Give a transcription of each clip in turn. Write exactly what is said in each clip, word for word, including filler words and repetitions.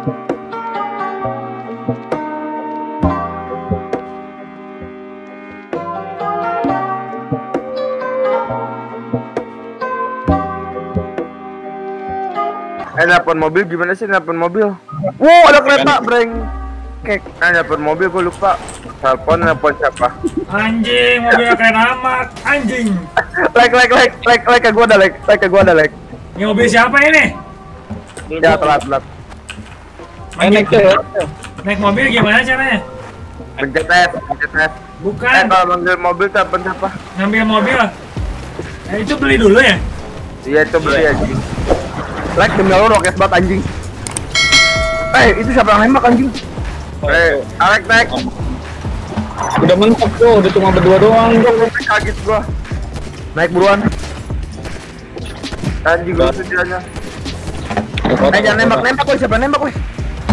Eh, nelpon mobil gimana sih nelpon mobil? Wow, ada kereta, breng. Kek, nah, nelpon mobil gua lupa. Telepon nelpon siapa? Anjing, mobilnya keren amat, anjing. Like, like, like, like, like ke gua ada like, like ke gua ada like. Ini mobil siapa ini? Ya, telat, telat. Naik naik mobil gimana caranya? Pencet F, pencet F. Bukan. Eh, kalau manggil mobil telepon siapa? Ngambil mobil. Eh, itu beli dulu ya? Iya, itu beli aja. Like demi Allah roket banget anjing. Eh, itu siapa yang nembak anjing? Eh, Alek naik. Udah mentok tuh, udah cuma berdua doang. Gua kaget gua. Naik buruan. Anjing gua sedianya. Eh, jangan nembak-nembak weh, siapa nembak weh?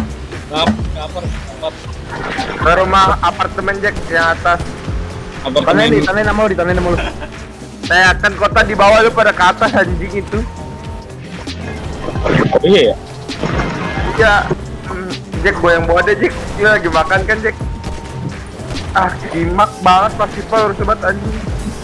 Ke rumah apartemen Jack yang atas. Tanah ini, tanah nama lu, di tanah nama lu. Saya akan kota di bawah lu pada ke atas anjing itu. Oh iya ya? Ya, Jack gue yang bawa deh Jack. Dia lagi makan kan Jack. Ah, kimak banget pasti Pak harus sobat anjing.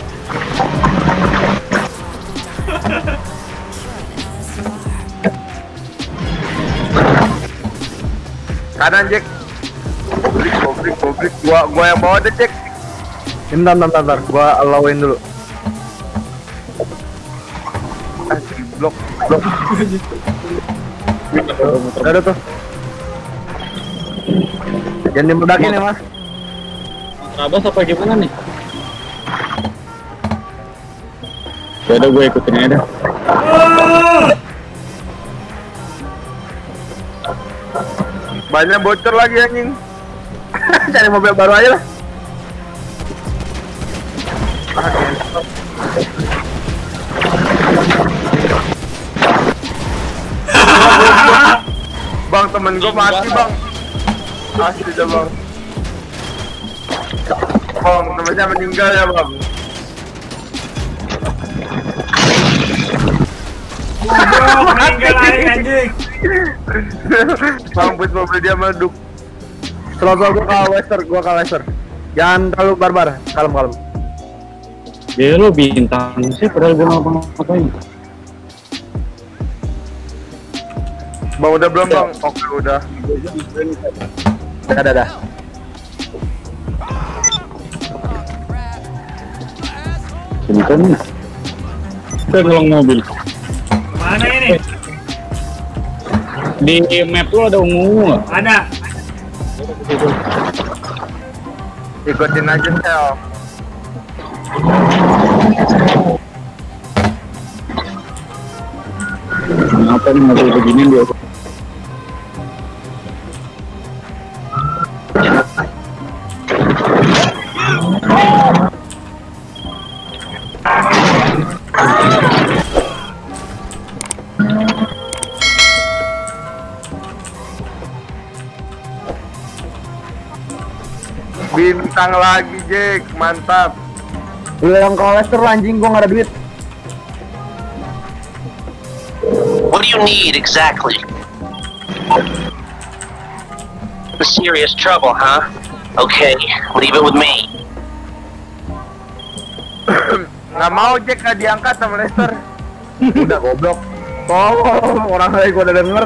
Kanan Jack. Goblik, goblik, goblik. Gua, gua yang bawa deh Jack. Bentar, bentar, bentar. Gua allowin dulu. Anjing, blok, blok. Ada tuh. Jangan dimudakin ya mas. Terabas apa gimana nih? Ya udah gue ikutin aja dah. Banyak bocor lagi anjing. Cari mobil baru aja lah. Bang, temen gue mati bang. Asli dah bang. Bang, temennya meninggal ya bang. Oh, meninggal lagi anjing. Bang, buat mobil dia meleduk. Selalu gue kalah Wester, gue kalah Wester. Jangan terlalu barbar, kalem kalem. Ya lo bintang sih, padahal gue ngapa-ngapain. Bang udah belum bang? Oke udah. Dah dah dah. Bentar nih. Saya tolong mobil. Mana ini? Di map lu ada ungu nggak? Ada. Ikutin aja Sel. Kenapa nih mobil begini dia? Bintang lagi Jack, mantap. Bilang ke Lester anjing, gua nggak ada duit. What do you need exactly? Serious trouble, huh? Okay, leave it with me. Nggak mau Jack, nggak diangkat sama Lester. Udah goblok. Oh, orang lain gua udah denger.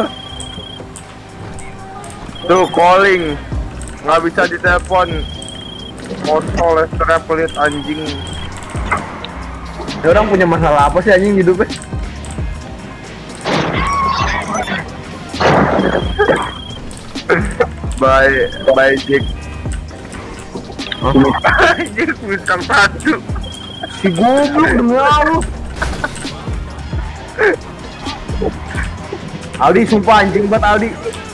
Tuh calling, nggak bisa ditelepon. Kontol Lesternya pelit anjing. Dia orang punya masalah apa sih anjing hidupnya? Bye, bye Jack. Jack bintang satu. Si goblok demi Allah. Aldi sumpah anjing banget Aldi.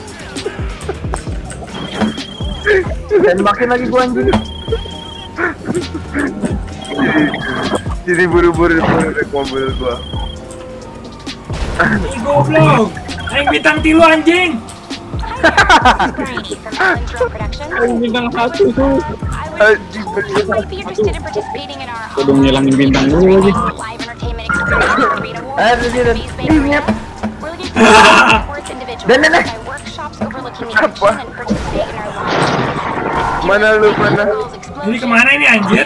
Tembakin lagi gua anjing. Sini buru-buru naik mobil gua. Ih goblok. Aing bintang tilu anjing. Bintang satu tuh. Anjing Udah ngilangin bintang dulu lagi. Eh, ini ini Dan dan dan. Apa? Mana lu mana? Ini kemana ini anjir?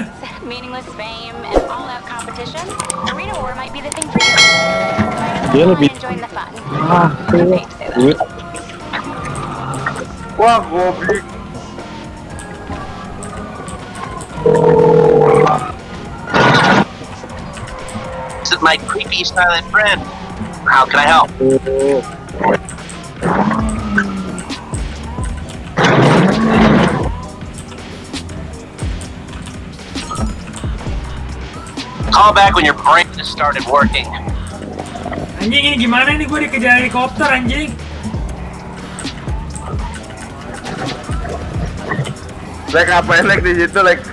Dia lebih ah tuh duit. Wah, goblok. This is my creepy silent friend. How can I help? Tuh. Call back when your brain has started working. Anjing ini gimana nih, gue dikejar helikopter anjing. Like apa like di situ like?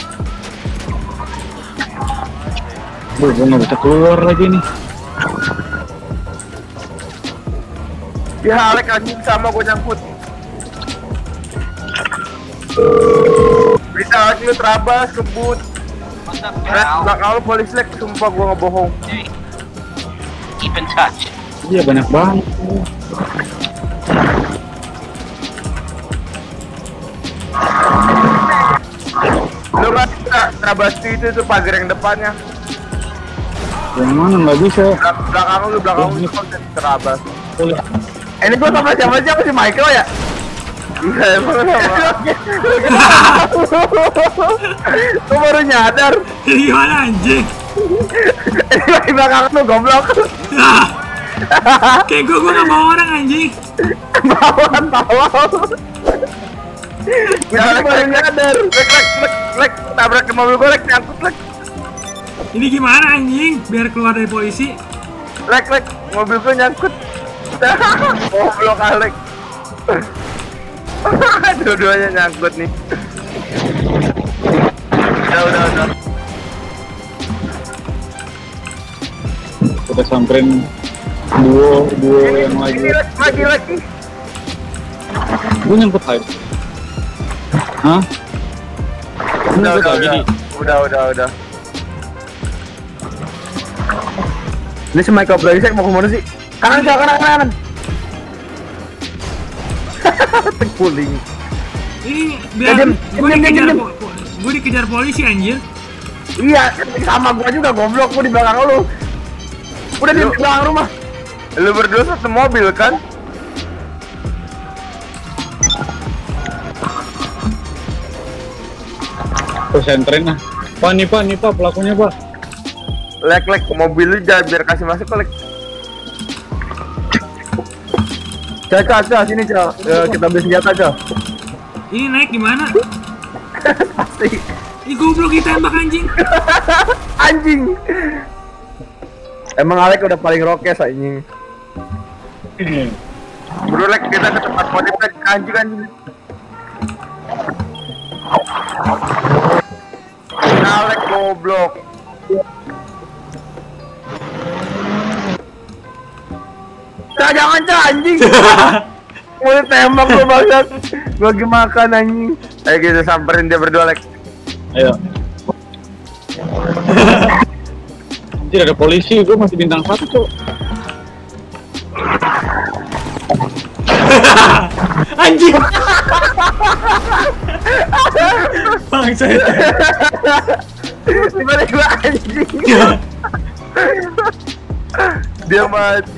Gue nggak bisa keluar lagi nih. Ya Alek anjing sama gue nyangkut. Bisa lagi lu terabas kebut. What's up, Red, pal? belakang lu polis lek, sumpah gue ngebohong. Hey, keep in touch. Iya banyak banget. Lu kan bisa terabas itu tuh pagar yang depannya. Yang mana nggak bisa? Belak- Belakang lu, belakang lu kan terabas. Boleh. Eh, ini gua sama siapa siapa si Michael ya? Iya emang sama. Gua baru nyadar. Ini gimana anjing? Ini di belakang lu goblok. Ah, kayak gue gue nggak bawa orang anjing. Bawaan bawaan. Ya lek baru nyadar. Lek lek lek lek tabrak ke mobil gue lek nyangkut lek. Ini gimana anjing? Biar keluar dari polisi. Lek lek mobil gue nyangkut. Goblok Alek. Dua-duanya nyangkut nih. Udah udah udah. Kita samperin duo duo yang Ini lagi. lagi lagi lagi. Gue nyangkut hype. Hah? Gue Udah nyangkut udah lagi udah. nih. Udah udah udah. Ini si Michael Blaisek mau kemana sih? Kanan kanan kanan kanan. Tengkuling. Ini Eh, biar diam, gue diam, diam, dikejar diam. po- po- gue dikejar polisi anjir. Iya, sama gua juga goblok, gua di belakang lu. Udah di Lu- belakang rumah. Lu berdua satu mobil kan? Terus senterin lah. Pak nih pak nih pak pelakunya pak. Lek lek mobil lu jangan biar kasih masuk ke lek. Caca, caca, sini caca. Eh, kita beli senjata caca. Ini naik gimana? Pasti. Ih goblok ditembak anjing. Anjing. Emang Alek udah paling rokes anjing. Bro lek kita ke tempat modif lek anjing anjing. Alek goblok. Caca, jangan caca anjing. Mau tembak lu banget. Gua lagi makan anjing. Ayo kita samperin dia berdua lek. Ayo. Anjir ada polisi, gue masih bintang satu cok. Anjing. Bangsa. Gimana gua anjing? Dia mati.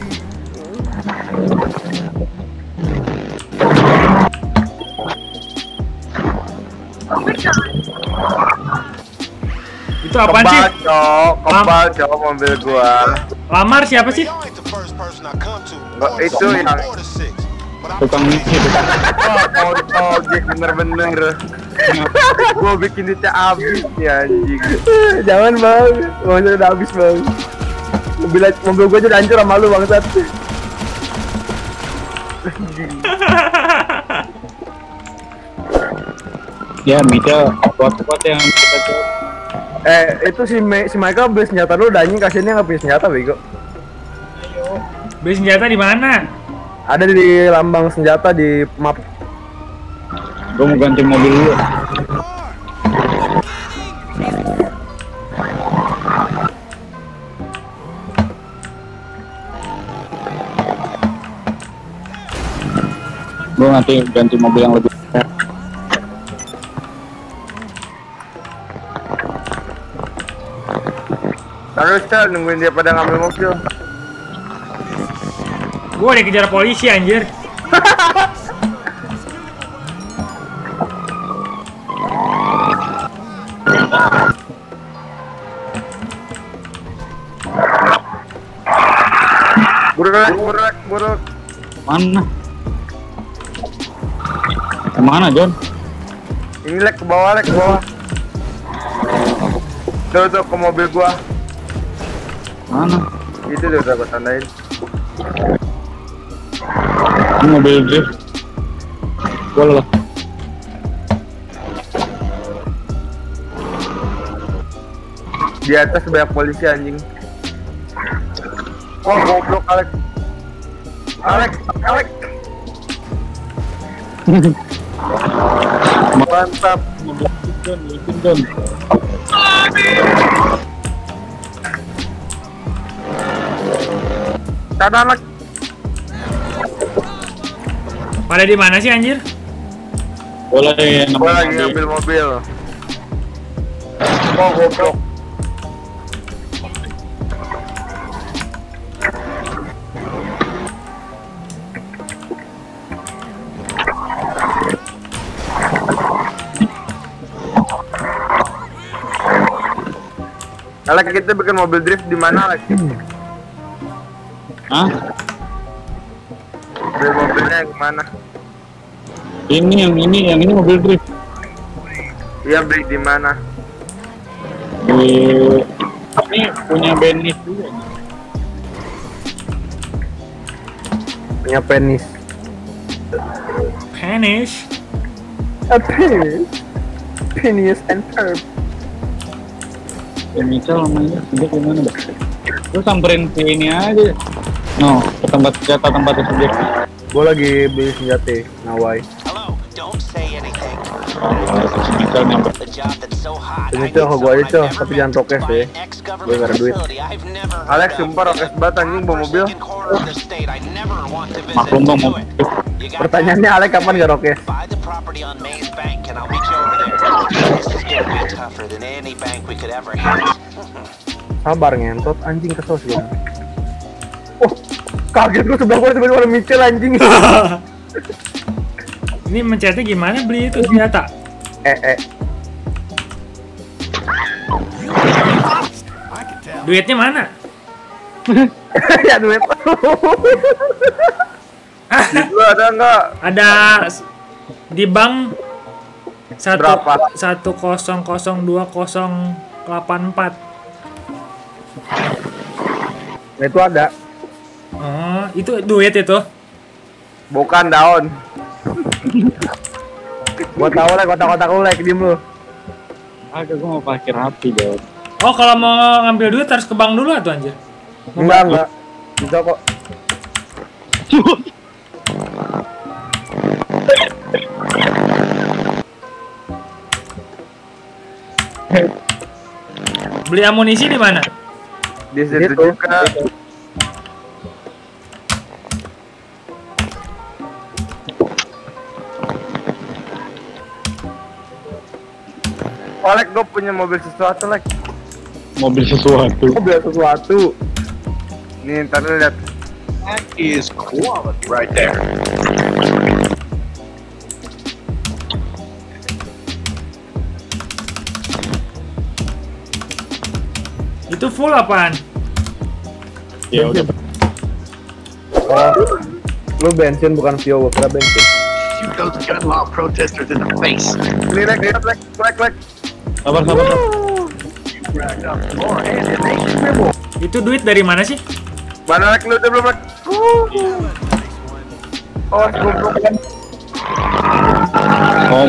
Itu apaan sih? Kebal cok, kebal cok mobil gua. Lamar siapa sih? Nggak, itu yang Tukang misi tukang. oh, ojek bener-bener. Gua bikin duitnya habis ya anjing. Jangan bang, mobil udah habis bang. Mobil mobil gua aja udah hancur sama lu bangsat. Ya Mika kuat-kuat yang kita coba. Eh itu si Me si Michael beli senjata dulu, dan anjing kasiannya nggak punya senjata bego. Beli senjata di mana? Ada di lambang senjata di map. Gue mau ganti mobil dulu. Gue nanti ganti mobil yang lebih besar. Terus Cel, nungguin dia pada ngambil mobil. Gua dikejar polisi anjir. Buruk, buruk, buruk. Mana? Kemana John? Ini lek ke bawah, lek ke bawah. Tuh, tuh ke mobil gua. Mana? Itu udah udah gua tandain. Ini mobil drift. Boleh lah. Di atas banyak polisi anjing. Oh, goblok Alek. Alek, Alek. Mantap. John, liatin John. Sana Alek. Pada di mana sih anjir? Boleh Gua ngambil lagi ngambil mobil. Oh, goblok. Alek, kita bikin mobil drift di mana, Alek? Hah? Mobil mobilnya yang mana? Ini yang ini, yang ini mobil drift. Iya, beli di mana? Di ini punya Benis juga. Punya penis. Penis. A penis. Penis and perp. Ya misal namanya, dia gimana Bang? Lu samperin ke ini aja. No, ke tempat senjata tempat itu sendiri. Gue lagi beli senjata, nawai. Hello, don't say anything. Oh, misal nyampe. The job that's so hot. Ini coh, gue aja coh, tapi jangan rokes ya. Gue gak ada duit. Alex, sumpah rokes banget anjing bawa mobil. Maklum Bang, mobil. Pertanyaannya Alek kapan gak rokes? Buy the property on Maze Bank and I'll meet you over there. This is gonna be tougher than any bank we could ever hit. Sabar ngentot, anjing kesel sih gue. Oh, kaget gue sebelah gue tiba-tiba ada Mitchell anjing. Ini mencetnya gimana beli itu senjata? Eh eh. Duitnya mana? Ya duit. Lu ada nggak? Ada s- di bank satu Berapa? satu kosong kosong dua kosong delapan empat. Nah itu ada. Oh, itu duit itu. Bukan daun. Gua tahu lah kotak-kotak lu like diem lu. Agak gua mau parkir rapi John. Oh, kalau mau ngambil duit harus ke bank dulu atau anjir? Enggak enggak. Bisa kok. Beli amunisi di mana? Di situ Gitu. juga. Alek, gue punya mobil sesuatu, Lek. Mobil sesuatu. Mobil sesuatu. Nih, ntar lu lihat. That is quality right there. Itu full apaan? Ya udah. Oh, lu bensin bukan Vio, gua kira bensin. Shoot those gun law protesters in the face. Nih, Lek, lihat, Lek, Lek, Lek. Sabar sabar. sabar. Racked up more and it ain't scribble. Itu duit dari mana sih? Mana, Lek, lu udah belum, Lek? Oh, goblok. Oh,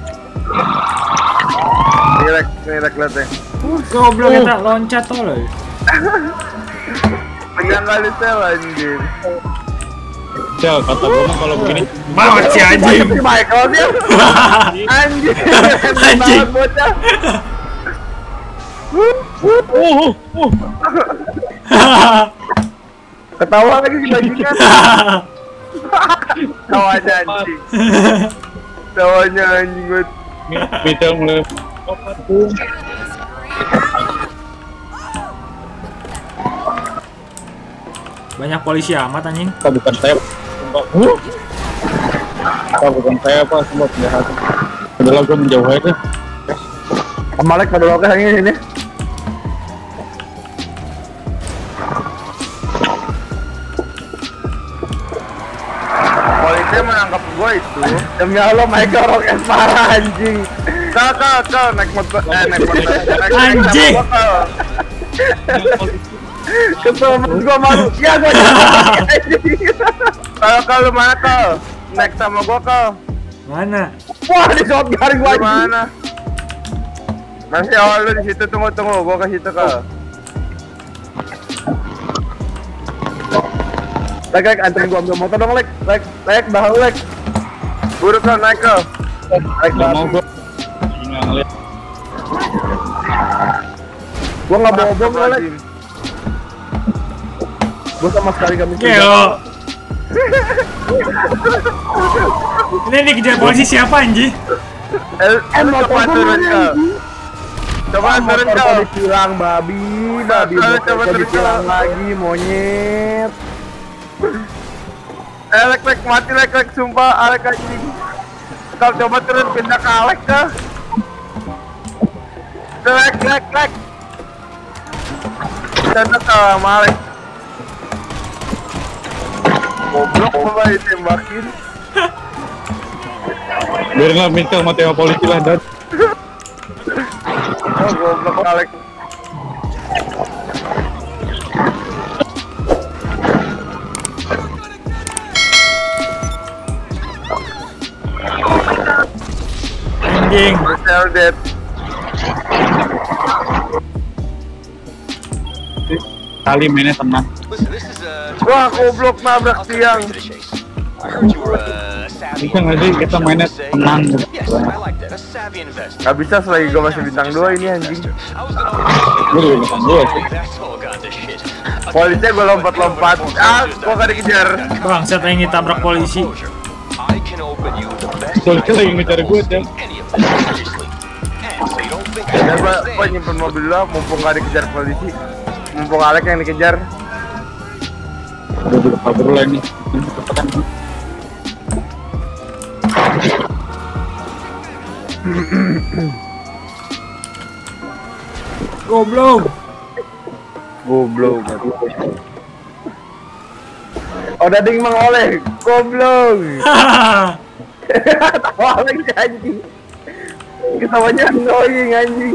Nih, Lek, nih, Lek, lihat deh. Goblok kita loncat tuh loh. Penyangga lu sel, anjir. Cel, kata gua mah kalau begini Banget si anjing. Si Michael dia. Anjing. Anjing. Banget bocah. oh, oh, oh. Ketawa lagi si bajingan. Tawanya anjing. Tawanya anjing banget. Bisa mulai opat tuh. Banyak polisi amat anjing. Kita bukan saya. Sumpah. Uh. Kita bukan saya apa semua penjahat. Udahlah gue menjauh aja. Amalek pada lokasi ini sini. Polisi menangkap gua itu. Demi Allah Michael roket parah anjing. Kal, kal, kal, naik motor, eh naik motor, naik Anjing. sama gua, Kal. Kesel banget gua malu. Ya gua anjing. Kal, kal, lu mana kal? Naik sama gua kal. Mana? Wah di shotgun gua Lu anjing. mana? Masih awal lu di situ, tunggu, tunggu, gua ke situ kal. Lek, lek, anterin gua ambil motor dong, lek, lek, lek, dah lek, Buru kal, naik kal. lek, Nggak mau dah. gue. Nggak ngeliat. Gua nggak bawa bom lo, lek, gua sama sekali gak misi. Gelo. Ini dikejar polisi siapa anjing? Eh, lu coba turun kal. Coba turun Motor kal. gua ditilang, babi, babi, Coba, motor coba gua turun, ditilang Kal. lagi, monyet. Eh, lek, lek, mati lek, lek, sumpah, Alek anjing. Kal, coba turun, pindah ke Alek kal. Lek, lek, lek. Pindah ke sama Alek. Goblok coba ditembakin. Biarin lah minta sama tema polisi lah dan. Oh, goblok Alek. Anjing. Sel dead. Kali mainnya tenang. Listen, this is uh, Wah, goblok nabrak I'll cut straight tiang. to the chase. I heard you were a savvy. Bisa nggak sih kita mainnya tenang gitu? Yes, I like that. A savvy investor. Gak bisa selagi gue masih bintang dua ini anjing. I was gonna Gue juga bintang dua sih. That's all got the shit. Polisinya gue lompat-lompat. Ah, gue gak dikejar. Bangsat yang ditabrak polisi. I can open you the best. Polisi lagi ngejar gue dan. Any of them, seriously. And so you don't think I Dan gue understand. nyimpen mobil dulu, mumpung gak dikejar polisi. Mumpung Alek yang dikejar. Udah udah kabur lah ini. Ini cepetan. Goblok. Goblok. Oh, dading mang oleh, goblok. Hahaha. Tawa lagi si anjing. Ketawanya annoying anjing.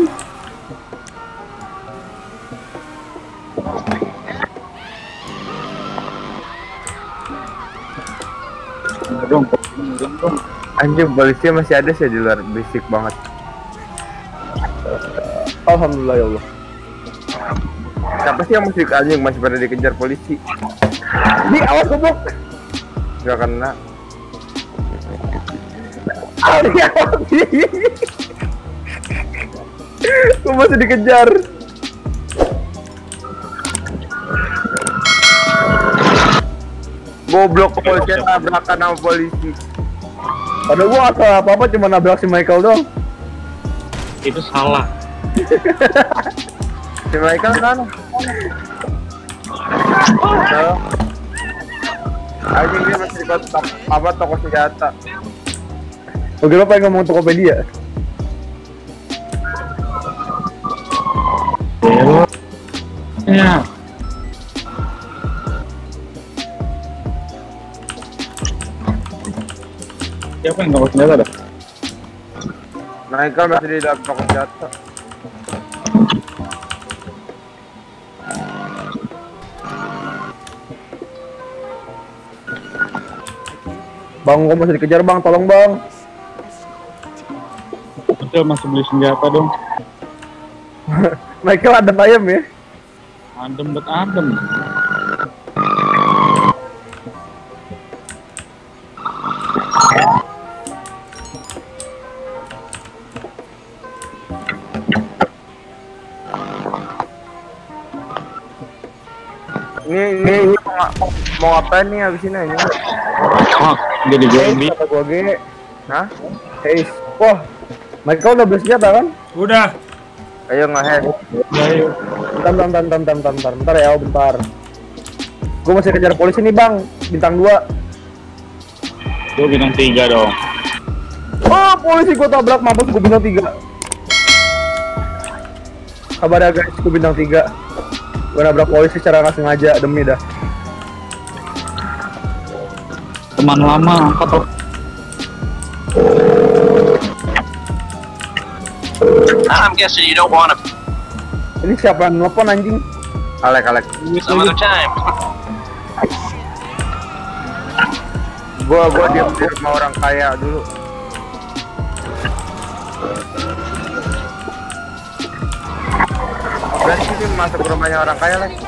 Dong, dong, dong. Anjing polisi masih ada sih di luar, berisik banget. Alhamdulillah ya Allah. Siapa sih yang masih anjing masih pada dikejar polisi? Di awas goblok. Gak kena. Ali awas. Gua masih dikejar. Goblok kepolisian tabrakan sama polisi. Padahal gua nggak salah apa-apa, cuma nabrak si Michael doang. Itu salah. Si Michael kan? Halo. Anjing dia masih di kota apa toko senjata. Oke, lo pengen ngomong Tokopedia? Ya. Siapa yang nggak senjata dah? Michael masih di dalam toko senjata. Bang, gua masih dikejar bang, tolong bang. Betul masih beli senjata dong. Michael ada ayam ya? Adem bet adem. Ini ini, ini mau ngapain nih abis ini aja? Oh, jadi gue ini. Kata gua G. Hah? Hey, wah. Mereka udah bersenjata kan? Udah. Ayo ngehead. Ayo. Bentar, bentar, bentar, bentar, bentar, bentar, bentar ya, bentar. Gua masih kejar polisi nih bang, bintang dua. Gue bintang tiga dong. Oh, polisi gua tabrak, mampus gua bintang tiga. Kabar ya guys, gua bintang tiga. Gua nabrak polisi secara nggak sengaja, demi dah. Teman lama, angkat. I'm guessing you don't want to Ini siapa yang nelfon anjing? Alek Alek. some other time. Gua gua diam di rumah orang kaya dulu. Berarti sih masuk ke rumahnya orang kaya lagi.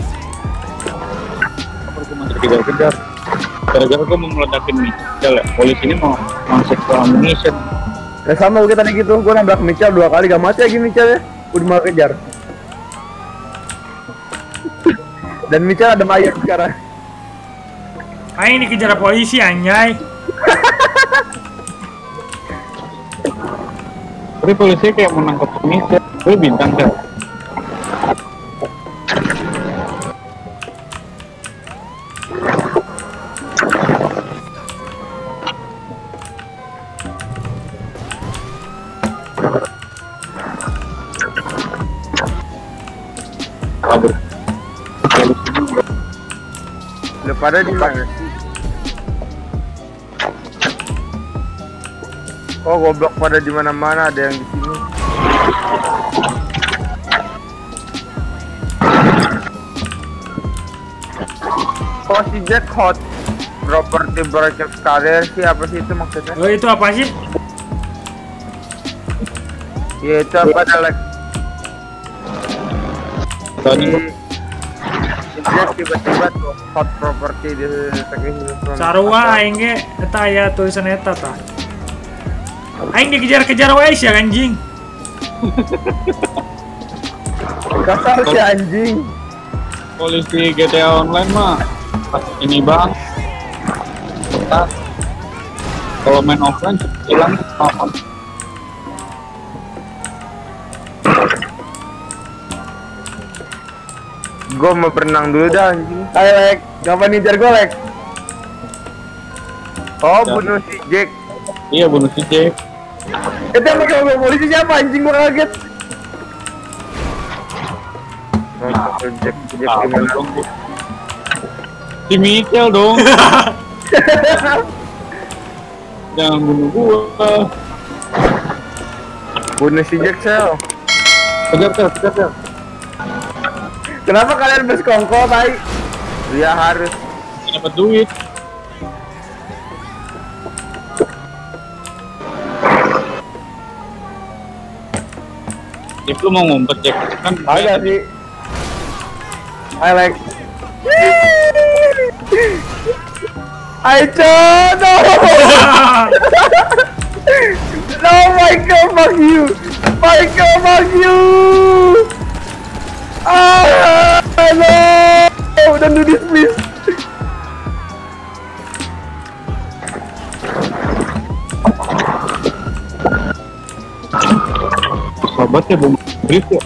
Gue masih kejar-kejar. Gara-gara gue mau meledakin Michel ya. Polisi ini mau masuk ke ammunition. Ya sama gue tadi gitu, gue nabrak Michel dua kali, gak mati lagi Michel ya. Udah mau kejar. Dan Michel ada mayat sekarang. Aing dikejar polisi anjay. Tapi polisi kayak mau nangkep Michel. Gue bintang kan. Kabur. Lu pada di mana sih? Oh goblok pada di mana-mana, ada yang di sini. Oh si Jack hot property broadcast carrier sih, apa sih itu maksudnya? Oh itu apa sih? Ya itu apa ada like Tadi si si Jack tiba-tiba tuh hot property di sekitar Sarua aing ge eta aya tulisan eta tah. Aing dikejar-kejar wae sih anjing. Kasar si anjing. polisi G T A online mah pas ini bang. Kalau main offline hilang apa? Gue mau berenang dulu dah anjing. Ayo Lek, kapan ngejar gue Lek? Oh bunuh si Jack. Iya bunuh si Jack. Itu yang pakai mobil polisi siapa anjing, gue kaget. Oh, Jack Jack Ah, gimana? dong. Si Michel dong. Jangan bunuh gua. Bunuh si Jack sel. Kejar kejar kejar kejar. Kenapa kalian bersekongkol, tai? Dia harus. Dapat duit. Jack lu mau ngumpet Jack kan? Ada sih. I like. Aicho, no! No, Michael, fuck you! Michael, fuck you! Ah, no! Don't do this, please. Sobat ya bom brief ya.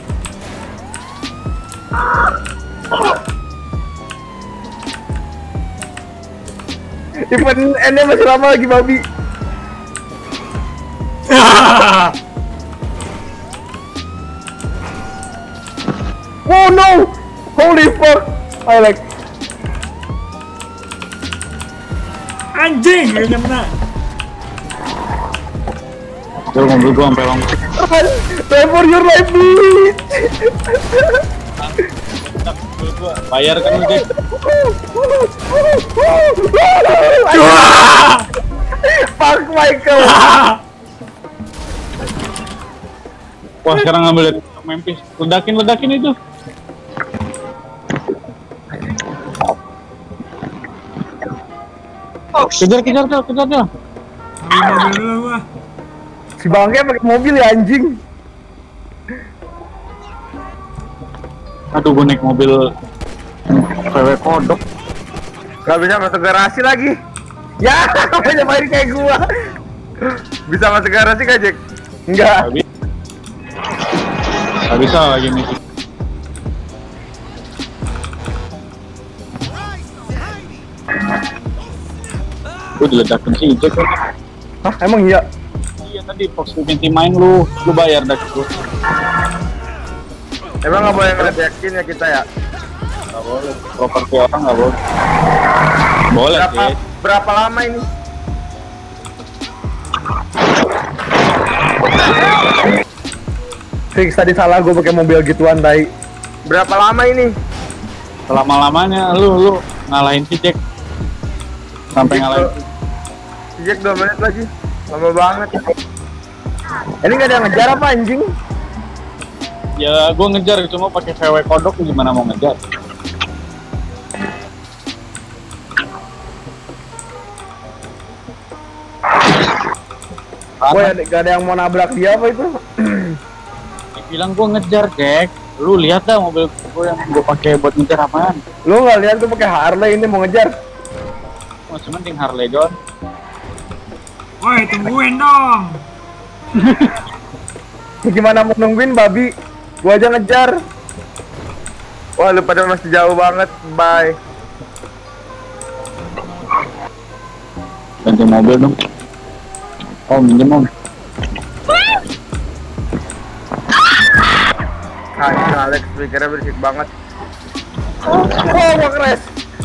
Event N masih lama lagi, babi. Oh no! Holy fuck! I like. Anjing, gak kena. Tuh mobil gua sampai langsung. Pray for your life, please. Bayar kan lu Jack. Fuck Michael. Wah sekarang ngambil dari Memphis. Ledakin ledakin itu. Kejar kejar kejar kejar kejar. Ambil mobil dulu gua. Si bangke pakai mobil ya anjing. Aduh gue naik mobil V W kodok. Gak bisa masuk garasi lagi. Ya, apa nyobain kayak gua? Bisa masuk garasi gak, Jack? Enggak. Gak bisa. Gak bisa lagi misi. Gue diledakin sih Jack. Hah, emang iya? Iya tadi Fox Infinity main lu, lu bayar dah gue. Emang gak boleh ngeledekin ya kita ya? Gak boleh, properti orang gak boleh. Boleh Berapa, sih. berapa lama ini? Fix tadi salah gua pakai mobil gituan tai. Berapa lama ini? Selama-lamanya lu lu ngalahin si Jack. Sampai ngalahin. Si Jack dua menit lagi. Lama banget. Ini nggak ada yang ngejar apa anjing? Ya gua ngejar cuma pakai V W kodok gimana mau ngejar. Woi, gak ada yang mau nabrak dia apa itu? Bilang gua ngejar Jack. Lu lihat dah mobil gua yang gua pakai buat ngejar apaan? Lu nggak lihat tuh pakai Harley ini mau ngejar? Masih mending Harley John. Woi, tungguin dong. Gimana mau nungguin babi? Gua aja ngejar. Wah, lu pada masih jauh banget. Bye. Ganti mobil dong. Oh minjem om. Anjing Alex, speakernya berisik banget. Oh, gua crash.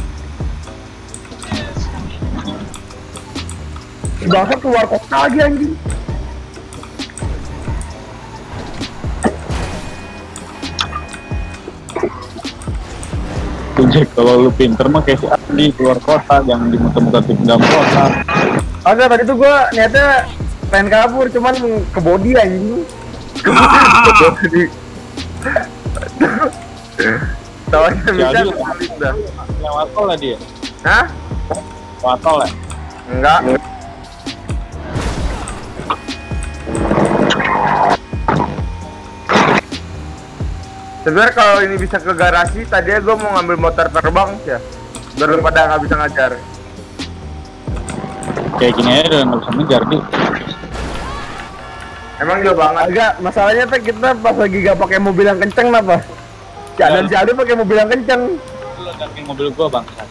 Si bangsa keluar kota lagi anjing. Tuh Jack, kalau lu pinter mah kayak si Adi keluar kota, jangan dimuter-muter di dalam kota. Agak tadi tuh gua niatnya pengen kabur cuman ke body anjing. Tawanya Si bisa Adi kesulit dah. lewat tol lah dia. Hah? Lewat tol ya. Enggak. Sebenarnya kalau ini bisa ke garasi, tadinya gue mau ngambil motor terbang ya. Biar lu pada nggak bisa ngajar. Kayak gini aja udah nggak bisa ngejar di. Emang jauh banget. Agak masalahnya tuh kita pas lagi gak pakai mobil yang kenceng apa? Si Adan si Aldo pakai mobil yang kenceng. Lu ganti mobil gua bangsa.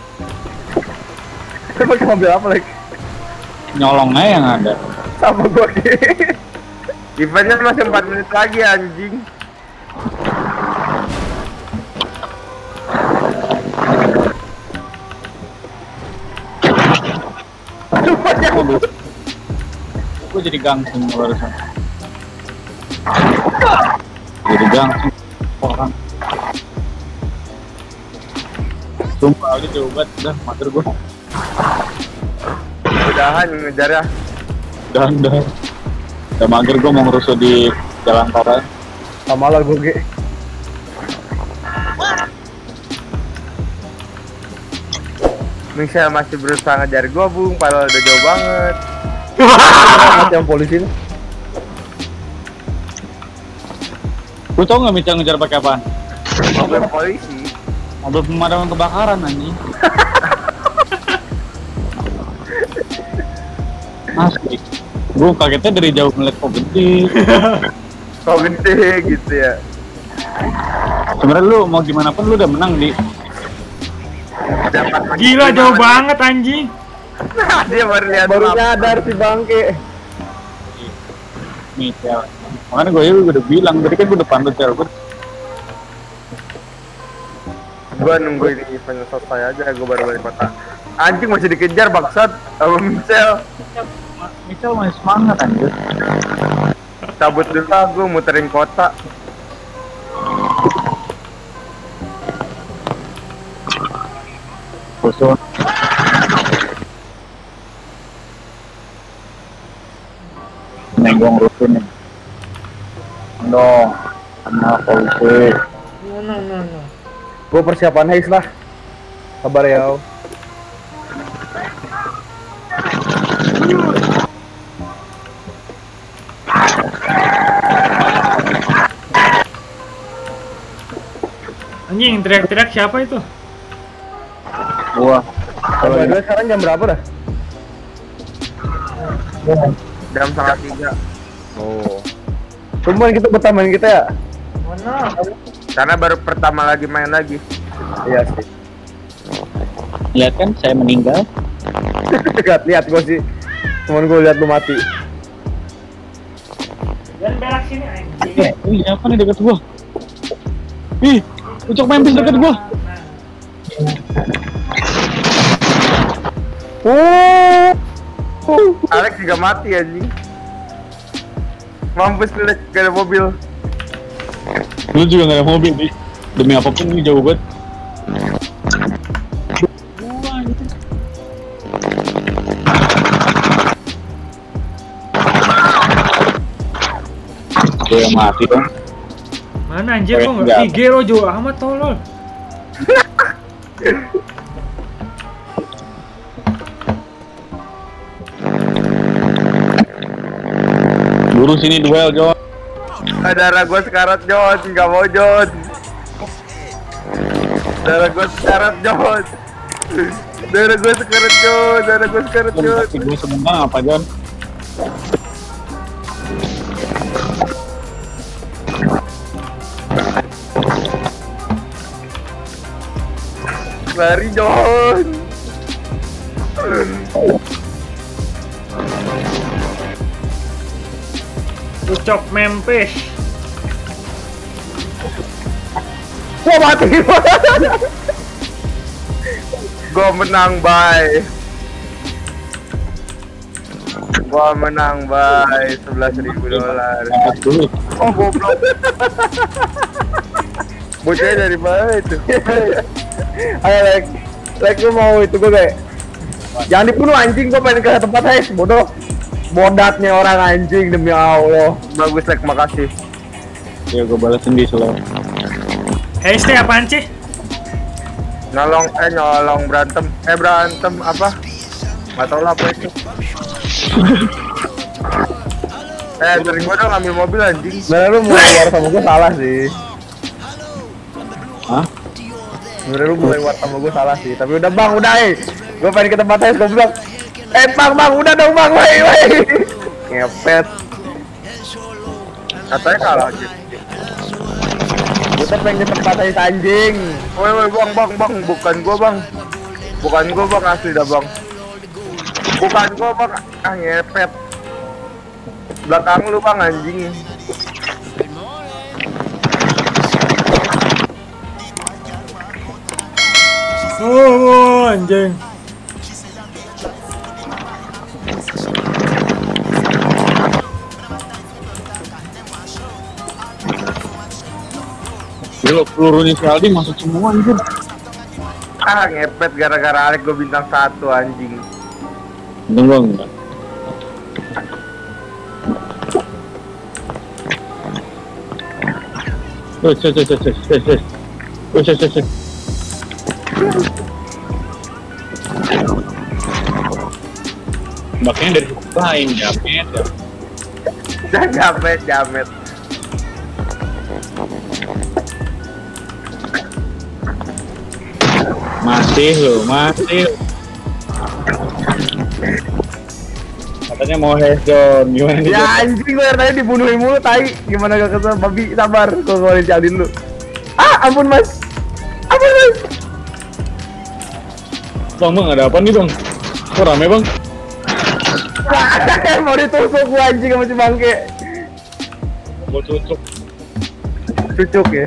Kita pakai mobil apa lagi? Nyolong aja yang ada. Sama gua Ki. Eventnya masih empat menit lagi anjing. Mobil. Gua jadi gangsing barusan. Jadi gangsing orang. Sumpah lagi coba dah mater gua. Udahan ngejar ya. Dan dah. Udah mager gua mau ngerusuh di jalan tol. Sama lah gua Ki. Michelle masih berusaha ngejar gua, Bung, padahal udah jauh banget. Yang polisi ini. Lu tau nggak Michel ngejar pakai apaan? Mobil polisi. Mobil pemadam kebakaran anjing. Asli. Gua kagetnya dari jauh melihat kok gede. Kok gede gitu ya. Sebenarnya lu mau gimana pun lu udah menang di. Dapat Gila jauh banget anjing. Dia baru lihat Baru map. nyadar si bangke. Michel. Makanya gue juga udah bilang tadi kan gue udah pandut ya gue. Gua nunggu ini eventnya selesai aja, gua baru balik kota. Anjing masih dikejar bangsat sama Michelle. Michel masih semangat anjir. Cabut dulu lah, gua muterin kota. Khusus. Nenggong rutin nih. Dong, sama polisi. Gua persiapan haze lah. Kabar ya. Anjing teriak-teriak siapa itu? Gua. Kalau dua sekarang jam berapa dah? Jam setengah tiga. Oh. Cuman kita bertaman kita ya? Karena baru pertama lagi main lagi. Iya sih. Lihat kan saya meninggal. Lihat, lihat gua sih. Cuman gua lihat lu mati. Dan berak sini anjing. Eh, ini apa nih dekat gua? Ih, ucok Memphis dekat gua. Oh. Alex juga mati anjing. Mampus lu Lex, gak ada mobil. Lu juga gak ada mobil nih. Demi apapun ini jauh banget. Gue yang mati dong. Mana anjir kok nggak I G lo jauh amat tolol. Buru sini duel John. Darah gua sekarat John, nggak mau John. Darah gua sekarat John. Darah gua sekarat John, darah gua sekarat John. Gue sebentar apa John? Lari John. Ucok Memphis. Gua mati. Gua menang, bye. Gua menang, bye. sebelas ribu dolar. Angkat dulu. Oh, goblok. Bocahnya dari mana itu? Ayo Lex. Lex lu mau itu gue kayak. Jangan dibunuh anjing, gua pengen ke tempat Hex, bodoh. Bodatnya orang anjing demi Allah. Bagus Lex, makasih. Ya gue balasin di slow. Hey, stay apaan sih? Nyolong, eh nyolong berantem. Eh berantem apa? Gak tau lah apa itu. Eh, dari gua dong ambil mobil anjing. Sebenernya lu mulai war sama gue salah sih. Hah? Sebenernya lu mulai war sama gue salah sih. Tapi udah bang, udah eh. Gue pengen ke tempat Hex, gue bilang. Eh bang, bang, udah dong bang, woi, woi. Ngepet. Katanya kalah aja. Kita pengen ke tempat Hex anjing. Woi woi bang bang bang, bukan gua bang. Bukan gua bang, asli dah bang. Bukan gua bang, ah ngepet. Belakang lu bang anjing. Oh, anjing. Gila, pelurunya si Aldi masuk semua anjir. Ah ngepet gara-gara Alex gua bintang satu anjing. Untung gua enggak. Oh, cek cek cek cek cek cek. Oh, cek cek cek. Makanya dari lain jamet ya. Jangan jamet jamet. Masih lo, masih. Katanya mau headshot, gimana nih? Ya anjing, gue dari tadi dibunuhin mulu, tai. Gimana gak kesel, babi, sabar. Gue ngolin Caldin lu. Ah, ampun mas. Ampun mas. Bang, bang, ada apa nih bang? Kok rame bang? Mau ditusuk gue anjing sama si bangke. Mau cucuk. Cucuk ya.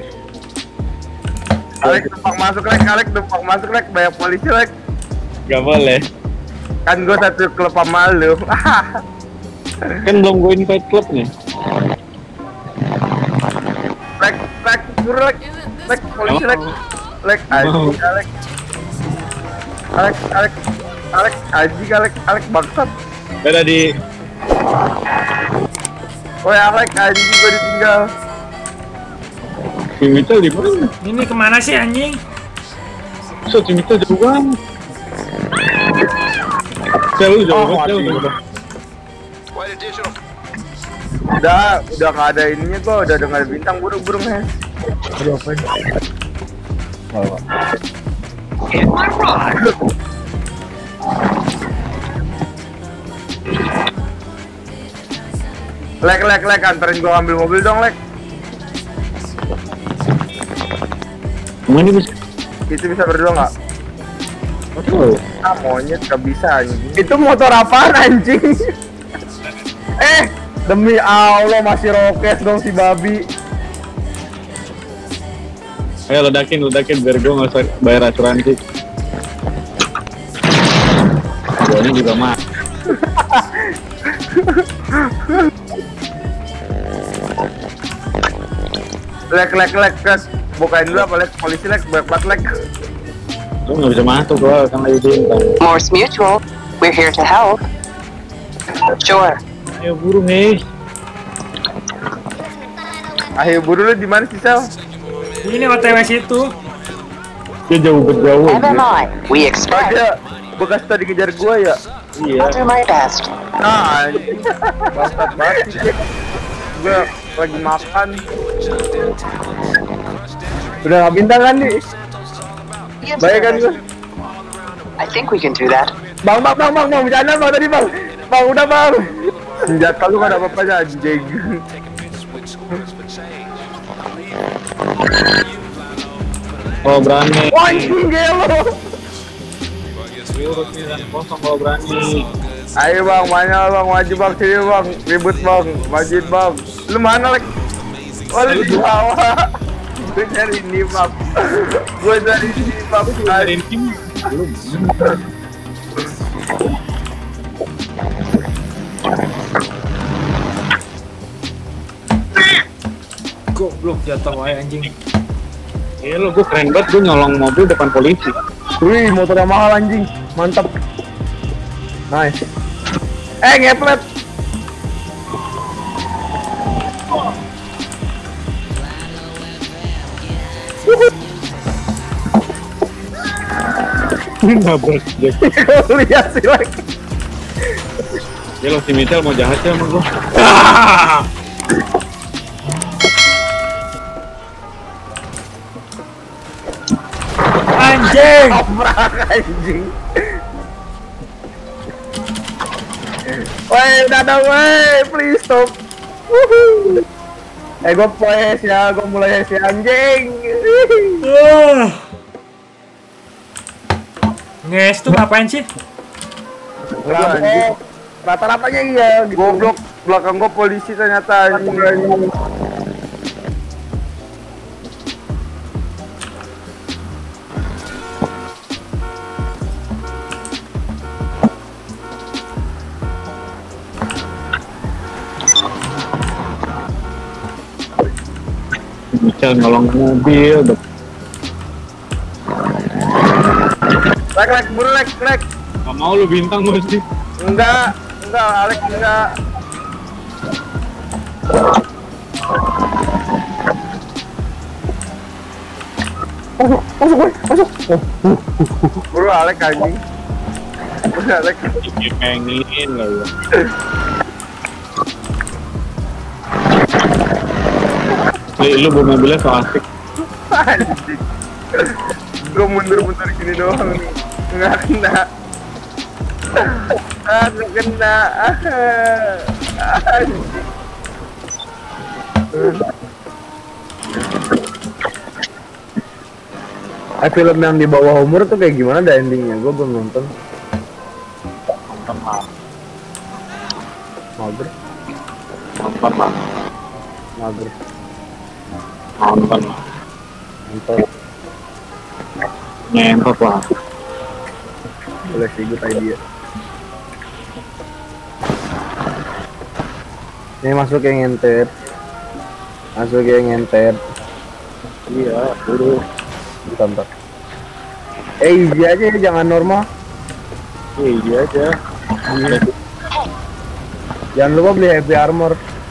Alex numpang masuk Lex, Alex numpang masuk Lex, banyak polisi Lex. Gak boleh. Kan gua satu klub sama lu. Kan belum gue invite klubnya. Lex, Lex, buru Lex. Lex, polisi Lex. Lex, anjing Alex. Alex, Alex, Alex, anjing Alex, Alex bangsat. Beda di. Woi Alex, anjing gua ditinggal. Si Mitchell di mana? Ini kemana sih anjing? So, si Mitchell jauh banget. Cel, lu jauh banget, Cel. Wait, additional. Udah, udah nggak ada ininya kok, udah ada nggak ada bintang, burung-burung ya. Aduh, apa ini? Lek, lek, lek, anterin gua ambil mobil dong, lek. Emang ini bisa? Itu bisa berdua nggak? Oh. Ah, monyet gak bisa anjing. Itu motor apaan anjing? Eh, demi Allah masih roket dong si babi. Ayo ledakin, ledakin biar gue nggak usah bayar asuransi. Gue ini juga mah. Lek, lek, lek, lek. Bukain dulu apa lek? Polisi lek, banyak banget lek. Gue nggak bisa masuk gue kan lagi bintang. Morse Mutual, we're here to help. Sure. Ayo buru nih. Ayo buru lu di mana sih, Sel? Ini O T W situ. Dia jauh berjauh. Never mind. We expect. Ada bekas tadi kejar gua ya. Iya. I'll do my best. Nah, anjing. Bangsat banget sih. Gua lagi makan. Udah nggak bintang kan nih? Yes, Baik kan sir. gua? I think we can do that. Bang, bang, bang, bang, bang, bercanda bang tadi bang. Bang, udah bang. Senjata lu gak ada apa-apanya anjing. Kalau berani. Wah, anjing gelo. Urut nih dan kosong kalau berani. Ayo bang, mana bang, maju bang, sini bang, ribut bang, majuin bang. Lu mana lek? Oh lu di bawah. Gue dari ini map. Gue dari ini map. Dari tim. Goblok jatuh wae anjing. Iya lo, gue keren banget, gue nyolong mobil depan polisi. Wih, motornya mahal anjing. Mantap. Nice. Eh, ngeplet. Nabrak Jack. Lihat sih lagi. Ya lo si Michelle mau jahat ya sama gue. Anjing. Obrak anjing. Woi, udah dong, woi, please stop. Wuhu. Eh, gue poes ya, gue mulai si anjing. Uh. Nges tuh ngapain sih? Rampok. Rata-ratanya iya gitu. Goblok, belakang gua polisi ternyata anjing. anjing. Michelle nyolong mobil. Lek, lek, buru lek, lek. Gak mau lu bintang mesti. Enggak, enggak, Alex enggak. Masuk, masuk, woi, masuk. Buru Alex anjing. Buru Alex. Pengen lah ya. Li, lu bawa mobilnya so asik. Anjing. Gua mundur-mundur gini doang. Enggak kena. Ah, enggak kena. Ah. Anjing. Eh, film yang di bawah umur tuh kayak gimana ada endingnya? Gue belum nonton. Nonton lah. Mager, Nonton lah. mager. Nonton lah. Nonton. Nyentot lah. Boleh sih, good idea. Ini masuk yang ngentet. Masuk yang ngentet. Iya, buru. Bentar, bentar. Eh, easy aja ya, jangan normal. Iya aja. Jangan lupa beli heavy armor.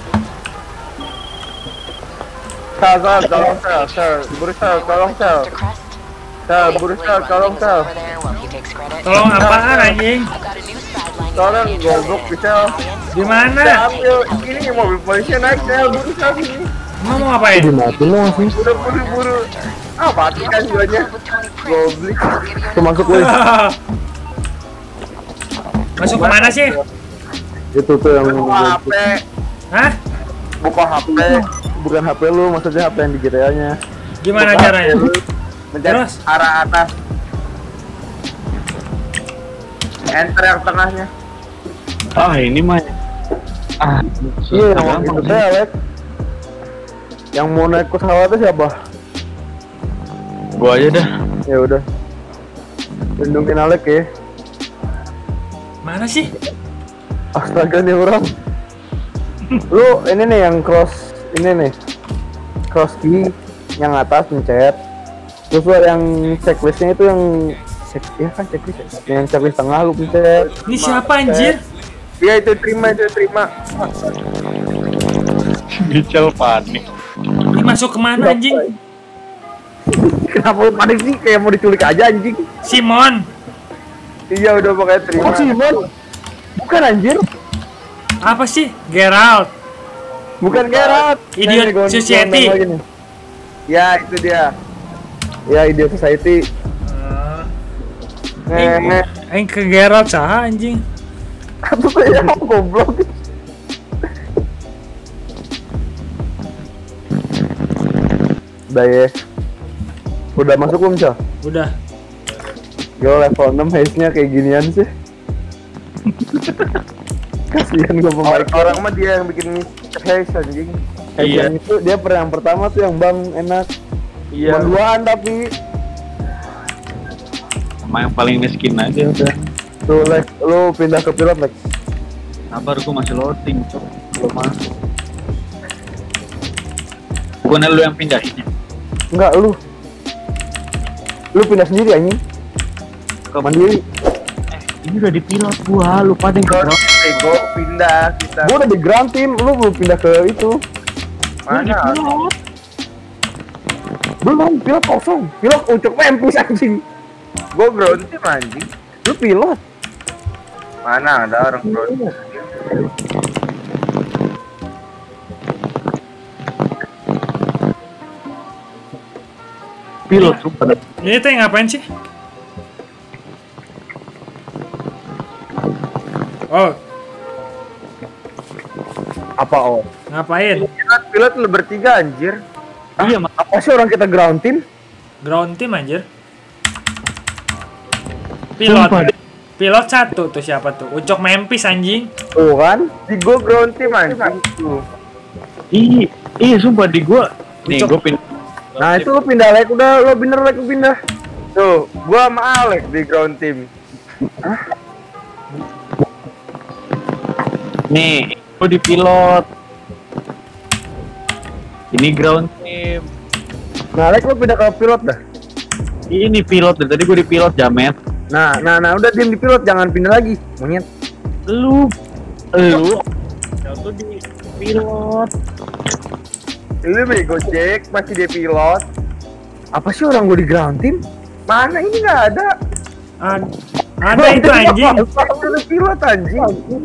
Sal, sal, tolong sal, sal, buru sal, tolong sal. Sal, buru sal, tolong sal. Tolong apaan anjing? Tolong goblok bisa. Di mana? Ambil ini mobil polisi naik sal, buru sal sini. Mau mau ngapain? Dimatiin lo masih. Buru, buru, buru. Ah, mati kan guanya. Goblok. Tuh masuk woi. Masuk kemana sih? Itu tuh yang H P. Hah? Buka H P. Bukan H P lu, maksudnya H P yang di G T A-nya. Gimana Buka caranya? H P lu, Mencet Terus? arah atas. Enter yang tengahnya. Ah ini mah. Ah, Iya, yang gampang itu sih. saya, Alex. Yang mau naik pesawatnya siapa? Gua aja dah. Ya udah. Lindungin Alex ya. Mana sih? Astaga nih orang. Lu ini nih yang cross ini nih. Cross key yang atas pencet. Terus lu yang checklistnya itu yang check ya kan checklist ya? Yang checklist tengah lu pencet. Ini siapa anjir? Iya itu terima itu terima. Gicel panik. Ini masuk kemana anjing? Kenapa lu panik sih? Kayak mau diculik aja anjing. Simon. Iya udah pokoknya terima. Oh Simon? Bukan anjir. Apa sih? Geralt. Bukan Gerard. Idiot Nih, gua- Society. gua nonton lagi nih. Ya itu dia. Ya Idiot Society. Eh, Nih, Aing ke Geralt saha anjing. apa tuh ya goblok. Udah ya. Udah masuk belum, Cah? Udah. Yo level enam haze-nya kayak ginian sih. Kasihan gua pemain. Orang mah dia yang bikin haze anjing. Haze Iya. yang itu dia per yang pertama tuh yang bang enak. Iya. Cuma duaan tapi Sama yang paling miskin aja udah. tuh Lex, lu pindah ke pilot Lex. Sabar gua masih loading, cok. Belum masuk. Bukannya lu yang pindahin ya? Enggak lu. Lu pindah sendiri anjing. Ke Mandiri. Ini udah di pilot gua, lupa deh Gua gua. Ego pindah kita. Gua udah di ground team, lu belum pindah ke itu. Mana? Belum, pilot kosong. Pilot ucuk mampus anjing. Gua ground team anjing. Lu pilot. Mana ada orang ground team? Pilot sumpah. Ini teh ngapain sih? Oh, Apa oh? ngapain? Pilot, pilot lu bertiga anjir. Iya, Mak. Apa sih orang kita ground team? Ground team anjir. Pilot. Sumpah deh. Pilot satu tuh siapa tuh? Ucok Memphis anjing. Tuh kan? Di gua ground team anjing. Tuh. Ih, iya sumpah di gua. Nih Ucok. gua pindah. Nah itu lu pindah Lex, udah lu bener Lex, lu pindah. Tuh, gua sama Alex di ground team. Nih, gua di pilot. Ini ground team. Nah Lex lu pindah ke pilot dah. Ini pilot dari tadi gua di pilot jamet. Nah, nah, nah udah diam di pilot, jangan pindah lagi, monyet. Lu, lu, jatuh di pilot. Lu bego Jack, masih dia pilot. Apa sih orang gua di ground team? Mana ini nggak ada. Ad- ada itu anjing. Lu udah pilot anjing.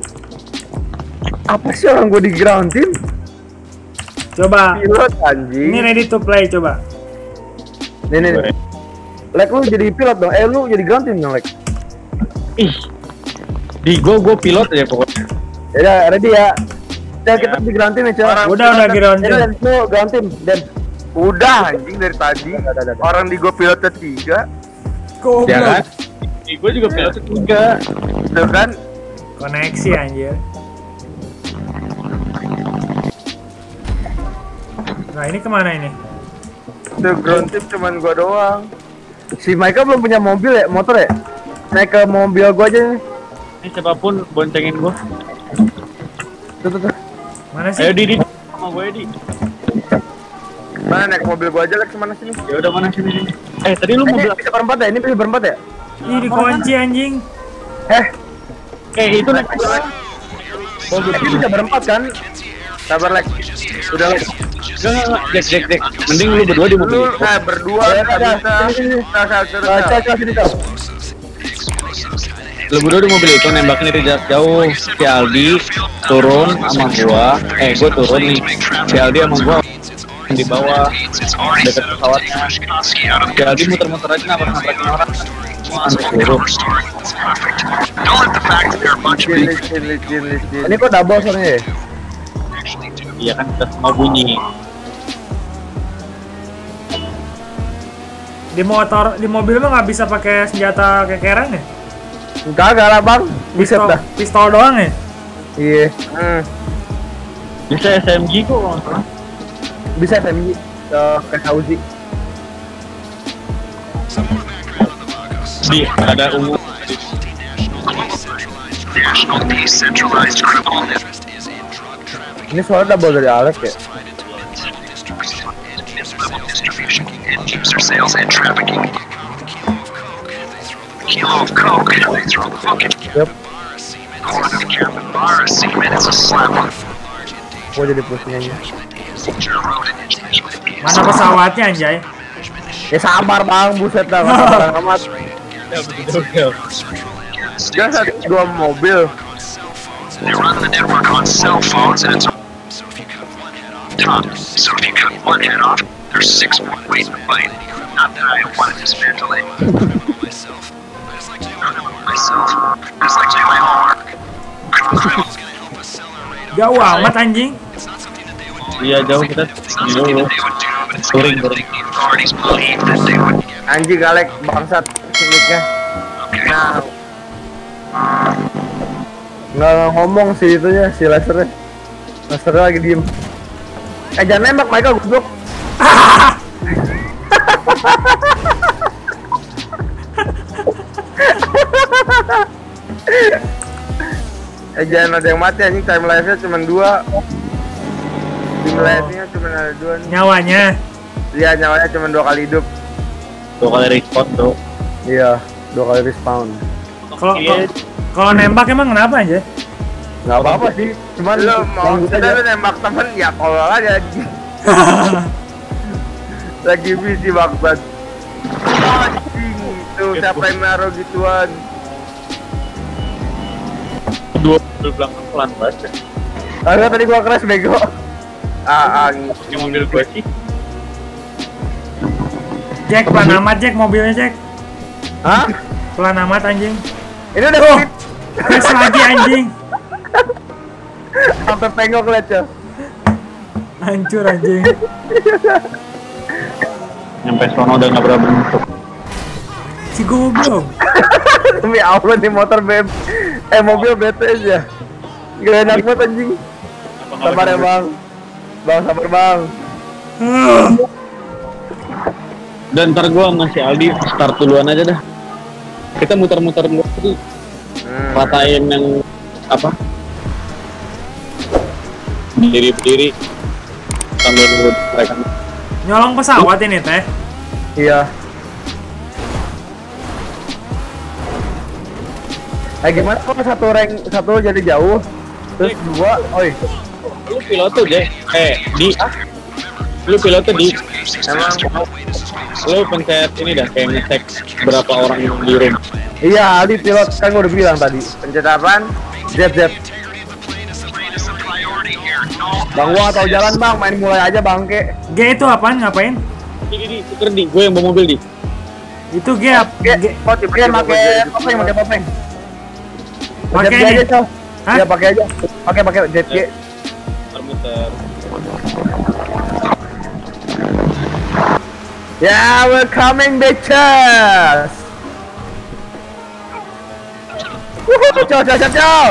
Apa sih orang gua di ground team? Coba. Pilot anjing. Ini ready to play coba. Nih, nih, nih. Lex lu jadi pilot dong, eh lu jadi ground team dong Lex. Ih, di gua gua pilot aja pokoknya. Ya udah, ready ya. Cel, kita di ground team ya, Cel. Orang- Udah udah ground Ya, team. Dan lu ground team, Dan. Udah anjing dari tadi. Udah, udah, udah. Orang di gua pilot ketiga. Ya kan? Di gua juga pilot ketiga. Tuh kan. Koneksi anjir. Nah ini kemana ini? Tuh ground team cuman gua doang. Si Maika belum punya mobil ya, motor ya? Naik ke mobil gua aja nih. Ini siapapun boncengin gua. Tuh, tuh, tuh. Mana sih? Ayo Didi, sama gue Di. Mana naik mobil gua aja Lex mana sini? Ya udah mana sini sini. Eh tadi lu Eh, mau ini bilang bisa berempat ya? Ini bisa berempat ya? Ih dikunci anjing. Eh, eh itu naik oh, ini bisa berempat kan? Sabar Lex. Udah Lex. Enggak enggak enggak. Jack Jack Jack. Mending lu berdua di mobil. Lu eh berdua Ya, nggak udah, bisa. sini, sini. Nah, satu Nah, Cel, Cel, sini, Cel. Lu berdua di mobil itu nembakin dari jarak jauh. Si Aldi turun sama gua. Eh gua turun nih. Si Aldi sama gua di bawah dekat pesawatnya. Si Aldi muter-muter aja nabrak-nabrakin orang. Sampai turun. Licin, licin, licin, licin. Ini kok double soalnya ya? Iya kan kita semua bunyi. Di motor, di mobil mah nggak bisa pakai senjata kekeran ya? Kagak lah bang, bisa Pistol, dah. pistol doang ya? Iya, Hmm. Bisa S M G kok kalau nggak salah. bisa S M G ke kayak Uzi. Di ada ungu. National decentralized criminal network. Ini suara double dari Alex ya. Distribution, end user sales and trafficking. Kilo of coke, they throw the fucking Yep, quart of cap and bar of semen. It's a slap on gua jadi pusingnya. your road and intentionally be Mana pesawatnya anjay? Ya sabar bang, buset dah, nggak sabar amat. Ya betul. Dia satu dua mobil. They run the network on cell phones and it's so if you cut one head off, Tom, so if you cut one head off, there's six more waiting to fight. Not that I want to dismantle it. myself. I just like to do myself. I just like to do my homework. Criminal's gonna help us sell our rate. Jauh amat anjing. It's not something that they would do. Iya jauh kita It's not ini something dulu. that they would do, but it's Touring, something that the authorities believe that they would. Anjing galek bangsat mic-nya. Okay. Nah, Nggak ngomong sih itunya, si lasernya. Lasernya lagi diem. Eh jangan nembak Michael, goblok. eh jangan ada yang mati anjing, time life-nya cuma dua. Time life-nya cuma ada dua nih. Nyawanya. Iya, nyawanya cuma dua kali hidup. Dua kali respon tuh. Iya, dua kali respawn. Kalau kalau- kalau nembak emang kenapa aja? Nggak apa-apa sih, cuman Lu mau ganggu kita lu nembak temen ya kalau aja anjing. Lagi busy bangsat. Anjing, tuh siapa yang naruh gituan? Dua mobil belakang pelan banget. Ya. Agak tadi gua crash bego. Ah, ah, Yang mobil gue sih. Jack, pelan amat Jack mobilnya Jack. Hah? Pelan amat anjing. Ini udah Oh, speed. crash lagi anjing. Sampai pengok liat ya. Hancur anjing. Nyampe sono udah nggak berapa bentuk. Si goblok. Demi Allah nih motor B M, eh mobil B T S ya. Gak enak banget anjing. Sabar ya bang. Bang sabar bang. Dan ntar gua sama si Aldi start duluan aja dah. Kita muter-muter dulu tadi. Hmm. Patahin yang apa? Berdiri-berdiri sambil nunggu mereka. Nyolong pesawat ini teh. Iya. Eh gimana kalau satu rank satu jadi jauh, terus dua, oi. Lu pilot tuh deh. Eh di. Lu pilot tuh di. Emang Lu pencet ini dah kayak ngecek berapa orang yang di room. Iya, Aldi pilot kan gua udah bilang tadi. pencet apaan? Z Z. Bang gua nggak tahu jalan bang, main mulai aja bangke. G itu apaan? Ngapain? Di di di, tuker di. Gue yang bawa mobil di. Itu G ap- G, G. Oh, Dia tiba-tiba pakai gua jadi- topeng, pakai topeng. Pakai Pakai ini. aja, Cow. Hah? Iya, pakai aja. Pakai pakai Z G. Muter-muter. Ya, we're coming bitches. Wuhu, cow, cow, cow, cow.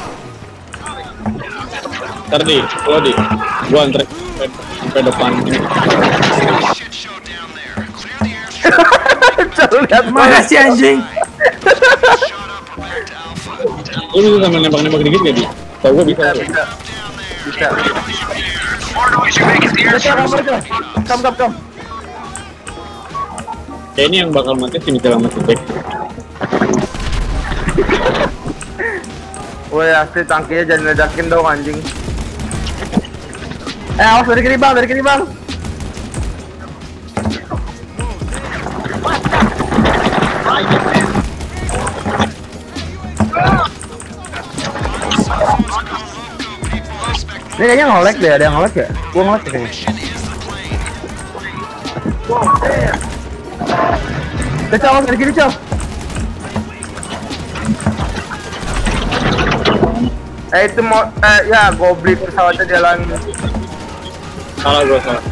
Ntar di, lo di. Gua anterin sampai sampai depan. Cow, lihat Mana sih anjing? Lu bisa sambil nembak-nembak dikit gak di? Tau gua bisa. Bisa. Bisa. Cow, kamar, cow. Kam, kam, kam. Kayak ini yang bakal mati sih Michael sama si Jack. Woi, asli tangkinya jangan ledakin dong anjing. Eh, awas dari kiri bang, dari kiri bang. Ini kayaknya ngolek deh, ada yang ngolek ya? Gua ngolek ya kayaknya. Cow, awas dari kiri, cow. Eh itu mau eh ya goblik pesawatnya jalan. Salah gua salah.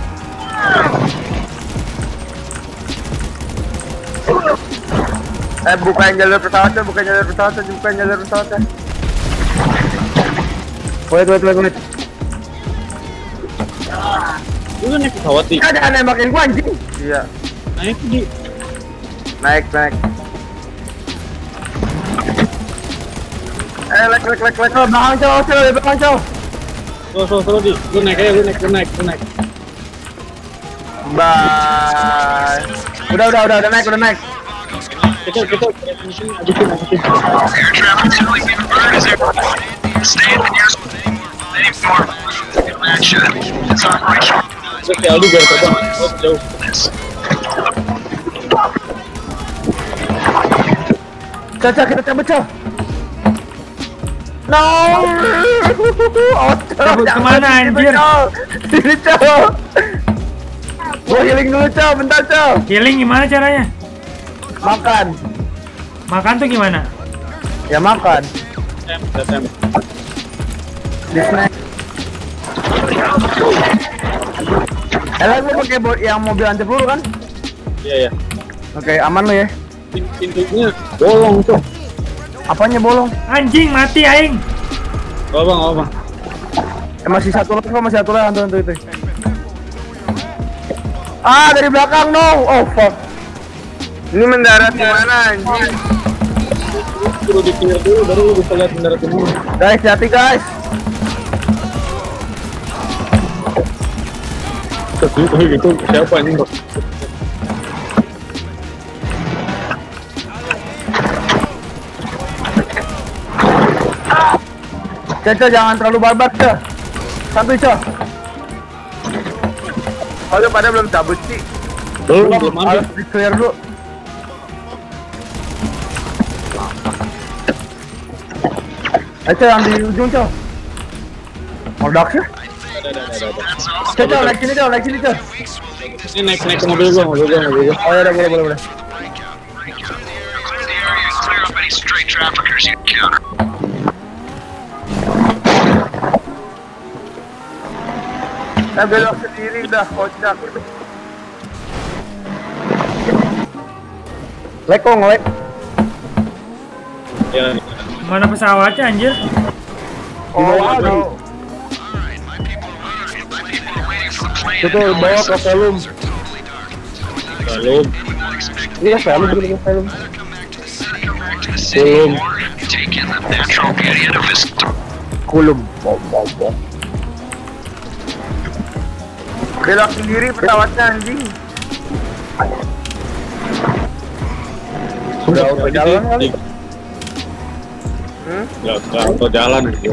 Eh bukan jalur pesawatnya, bukan jalur pesawatnya, bukan jalur pesawatnya. Wait, wait, wait, wait. Lu naik pesawat di. Ada nembakin gua anjing. Iya. Naik di. Naik, naik. Eh, lek, lek, lek, lek. Oh, belakang cow, cow, belakang cow. So, so, so, di. Lu naik aja, lu naik, lu naik, lu naik. Bye. Udah, udah, udah, udah naik, udah naik. Kita, kita, abisin, abisin, abisin. Air traffic telling me bird is airborne. Stay in the nearest waiting for action. It's operational. Terus si Aldi gak terbang, oh jauh. Caca, kita cabut, cow. No. Oh, Cabut kemana, anjir? Sini, cow. Gua healing dulu, cow. Bentar, cow. Healing gimana caranya? Makan. Makan tuh gimana? Ya makan. Tem, tem. Di snack. Eh, lu pakai bo- yang mobil anti peluru kan? Iya, iya. Oke, aman lu ya. Pintunya bolong tuh. Apanya bolong? Anjing mati aing. Oh bang, oh bang. Eh, masih satu lagi kok, masih satu lagi hantu hantu itu. Ah, dari belakang no. Oh fuck. Ini mendarat di mana anjing? Suruh di pinggir dulu, baru lu bisa lihat mendarat di mana. Guys, hati guys. Terus itu, itu siapa ini bang? Caca jangan terlalu barbar, Caca. Santuy, Caca. Oh, lu pada belum cabut sih. Belum, belum ada. Harus di clear dulu. Caca yang di ujung, Caca. Meledak sih. Ada, ada, ada, ada. Caca, naik sini, Caca, naik sini, Caca. Ini naik, naik ke mobil gua, mobil gua, mobil gua. Oh ya udah, boleh, boleh, boleh. Clear the area and clear up any stray traffickers you encounter. Eh belok sendiri dah, kocak. Lek kok ngelek. Ya, Mana pesawatnya anjir? Oh, wow. Itu bawa ke volume. belum. Iya, volume, belum volume. Belum. Take in the natural beauty of this. Kulum. Bom, bom, bom. Belok sendiri pesawatnya anjing. Udah auto jalan kali. Hmm? Ya, udah auto jalan aja.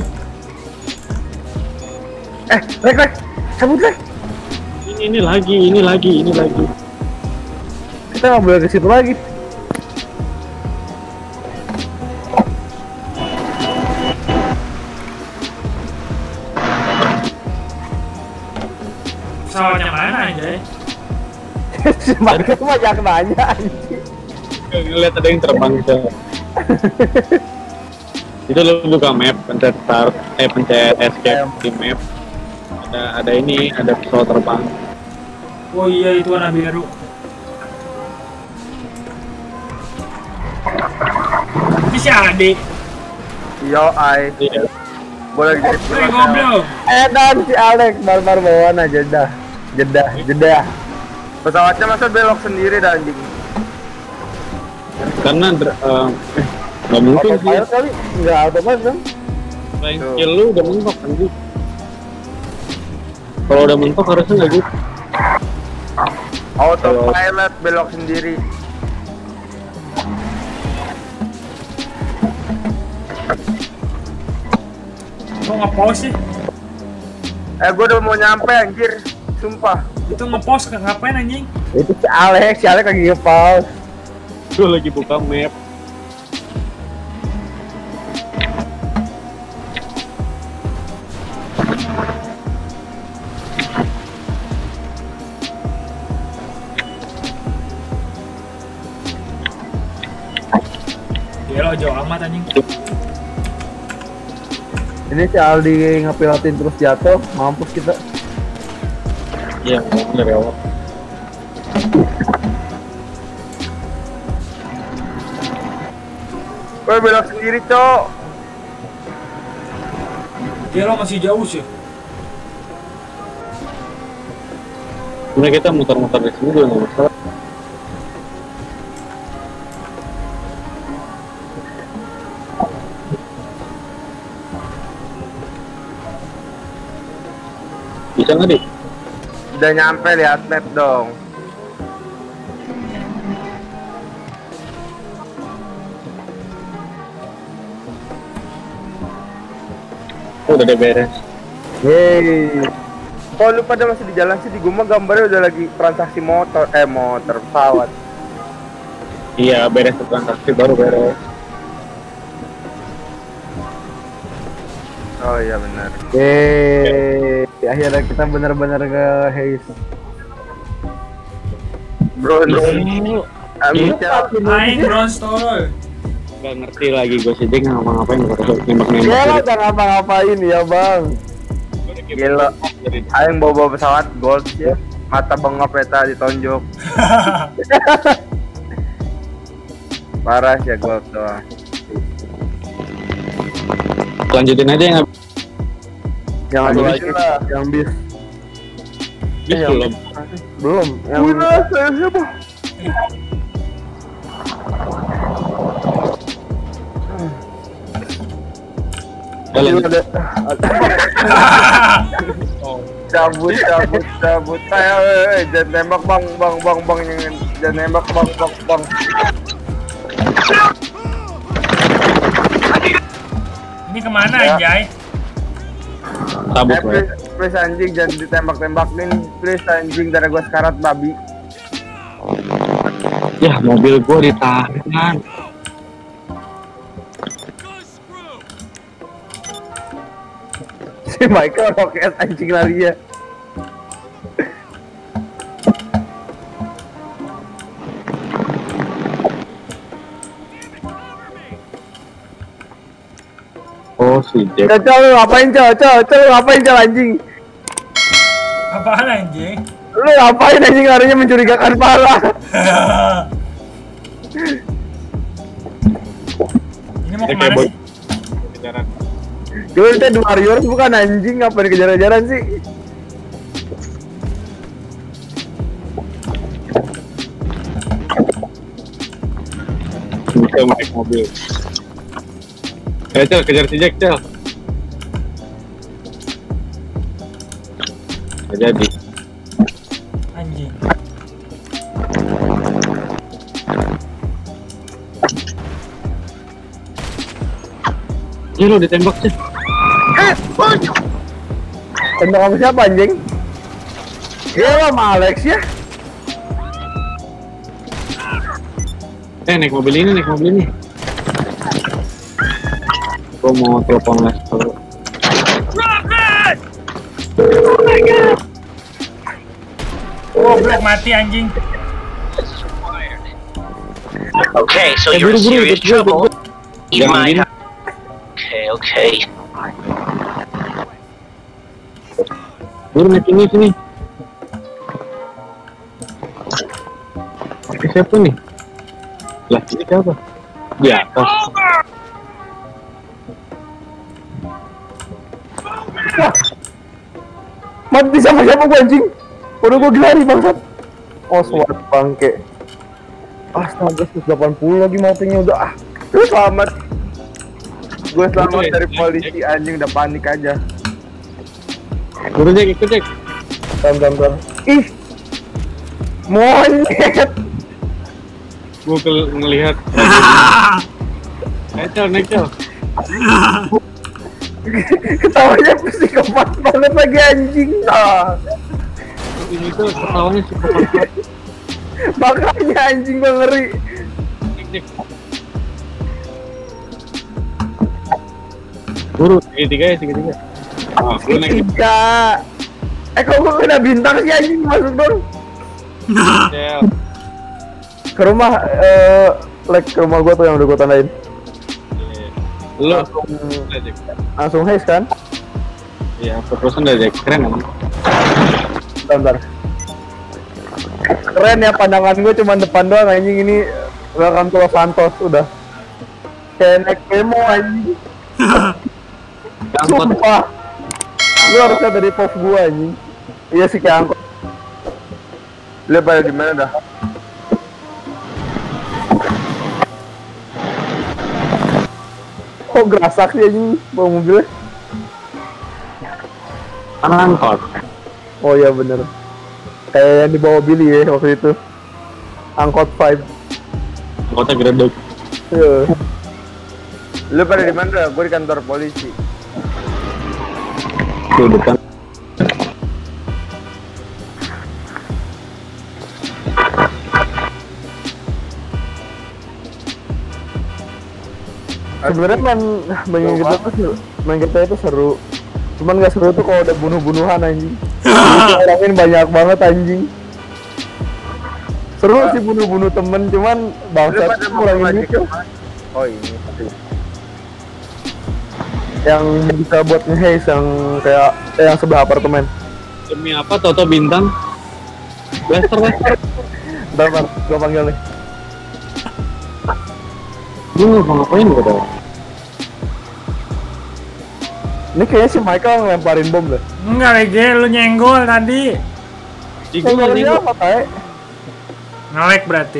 Eh, Lek, Lek. Cabut, Lek. Ini, ini lagi, ini lagi, ini lagi. Kita nggak boleh ke situ lagi. Pesawatnya mana anjay? Semakin banyak nanya anjing. Ngeliat ada yang terbang gitu. Itu lo buka map, pencet start, eh pencet escape di map. Ada ada ini, ada pesawat terbang. Oh iya itu warna biru. Ini si Ade. Yo, ai. Iya. Boleh jadi. Woi goblok. Eh dan si Alex barbar bawaan aja dah. Jedah, jedah. Pesawatnya masa belok sendiri dah anjing. Karena dr- eh, eh, nggak mungkin sih. Autopilot kali? Enggak autopilot kan? Flying skill lu udah mentok anjir. Kalau udah mentok harusnya nggak gitu. Autopilot belok sendiri. Kok nge-pause sih? Eh gua udah mau nyampe anjir. Sumpah. Itu nge-pause ngapain anjing? Itu si Alex, si Alex lagi nge-pause. Gue lagi buka map. Ya lo jauh amat anjing. Ini si Aldi ngepilotin terus jatuh, mampus kita. Iya, dari awal. Woi belok sendiri cok. Dia lo masih jauh sih. Sebenarnya kita muter-muter di sini juga nggak masalah. Bisa nggak di? Udah nyampe lihat map dong. Oh, udah deh beres. Yeay. Kok lu pada masih di jalan sih? Di gua gambarnya udah lagi transaksi motor, eh motor pesawat. Iya, beres transaksi baru beres. Oh iya benar. Yeay, akhirnya kita benar-benar ke Haze. Bro, Amin Aing bronze tol. Gak ngerti lagi gue sih, dia ngapa-ngapain nembak Ya nembak. udah ngapa-ngapain ya bang. Gila. Aing bawa-bawa pesawat gold ya. Mata bengap peta ditonjok. Parah sih ya gold doang. Lanjutin aja yang Yang ada Lanjut lagi lah, yang bis. bis Yang belum. Belum, yang Udah, saya siapa? Kalian ada Cabut, cabut, cabut. Ayo, eh, jangan nembak bang, bang, bang, bang, jangan, jangan nembak bang, bang, bang. Ini kemana Ya. anjay? tabuk Eh, gue. please, please anjing jangan ditembak-tembakin, please anjing darah gua sekarat babi. Ya mobil gue ditahan. si Michael roket anjing lari ya. Oh si Jack. Cocok lu ngapain cocok, cocok lu ngapain cocok anjing. Apaan anjing? Lu ngapain anjing larinya mencurigakan parah. Ini mau kemana sih? Gue kita The Warriors bukan anjing, ngapain kejar-kejaran sih? Bisa naik mobil. Eh Cel, kejar si Jack Cel. Gak jadi. Anjing. Ya lo ditembak sih. Tembak sama siapa anjing? Ya lo sama Alex ya? Eh naik mobil ini, naik mobil ini. Gue mau telepon les dulu. Oh, blok mati anjing. Okay, so Eh you're buru in buru, serious ikut gue, ikut trouble. gue. You Jangan might gini. have... Okay, okay. Buru naik ini sini. Ini siapa nih? Lah ini siapa? Di atas. Mati sama siapa gua anjing? Udah gua gelari bangsat. Oh swat bangke. Astaga seratus delapan puluh lagi matinya udah ah. Lu selamat. Gue selamat Betul ya, dari Jack, polisi anjing udah panik aja. Buru Jack, ikut Jack. Tam tam tam. Ih. Monyet. Gue ke ngelihat. Naik Cel, naik Cel. Ketawanya psikopat banget lagi anjing. Ah. Ini tuh ketawanya psikopat. Makanya anjing gua ngeri. Jack, Jack. Buru, tiga-tiga ya, tiga-tiga. Ah, lu naik Tiga. Eh kok gua kena bintang sih anjing masuk dong. Cel. Ke rumah eh like ke rumah gua tuh yang udah gua tandain. Lu langsung langsung haze kan? Iya, terus udah jadi keren emang. Bentar, bentar. Keren ya pandangan gue cuma depan doang anjing ini. Welcome to Los Santos udah. Kayak naik demo anjing. Sumpah. Lu harusnya dari pop gua anjing. Iya sih kayak angkot. Lu pada di mana dah? Kok gerasak sih anjing bawa mobilnya? Kan angkot. Oh iya bener. Kayak yang dibawa Billy ya waktu itu. Angkot five. Angkotnya gredek. Iya. Lu pada di mana dah? Gue di kantor polisi. Tuh depan. Sebenarnya main main kita tuh seru. Main kita itu seru. Cuman gak seru tuh kalau udah bunuh-bunuhan anjing. Orangin banyak banget anjing. Seru sih bunuh-bunuh temen, cuman Lu bangsat pada mau kurangin lagi gitu. kemana? Oh ini. Yang bisa buat nge-haze yang kayak eh, yang sebelah apartemen. Demi apa Toto Bintang? Lester, Lester. Bentar, bentar, gua panggil nih. Lu ngapa ngapain gua tau? Ini kayaknya si Michael ngelemparin bom deh. Enggak, Lege, lu nyenggol tadi. Igu Yang nih apa, Tay? Ngelek berarti.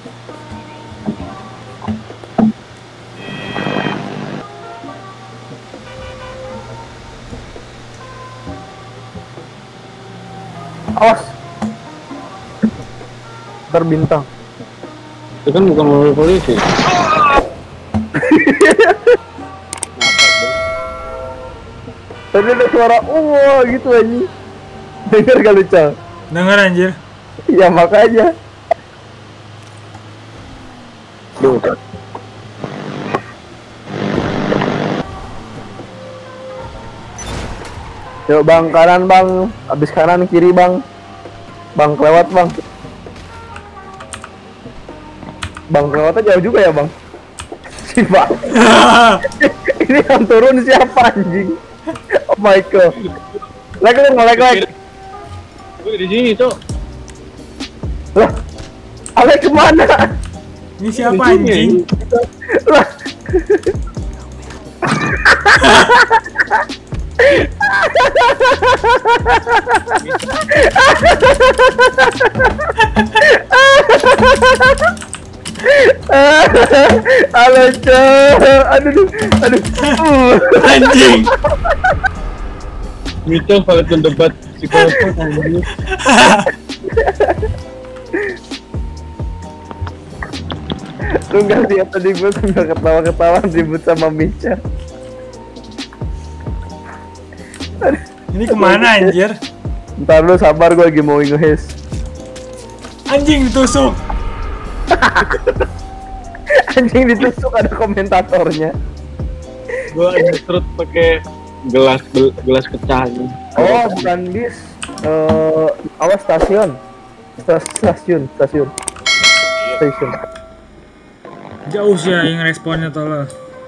Awas. Terbintang. Itu kan bukan mobil polisi. Tadi ada suara wah gitu anjing. Dengar gak lu, Cal? Denger anjir. Ya makanya. Duh. Yuk bang, kanan bang. Abis kanan kiri bang. Bang kelewat bang. Bang kelewatnya jauh juga ya bang. Si bang. Ini yang turun siapa anjing? Oh my god. Like lu nge-like like. Gue di sini tuh. Lah. Ale kemana? Ini siapa anjing? Lah. Halo cowok, aduh, aduh, Anjing. Mito kalau mendebat psikopat anjing. lu nggak lihat tadi gue sambil ketawa-ketawa ribut sama Micha. Ini kemana anjir? Ntar lu sabar, gue lagi mau nge-haze. Anjing ditusuk. Anjing ditusuk, ada komentatornya. Gue nyerut pakai gelas gel- gelas pecah nih. Oh bukan bis, uh, awas stasiun, Stas- stasiun, stasiun, station. Jauh sih ya yang responnya tolong.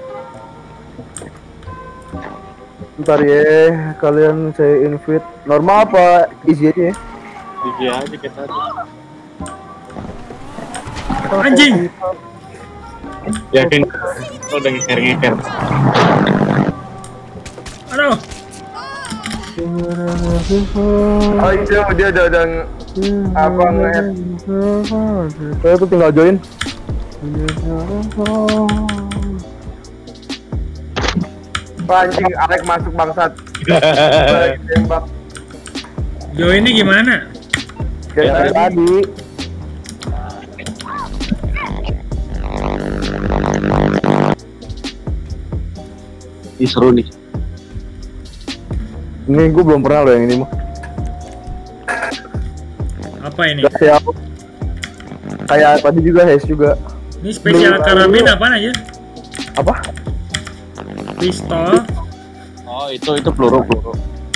Ntar ya, kalian saya invite. Normal apa easy aja ya? Gigi aja kita aja. Anjing. Yakin lo udah ngeker-ngeker. Aduh. Oh itu dia udah udah nge- apa nge-head. Saya tuh tinggal join. Wah, anjing Alek masuk bangsat. Lagi tembak. Jo ini gimana? Kayak tadi. Ini seru nih. Ini gue belum pernah loh yang ini mah. Apa ini? Gak siap. Kayak tadi juga haze juga. Ini spesial karabin apaan aja? Apa? Pistol. Oh itu itu peluru peluru.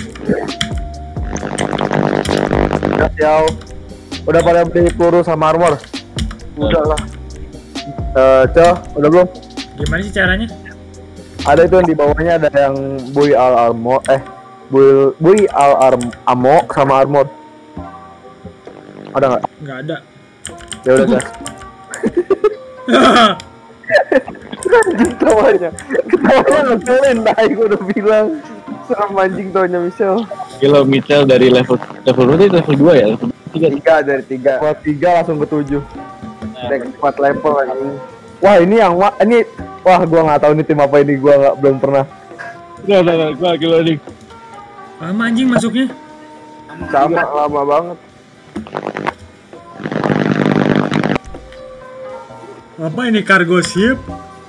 Gak siap. Udah pada beli peluru sama armor. Udah lah. Eh, Coh, udah belum? Gimana sih caranya? Ada itu yang di bawahnya ada yang Boy Al Armor, eh Boy Boy Al Arm Amo sama Armor. Ada nggak? Nggak ada. Ya udah gas. Anjing tawanya, ketawanya ngeselin dah, gue udah bilang. Serem anjing tawanya Michelle. Gila Michelle dari level level berapa itu level dua ya? Level tiga. Tiga dari tiga. Level tiga langsung ke tujuh. Deck empat level anjing. Wah ini yang wah ini wah gua nggak tahu nih tim apa ini, gua nggak belum pernah. Enggak enggak enggak, gua lagi loading. Lama anjing masuknya. Sama lama banget. Apa ini cargo ship?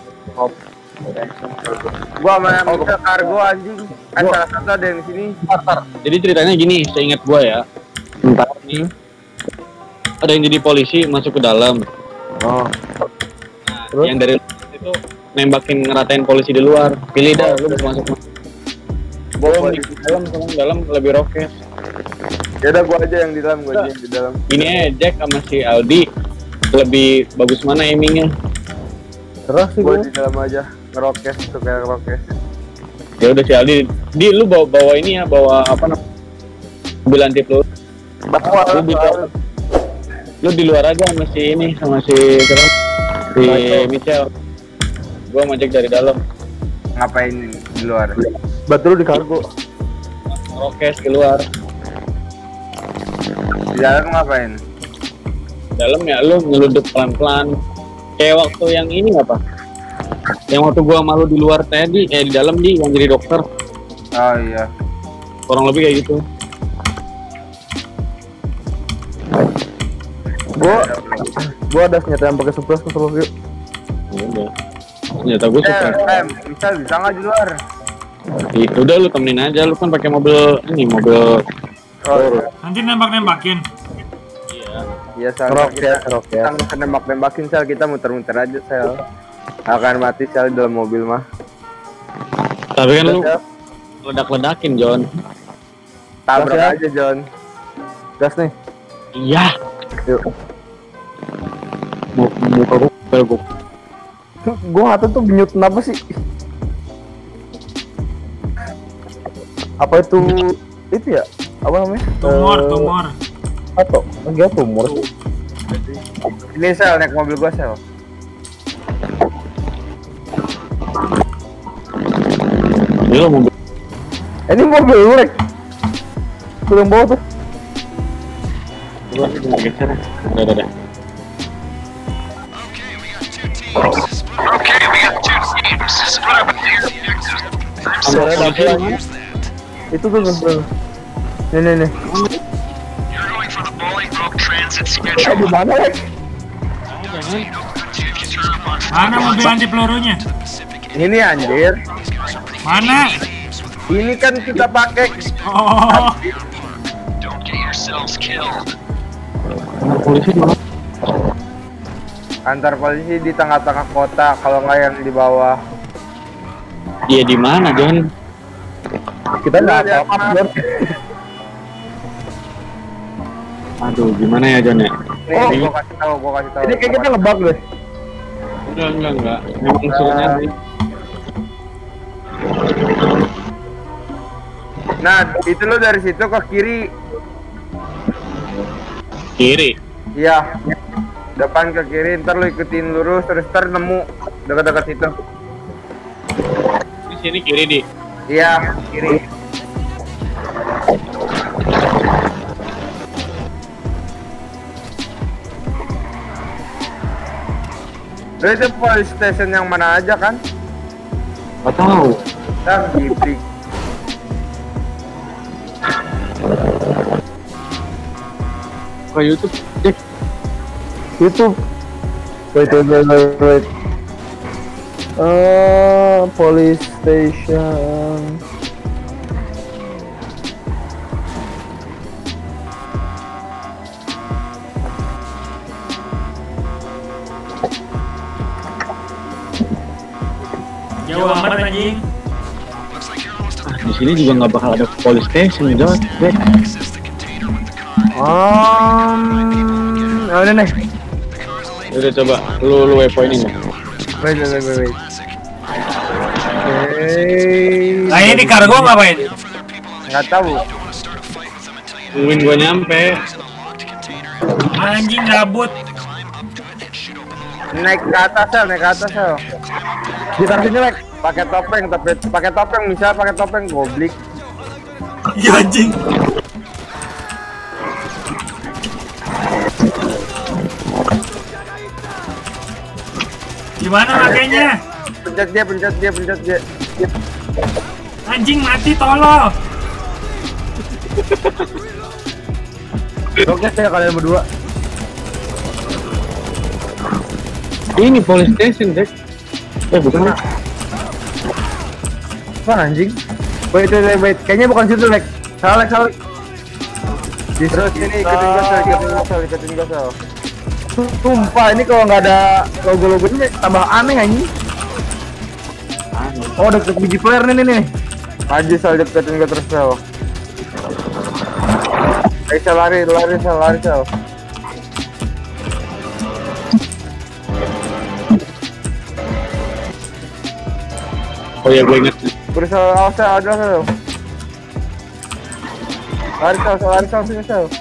Gua sama yang bisa kargo anjing. Kan salah satu ada yang di sini. Jadi ceritanya gini, seingat gua ya. Entar nih. Ada yang jadi polisi masuk ke dalam. Oh. Terus? Yang dari itu nembakin ngeratain polisi di luar. Pilih dah, lu bisa masuk. Gua di dalam, sama dalam lebih rokes. Ya udah gua aja yang di dalam, gua aja yang di dalam. Ini aja Jack sama si Aldi lebih bagus mana aimingnya? Terus sih Gua gua. di dalam aja ngerokes tuh kayak ngerokes. Ya udah si Aldi, di lu bawa bawa ini ya, bawa apa namanya? Mobil anti peluru. Lu di luar, lu di luar aja sama si ini, sama si siapa? Si Michelle. Gua mau Jack dari dalam. Ngapain di luar? Betul di kargo. Rokes keluar. Di dalam ngapain? Dalam ya lu ngeluduk pelan-pelan. Kayak waktu yang ini apa? Yang waktu gua malu di luar tadi, eh di dalam di yang jadi dokter. Oh iya. Kurang lebih kayak gitu. Gua gua ada senjata yang pakai supras ke seluruh. Ya udah. Ternyata gua suka. Eh, em, bisa bisa nggak di luar? Ih, udah lu temenin aja, lu kan pakai mobil ini, mobil. Oh iya. Nanti nembak-nembakin. Iya. Iya, Sal. Rock Kita ya, rock ya. kita nggak nembak-nembakin, Sal. Kita muter-muter aja, Sal. Akan mati, Sal, dalam mobil mah. Tapi kan lu ledak-ledakin, John. Tabrak Gas ya? aja, John. Gas nih. Iya. Yuk. Mu- Muka gua pel gua. Gua nggak tahu tuh benyut kenapa sih. Apa itu itu ya? Apa namanya? Tumor, Eh, tumor. Atau enggak tumor sih. Ini, Sal, naik mobil gua, Sal. Ini lo mobil. Eh, ini mobil lu, Rek. Turun bawah tuh. Gua geser. Udah, udah, udah. Okay, we got two teams. Split up with your objectives. Ambil polisi mana? Itu tuh tuh. Nih nih nih. You're going for the Bolingbroke Transit Eh, Schedule. di mana, Rek? If you turn up on Mana mobil anti pelurunya? Ini anjir. Mana? Ini kan kita pakai. Oh, don't get yourselves killed. Ambil polisi di mana? Antar polisi di tengah-tengah kota, kalau nggak yang di bawah. Iya di mana, John? Kita nggak apa-apa, John. Aduh, gimana ya, John ya? Nih, Oh. gua kasih tahu, gua kasih tahu. Ini kayak kita ngebug deh. Enggak, enggak, enggak. Memang suruhnya sih. Nah, itu lo dari situ ke kiri. Kiri. Iya. Depan ke kiri, ntar lo ikutin lurus terus ntar nemu dekat-dekat situ. Di sini kiri, Di. Iya, kiri. Lo itu police station yang mana aja kan? Enggak tahu. Dan giprik. Ke YouTube, Jack. YouTube. Wait, wait, wait, wait, wait. Uh, police station. jauh amat anjing. Di sini juga nggak bakal ada police station, John. Jack. Um, oh ini nih. Udah coba lu lu waypointin ya. Wait, wait, wait, wait. Oke. Eh, Lah ini di kargo ngapain? Nggak tahu. Tungguin gua nyampe. Anjing gabut. Naik ke atas sel, naik ke atas sel. ditaruh sini Lek. Pakai topeng, tapi pakai topeng bisa pakai topeng goblik. Ya anjing. Gimana makanya? Pencet dia, pencet dia, pencet dia. Anjing mati tolol. Oke saya kalian berdua. Ini police station, Dek. Eh, bukan. Dek. Wah anjing. Wait, wait, wait, wait. Kayaknya bukan situ Lek. Salah Lek, salah Lek. Terus ini ikutin gue sel, ikutin gue sel, ikutin gue sel. Sumpah ini kalau nggak ada logo-logonya tambah aneh anjing. Oh deket biji player nih nih nih. Maju sel, deketin gue terus sel. Ayo sel, lari, lari sel, lari sel. Oh ya, gue inget. Beri sel, awas sel, ada sel. Lari sel, sel, lari sel, sini sel.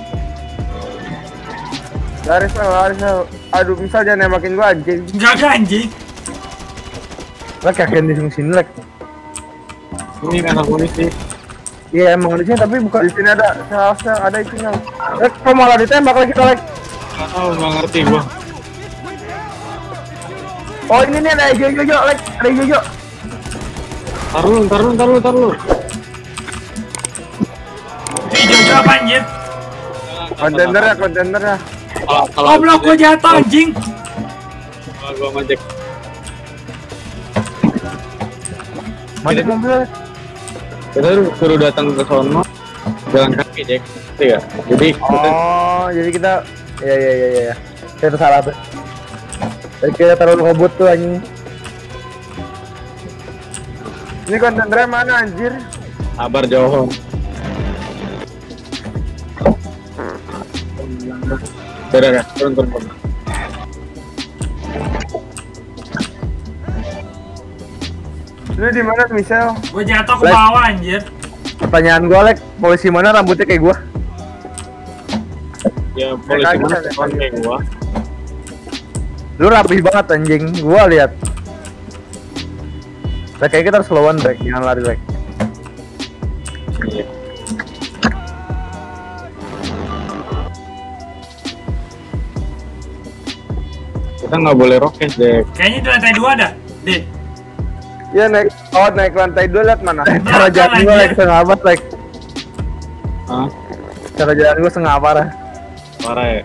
Lari sel, lari sel. Aduh, misal jangan nembakin gua anjing. Enggak ada anjing. Lek yakin di sini sini Lek. Ini kan aku nih sih. Iya emang di sini tapi bukan. Di sini ada sel, sel, ada itu sel. Lek kok malah ditembak lagi kita Lek. Oh, nggak ngerti gua. Oh ini nih ada hijau hijau Lek, ada hijau hijau. Tar lu, tar lu, tar lu, tar lu. Ih, Jojo apa anjir? Kontainer ya, kontainer ya. Kalau kalau Goblok gua jatuh anjing. Kalau gua ngajak. Mati mobil Lek. Kita suruh datang ke sono jalan kaki, Jack. Iya. Jadi Oh jadi kita. Iya iya iya iya. Saya salah tuh. Tadi kita taruh ngebut tuh anjing. Ini kontainernya mana anjir? sabar jauh. Udah, udah, turun, turun, turun. Lu di mana Michelle? Gue jatuh ke Lek. bawah anjir. Pertanyaan gua Lek, polisi mana rambutnya kayak gua? Ya, polisi Kayak mana gitu, telepon kayak gua. Lu rapi banget anjing, gua lihat. Lek kayak kita harus lawan Lek, jangan lari Lek. Iya. Kita nggak boleh rokes deh. Kayaknya di lantai dua ada. Deh. Iya naik, oh naik lantai dua lihat mana? Cara jalan gua Lek setengah abad Lek. Hah? Cara jalan gua setengah parah. Parah ya?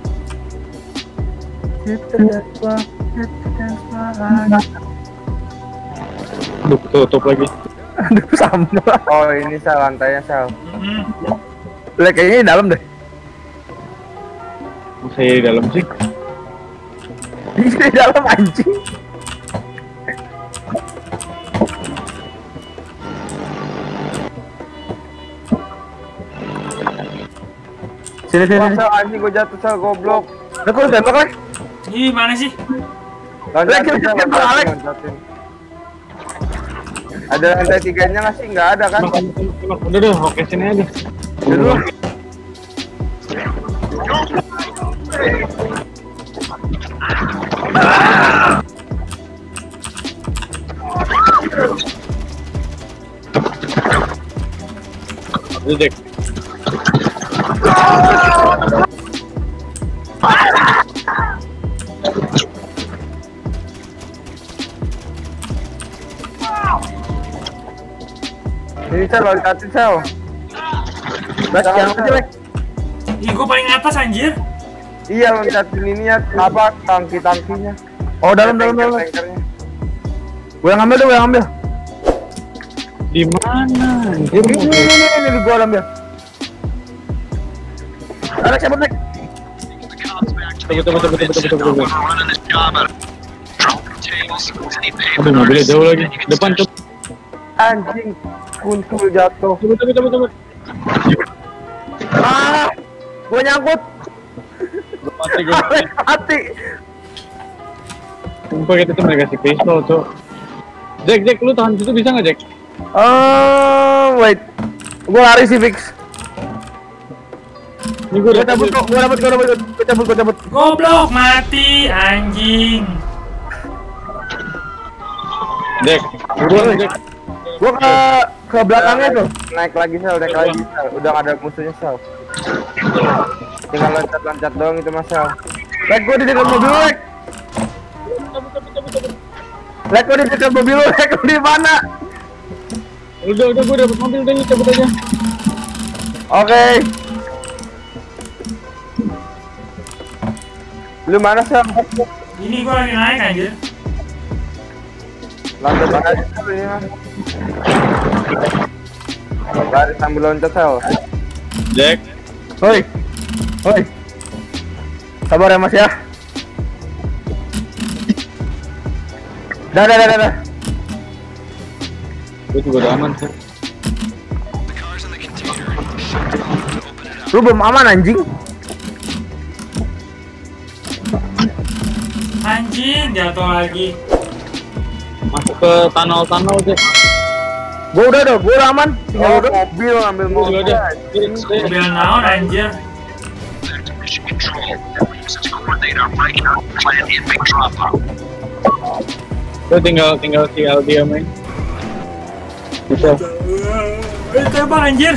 Aduh, tutup lagi. Aduh sama. Oh ini sel lantainya sel. Mm-mm. Lek kayaknya di dalam deh. Masa ya di dalam sih? Di dalam anjing. Sini sini. Wah sini. sel anjing gua jatuh sel goblok. Lek kok lu tembak Lek? Ih, mana sih? Loncatin, Lek, sel, lek, loncatin, Alex. loncatin. Ada lantai tiganya nggak sih? Nggak ada kan? Udah deh, oke sini aja. Dulu. Udah deh. Ini sel loncatin sel. Lek jangan aja Lek. Ih, gue paling atas anjir. Iya loncatin ini ya apa tangki-tangkinya. Oh dalam dalam dalam. Tankernya. Gua yang ambil deh, gua yang ambil. Di mana? Anjir, Ini ini ini ini, ini gua ambil. Lek cabut Lek. Betul, betul, betul, betul, betul, betul, betul. Running this job out of dropping tables, any paper. Aduh, mobilnya jauh lagi. Depan tuh. Anjing kuntul jatuh. Betul, betul, betul, betul. Ah, gua nyangkut. Mati gue. Lek mati. Sumpah kita tuh mereka kasih pistol, cok. Jack, Jack, lu tahan situ bisa nggak Jack? Oh, wait. Gua lari sih fix. Ini gue Gua udah cabut kok, gua dapat, gua dapat, gua cabut, gua cabut. Goblok, mati anjing. Jack, udah Jack. Gua ke ke belakangnya tuh. Naik lagi sel, naik lagi sel. Udah nggak ada musuhnya sel. Tinggal loncat-loncat doang itu mas sel. Lek, gua di dekat mobil lu, Lek. Lek, gua di dekat mobil lu, Lek. Lu di mana? Udah, udah, gue dapet mobil, udah cabut aja. Oke. Lu mana sel? Ini gua lagi naik anjir. Loncat aja sel ini mas. Lari sambil loncat sel. Jack, Hoi. Hoi. Sabar ya, Mas ya. Dah, dah, dah, dah, dah. gue juga udah aman sih. Lu belum aman anjing. Anjing, jatuh lagi. Masuk ke tunnel-tunnel Jack. Gua udah udah, gua udah aman. Tinggal Oh, udah. mobil ngambil Gue juga mobil. udah. Mobil naon anjir. Mission control. Use it to coordinate our breakout plan in big drop out. Gue tinggal tinggal si Aldi ya main. Bisa. Eh, tembak anjir. You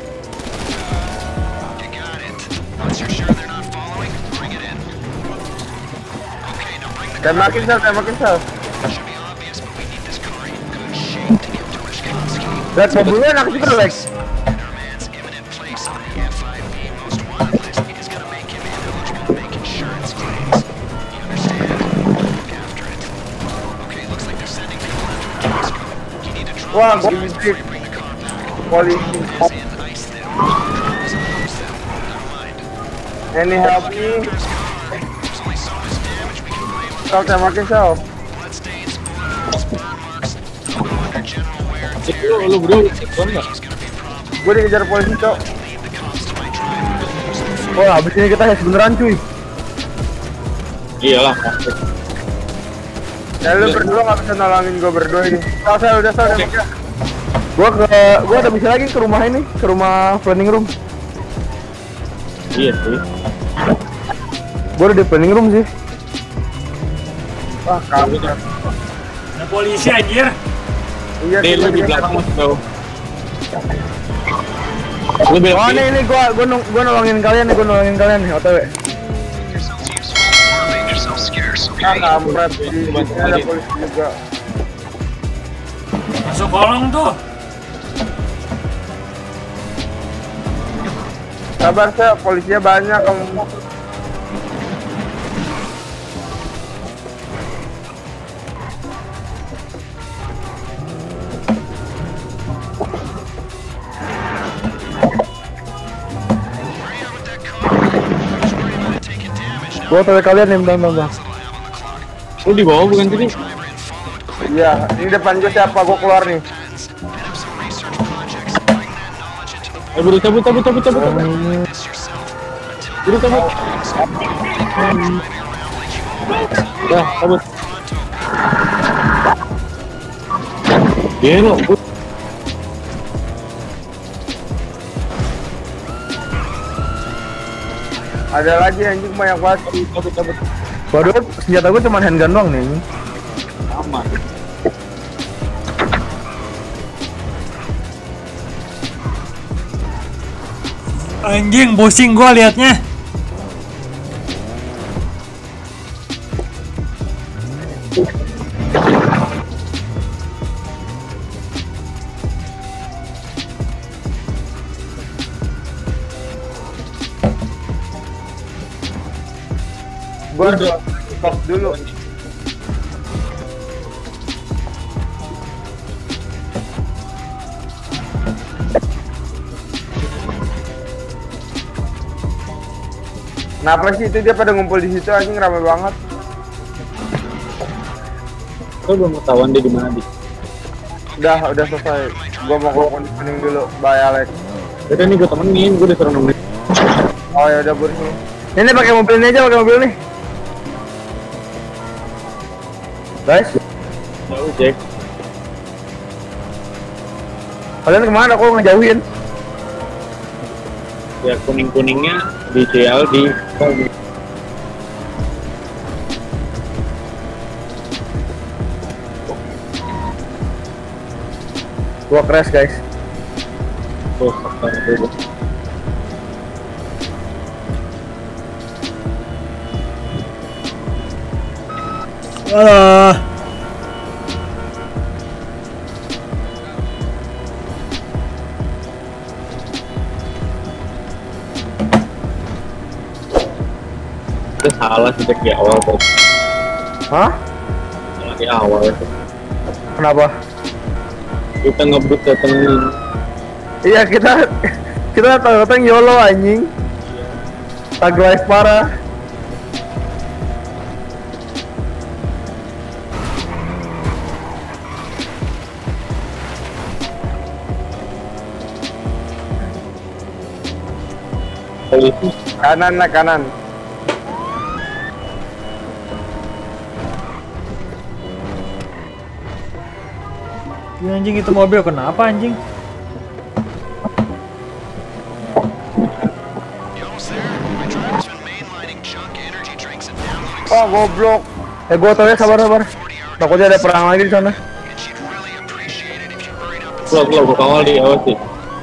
got it. Once you're sure they're not following, bring it in. Okay, now bring the Tembakin sel, tembakin sel. should be obvious, but we need this car in good shape to get to Rishkovsky. Lihat mobilnya enak juga, Lex. And our man's imminent place on the F I B most wanted list is gonna make him ineligible to make insurance claims. You understand? Look after it. Okay, looks like they're sending people after the telescope. You need to drop Wah, these gua guys bisik. before you bring the car back. Polisi. As in, ice them. Drop is opposed them. Never mind. Any help me? There's only so much damage we can lay on Sel, tembakin sel. bloodstains, bullet holes, burn marks. They'll go under general wear and Jack, tear. lu lu berdua ikut nggak? He's gonna be a problem. Gua dikejar polisi cok. Leave the cops to my driver. Wah, abis ini kita hash beneran cuy. Iyalah. pasti. Ya lu berdua nggak bisa nolongin gua berdua ini. Sel, sel, udah sel, tembakin. Gua ke gua ada misi lagi ke rumah ini, ke rumah planning room. Iya sih. Gua udah di planning room sih. Wah, kamu. Ada polisi anjir. Iya, Nih lu di kita- belakang masih tahu. Lu belok Oh, kiri. nih ini gua gua nung- gua nolongin kalian nih, gua nolongin kalian nih, O T W. Yourselves useful or make yourself scarce, Ah, okay? kampret. Di sini ada polisi juga. Masuk kolong tuh. Sabar sel, polisinya banyak kamu. Gua O T W kalian nih, bentar, bentar. Lu di bawah bukan sini? Iya, ini depan gua siapa? Gua keluar nih. Eh, buru cabut, cabut, cabut, cabut. cabut. Buru cabut. Dah, cabut. Gelo, bu- Ada lagi anjing banyak banget. cabut, cabut. Waduh, senjata gua cuma handgun doang nih. Aman. Anjing, pusing gua liatnya. Gua stop dulu. Kenapa sih itu dia pada ngumpul di situ anjing rame banget. Gua belum ketahuan dia di mana di. Udah, udah selesai. Gua mau ke kuning dulu. Bye Alex. Udah nih gua temenin, gua disuruh nemenin. Oh ya udah bersih. Ini pakai mobil ini aja, pakai mobil nih. Guys, Jauh, Jack. Kalian kemana? Kok ngejauhin? Ya kuning-kuningnya di C L D. Gua crash guys. Tuh, faktor dulu. Alah. Itu salah sejak di awal tuh. Hah? Salah di awal itu. Kenapa? Kita ngebut datengin. Iya kita kita datang-datang YOLO anjing. Tag life parah. Polisi Kanan nak kanan. Ya, anjing itu mobil kenapa anjing? Oh goblok. Eh gua tau ya, sabar sabar. Takutnya ada perang lagi di sana. Gua gua gua kawal di awas sih.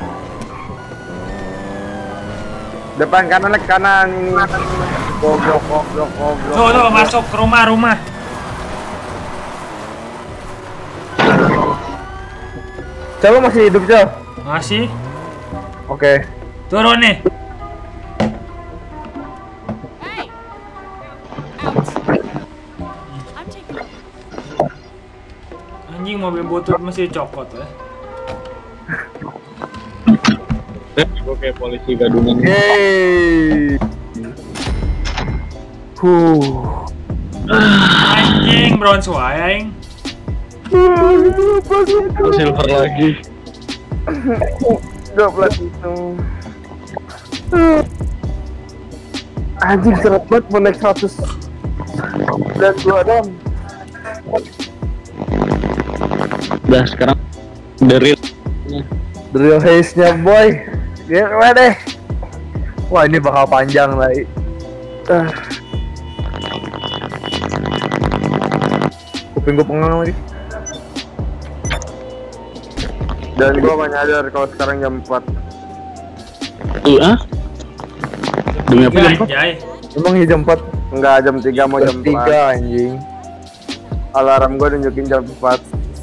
Depan kanan nak kanan ini. Goblok goblok goblok. Tuh tuh masuk ke rumah rumah. Coba masih hidup Cel? Masih. Oke. Turun nih. Anjing mobil butut masih cokot ya. Eh, gua kayak polisi gadungan. Yeay. Huh. Anjing bronze wae aing. Silver lagi. dua belas itu. Anjing seret banget mau naik seratus dan dua dong. Udah sekarang the real. The real haze-nya boy. Gimana deh. Wah ini bakal panjang lagi. Uh. Kuping gue pengang lagi. Dan gua gak nyadar kalau sekarang jam empat. Tuh ah? Demi apa jam empat? Anjay. Emang ya jam empat? Enggak, jam tiga mau jam tiga empat. anjing. Alarm gua nunjukin jam empat.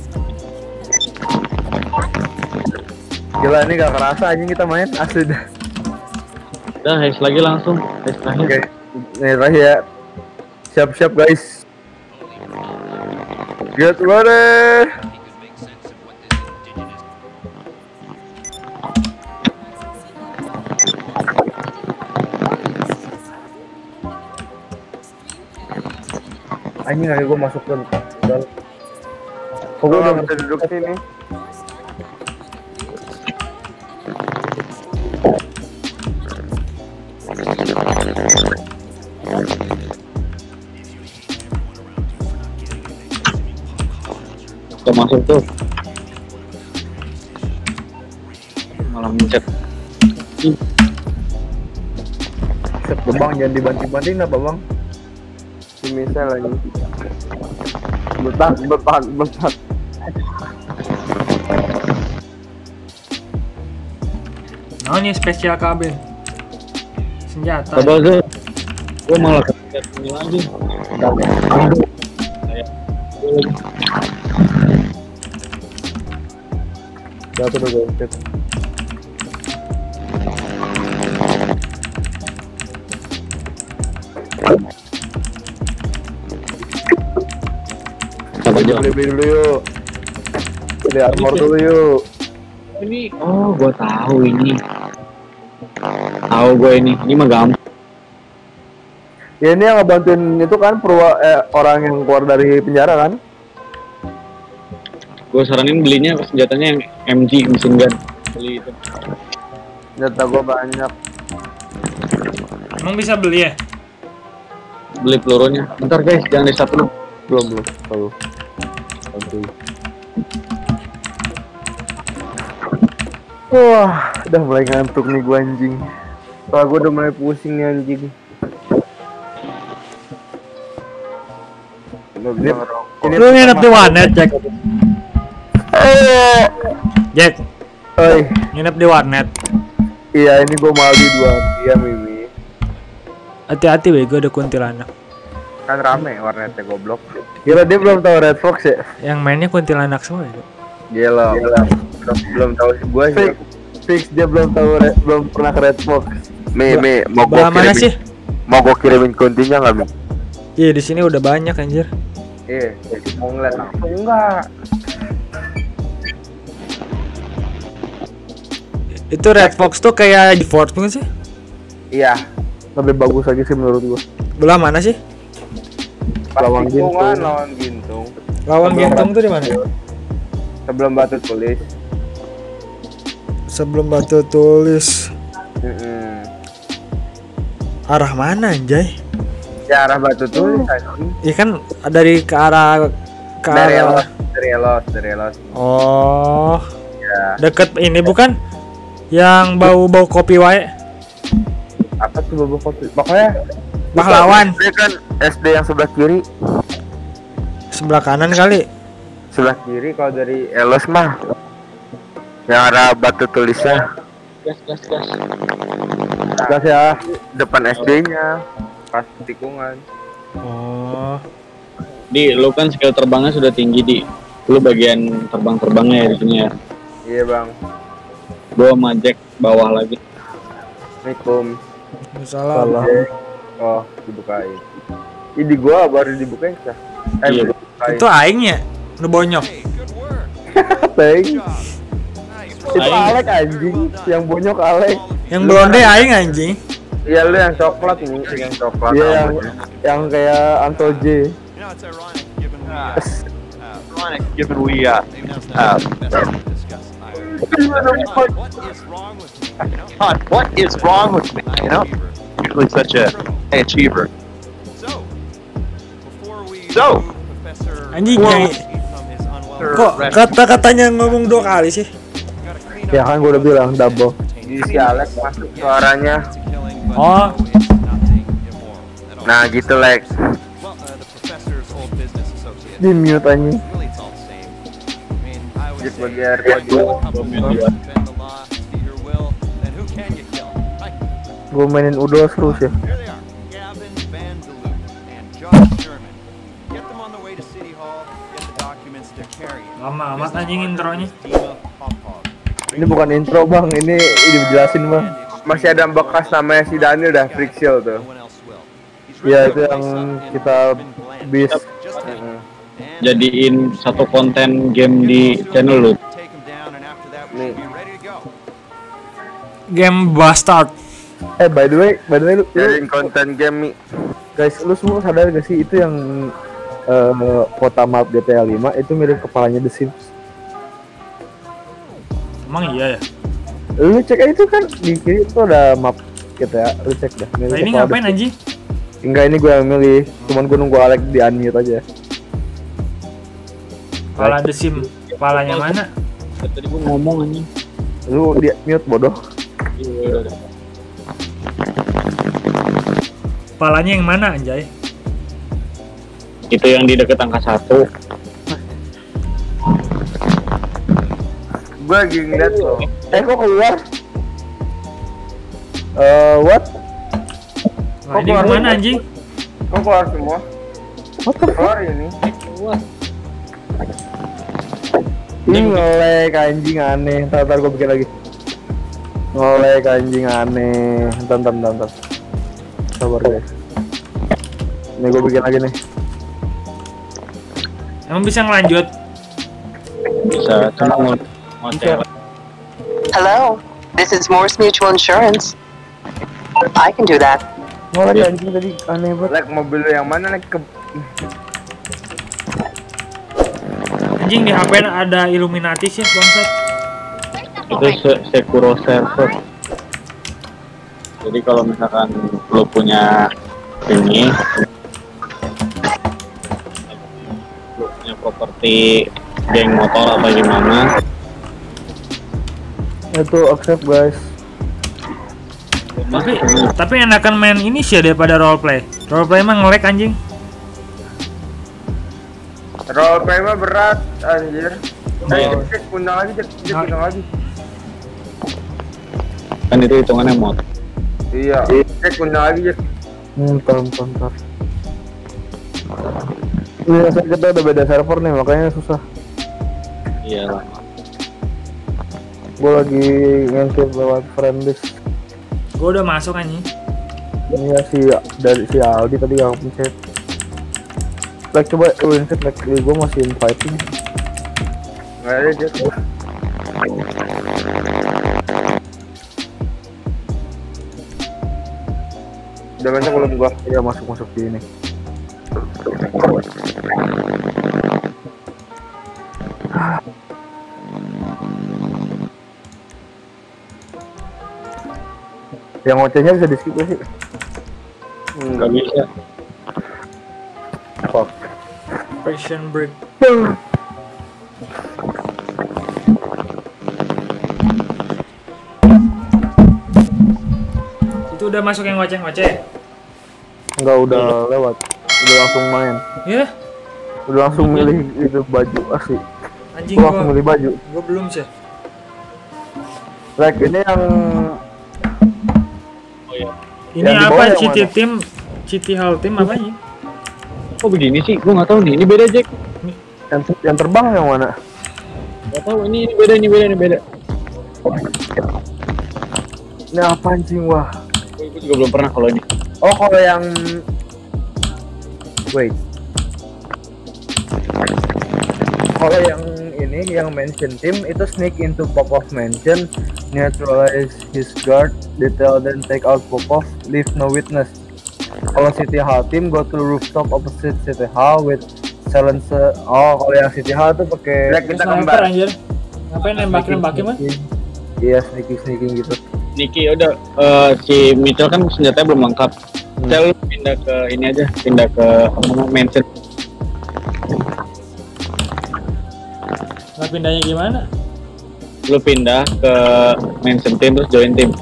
Gila ini gak kerasa anjing kita main asli dah. Udah, haze lagi langsung. Haze terakhir. Oke. Nih terakhir ya. Siap-siap guys. Get ready. Anjing kaki gue masuk ke dalam. Kok gue udah bisa duduk sini. Kita masuk tuh. Malah mencet. Set bang, jangan dibanting-banting apa bang? Si misal lagi. Betak, betak, betak. Nah ini spesial kabin. Senjata. Coba tuh. Gua malah ketinggalan ini lagi. Kayak Jatuh udah gue set. Beli-beli dulu yuk. Beli armor dulu yuk. ini, oh gua tahu ini. Tahu gua ini. Ini mah gampang. Ya ini yang ngebantuin itu kan perwa, eh, orang yang keluar dari penjara kan? Gue saranin belinya senjatanya yang M G mesin gun. Beli itu. Senjata gua banyak. Emang bisa beli ya? Beli pelurunya. Bentar guys, jangan di satu dulu. Belum belum. Belum. Oke. Wah, udah mulai ngantuk nih gua anjing. Wah, gua udah mulai pusing nih anjing. Ini, ini Lu nginep di warnet, Jack. Eh, Jack, oi. nginep di warnet. Iya, ini gua mau di dua. Iya, Mimi. Hati-hati bego, ada kuntilanak. kan rame warnetnya goblok. Gila, dia belum tahu Red Fox ya? Yang mainnya kuntilanak semua ya. Gila, belum belum tahu sih gua sih. Fix, fix dia belum tahu Red, belum pernah ke Red Fox. Mi, mi, mau gua Belah mana kirimin, sih? mau gua kirimin kuntinya nggak, Mi? Iya, di sini udah banyak anjir. Iya, mau ngeliat langsung enggak? Itu Red Fox tuh kayak di Fort bukan sih? Iya. Lebih bagus lagi sih menurut gua. Belah mana sih? Lawan Pasti Gintung. kungan, lawan gintung. Lawan Gintung tuh di mana? Sebelum batu tulis. Sebelum Batu Tulis. Mm-mm. Arah mana anjay? Ya arah batu tulis anjing. Iya kan dari ke arah ke Dari arah. Elos, dari Elos, dari Elos. Oh, Ya. deket ini bukan? Yang bau-bau kopi wae. Apa tuh bobo kopi? Pokoknya Pahlawan. dia kan S D yang sebelah kiri. Sebelah kanan kali. Sebelah kiri kalau dari Elos mah. Yang arah batu tulisnya. Gas, gas, gas. Gas ya. Depan S D-nya. Pas tikungan. Oh, Di, lu kan skill terbangnya sudah tinggi, Di. Lu bagian terbang-terbangnya ya di sini ya. Iya bang. Gua sama Jack bawah lagi. Assalamualaikum. salah. Oh, dibukain. Ini di gua baru dibukain sah. Eh, Iya. belum dibukain. Itu aingnya, nu bonyok. Teng. Itu Aing. Alek anjing, yang bonyok Alek. Yang blonde aing anjing. Iya lu yang coklat nih, yang coklat. Dia yang rambutnya. yang kayak Anto J. Ironic, given we uh, uh, God, what is wrong with me? You know, usually such a hey, achiever. So, Anjing yang kok kata-katanya ngomong dua kali sih? Ya kan gua udah bilang double. Di si Alex masuk suaranya. Oh, Nah gitu Lex. Di mute anjing. Jadi bagi R P G. Gua mainin Udo terus ya. lama amat anjing intronya. Ini bukan intro bang, ini ini dijelasin bang. Masih ada bekas namanya si Daniel dah Frixiel tuh. Ya itu yang kita bis. Jadiin satu konten game di channel lu. Nih. Game Bastard. Eh by the way, by the way lu, lu Jadiin konten game Mi. guys, lu semua sadar gak sih itu yang eh, kota map G T A lima itu mirip kepalanya The Sims. Emang iya ya? Lu cek aja itu kan di kiri itu ada map G T A, lu cek dah. Nah, ini kepala ngapain The Sims. anjing? Enggak, ini gue yang milih. Cuman gue nunggu Alex di unmute aja. Kepala The Sim. Kepalanya mana? Tadi gua ngomong anjing. Lu di mute bodoh. Iya, udah. Kepalanya yang mana anjay? Itu yang di deket angka satu. Gua lagi ngeliat loh. Eh kok keluar? Eh what? Nah, ini gimana anjing? Kok keluar semua? What the fuck? Keluar ini. Ini nge-lag anjing aneh. Ntar, ntar gue bikin lagi. Nge-lag anjing aneh. Ntar, ntar, ntar, ntar. Sabar guys. Ini gue bikin lagi nih. Emang bisa ngelanjut? Bisa cuma mau mau cewek. Hello, this is Morse Mutual Insurance. I can do that. Nge-lag anjing tadi aneh banget. Lex mobil lu yang mana Lex? Ke Anjing di H P ada Illuminati sih bangsat. Itu se- Sekuro server. Jadi kalau misalkan lu punya ini, lu punya properti geng motor apa gimana, Itu accept guys. Tapi tapi enakan main ini sih daripada roleplay. Roleplay emang nge-lag anjing. Roleplay mah berat anjir. Iya. Ayo cek undang lagi, cek cek Nah. undang lagi. Kan itu hitungannya mod. Iya, cek undang lagi, cek. Hmm, bentar, bentar, bentar. Iya, kita udah beda server nih, makanya susah. Iya lah. Gue lagi ngintip lewat friendlist. Gue udah masuk anjing. Iya si dari si Aldi tadi yang pencet. Like coba Winston, like gue masih inviting. Nggak ada, cek. Udah masuk belum gua? Iya masuk masuk di ini. Yang ngocehnya bisa di skip gak sih? Nggak bisa. Fuck. Prison break. Itu udah masuk yang ngoceh-ngoceh. Enggak, udah lewat. Udah langsung main. Ya, Udah langsung milih itu baju asli. anjing Gua langsung gua. milih baju. Gua belum sih. Like ini yang Oh iya. Ini Yang di bawah apa? yang City mana? Team, City Hall Team apa anjing? Kok begini sih? Gua nggak tahu nih. Ini beda Jack. yang, yang terbang yang mana? Nggak tahu. Ini ini beda. Ini beda. Ini beda. Ini apa anjing wah? Gue juga belum pernah kalau ini. Oh kalau yang wait. Kalau yang ini yang mention team itu sneak into Popov mansion, neutralize his guard, detail then take out Popov, leave no witness. Kalau City Hall team go to rooftop opposite City Hall with silencer. Oh kalau yang City Hall tuh pakai Black kita Sniper kembar. anjir. Ngapain nembak-nembakin mah? iya sneaking sneaking gitu. Niki udah eh, si Mitchell kan senjatanya belum lengkap. Mitchell pindah ke ini aja, pindah ke apa namanya mansion. Nah, pindahnya gimana? Lu pindah ke mansion team terus join tim.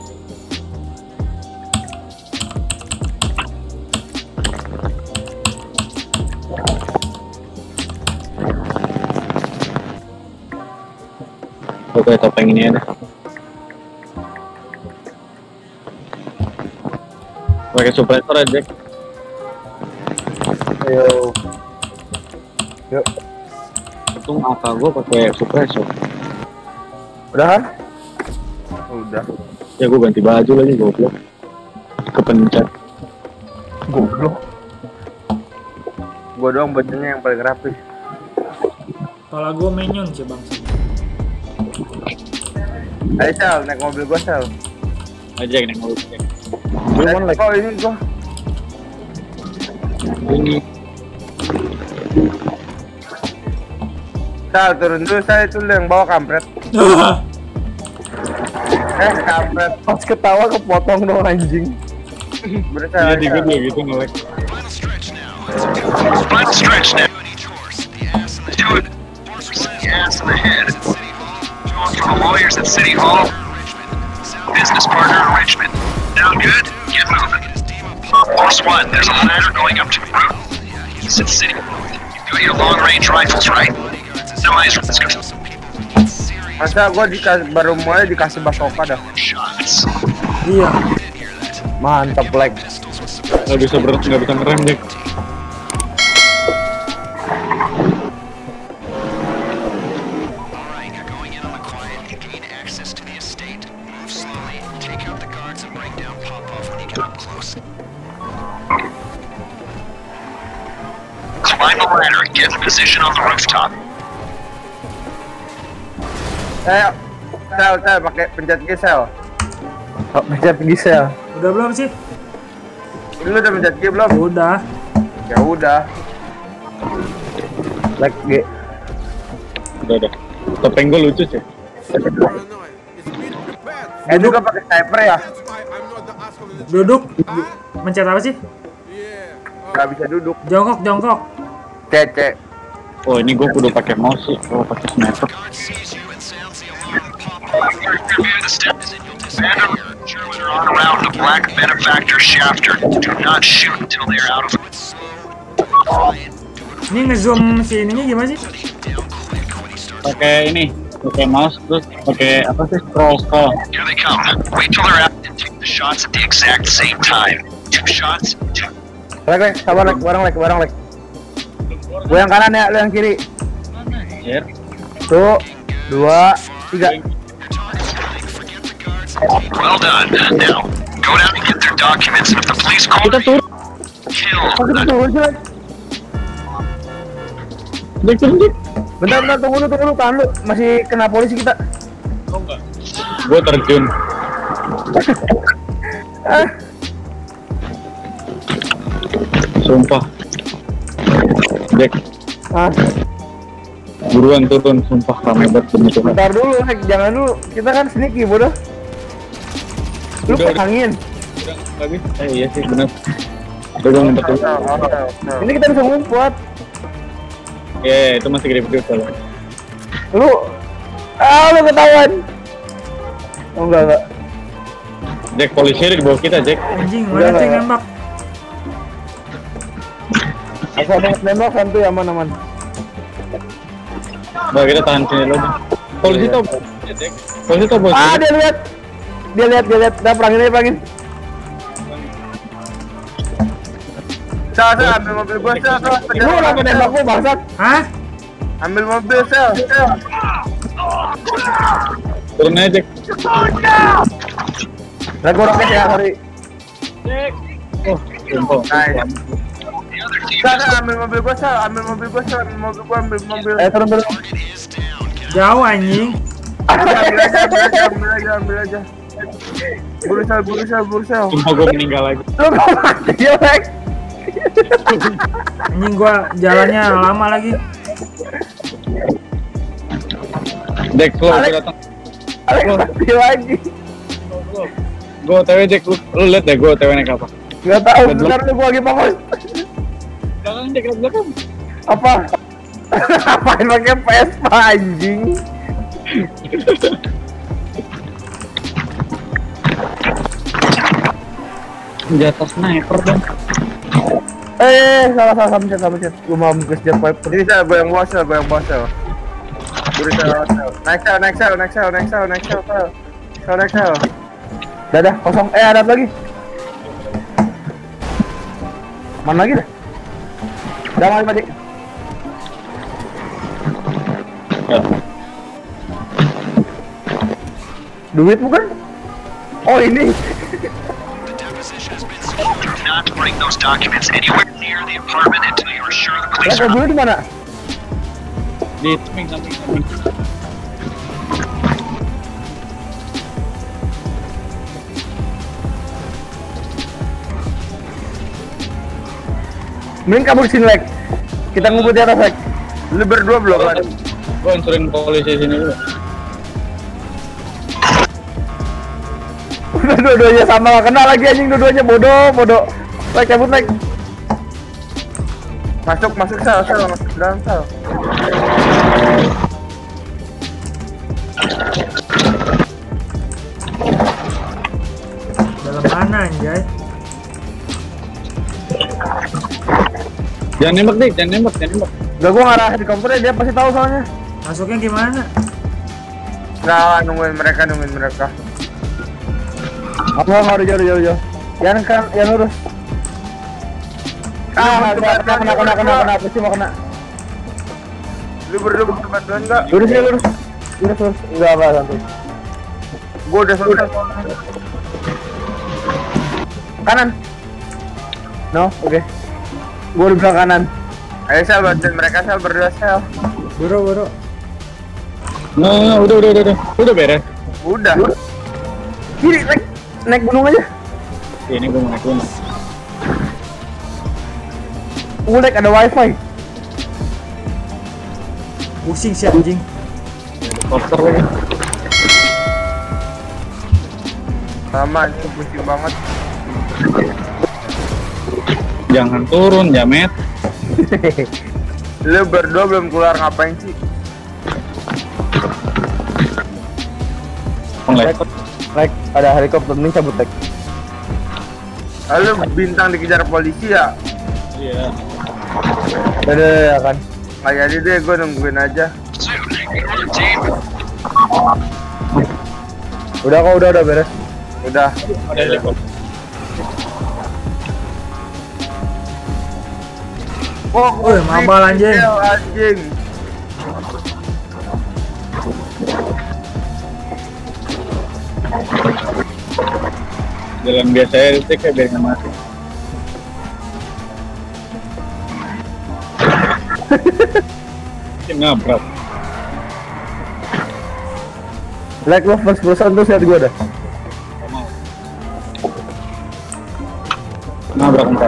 Oke, topeng ini ada. Pakai suppressor aja. Ayo. Yuk. Untung A K gua pakai suppressor. Udah kan? Udah. Ya gua ganti baju lagi goblok. Kepencet. Goblok. Gua doang bajunya yang paling rapi. Kepala gua menyon sih bang. Ayo Sal, naik mobil gua Sal. Aja nih mau cek. Belum like. Oh ini gua. Ini Sal turun dulu, saya itu lu yang bawa kampret. Eh kampret. Pas ketawa kepotong dong anjing. Berusaha. di gua gitu ngelek. Final stretch now. Do it. The ass in the head. Going for the lawyers at City Hall. Business partner in Richmond. Sound good? Get moving. Force one, there's a ladder going up to the roof. He's at City. You've got your long-range rifles, right? No eyes from this guy. Masa gua dikasih baru mulai dikasih basoka dah. Shots. Iya. Mantap like. Nggak bisa ber nggak bisa ngerem Jack. Alright, you're going in on the quiet and gain access to the estate. Move slowly, take out the guards and bring down Popov when you get up close. Climb the ladder and get in position on the rooftop. Saya Sel, Sel pakai pencet G Sel. Oh, pencet Gisel. Udah belum sih? Lu udah pencet G belum? Udah. Ya udah. Like G. Udah udah. Topeng gua lucu sih. Eh juga pakai sniper ya? Duduk. Mencet apa sih? Gak bisa duduk. Jongkok, jongkok. C C. Oh ini gua kudu pakai mouse sih kalau pakai sniper. Review the steps. Vandal German are on around the black benefactor Shafter. Do not shoot until they are out of. Ini ngezoom si ininya gimana sih? Pakai ini, pakai mouse terus pakai apa sih scroll scroll. Here they come. Wait till they're out and take the shots at the exact same time. Two shots. Two. Lek, lek, sabar lek, bareng lek, bareng lek. Gue yang kanan ya, lu yang kiri. Anjir. Tuh, dua, tiga. Well done. Now, go down and get their documents. And if the police call Kita turun. kill. Oh, kita turun sih, Lek. Dek, turun dek. Bentar, bentar, tunggu dulu, tunggu dulu, tahan lu. Masih kena polisi kita. Gue terjun. Ah, Sumpah. Dek, ah, buruan turun, sumpah rame banget demi Tuhan. bentar dulu, Lek. Jangan dulu. Kita kan sneaky, bodoh. Lu Udah, kok udah. angin. Udah, lagi. Eh iya sih, bener. Udah gue ngumpet dulu. Ini kita bisa ngumpet. Ya, itu masih gede-gede kalau. Lu, ah, lu ketahuan. Oh, enggak, enggak. Jack, polisi ada di bawah kita, Jack. Anjing, Udah, mana tuh yang udah. nembak? Asal banget nembak santuy, aman-aman. Bah, kita tahan sini dulu. Polisi tau, Jack. Polisi tau, bos. Ah, dia lihat. Dia lihat, dia lihat. Udah, perangin aja, perangin. Sel, sel, ambil mobil gua, sel, sel. Lu kenapa nembak gua, bangsat? Hah? Ambil mobil, sel, sel. Turun aja, Jack. Lah, gua roket ya, sorry. Oh, sumpah. Nice. Sel, sel, ambil mobil gua, sel. Ambil mobil gua, sel. Ambil mobil gua, ambil mobil. Eh, turun, turun. Jauh anjing. Ambil aja, ambil aja, ambil aja, ambil aja. Buru, sel, buru, sel, buru, sel. Sumpah gue meninggal lagi. Lu kok mati, Lek? Anjing gua jalannya lama lagi. Jack, slow, Alex. gue datang. Alek mati lagi. Gue O T W, Jack. Lu, lu liat deh gue O T W naik apa. Gak tau, Belum. bentar lu gua lagi fokus. Belakang, Jack, liat belakang. Apa? Apain pakai Vespa, anjing? Jatuh sniper dong. Eh, salah, salah, salah, mencet, salah, mencet. Gua mau nge jet wiper. Ini sel, gua yang bawa, sel, gua yang bawa, sel. Buru, sel, sel. Naik, sel, naik, sel, naik, sel, naik, sel, naik, sel, sel. Sel, naik, sel. Dadah, kosong. Eh, ada lagi. Mana lagi dah? Udah, mari, mari. Ya. Duit bukan? Oh, ini. Do not bring those documents anywhere near the apartment until you are sure the Lah, police kalau are. duit di mana? Di samping, samping, samping. Mending kabur sini, Lek. Kita ngumpet di atas, Lek. Lu berdua belum kan? Gue hancurin polisi sini dulu. Udah dua-duanya sama, gak kena lagi anjing, dua-duanya bodoh, bodoh. Lek, cabut, Lek. Masuk, masuk, sel, sel, masuk ke dalam, sel. Dalam mana anjay? Jangan nembak, Dik. Jangan nembak, jangan nembak. Gak, gua ngarah di komputer, dia pasti tahu soalnya. Masuknya gimana? Nah, nungguin mereka, nungguin mereka. Apa nggak jauh jauh jauh. Yang kan, yang lurus. Ah, kena, kena, kena, kena, kena, kena, pasti mau kena. Lu berdua butuh bantuan nggak? Lurus ya, lurus. Lurus, lurus. Enggak apa, santai. Gua udah selesai. Kanan. No, oke. Gua di belakang kanan. Ayo, sel, bantuin mereka, sel, berdua, sel. Buru, buru. Nah, nah, udah, udah, udah, udah. Udah beres. Udah. Kiri, naik, naik gunung aja. Ini gue mau naik gunung. Uh, naik ada wifi. Pusing si anjing. Helikopter lagi. Sama, ini pusing banget. Jangan turun, Jamet. Lu berdua belum keluar ngapain sih? Like. Like, ada helikopter nih cabut like. Lalu bintang dikejar polisi ya? Iya. Ada ya kan. Nggak jadi deh, gue nungguin aja. Udah kok, udah udah beres. Udah. Ada helikopter. Oh, Woi, mabal anjing. Anjing. Jalan biasa ya, itu kayak biar nggak mati. Ini ngabrak. Like lo first person tuh lihat gua dah. Ngabrak ntar.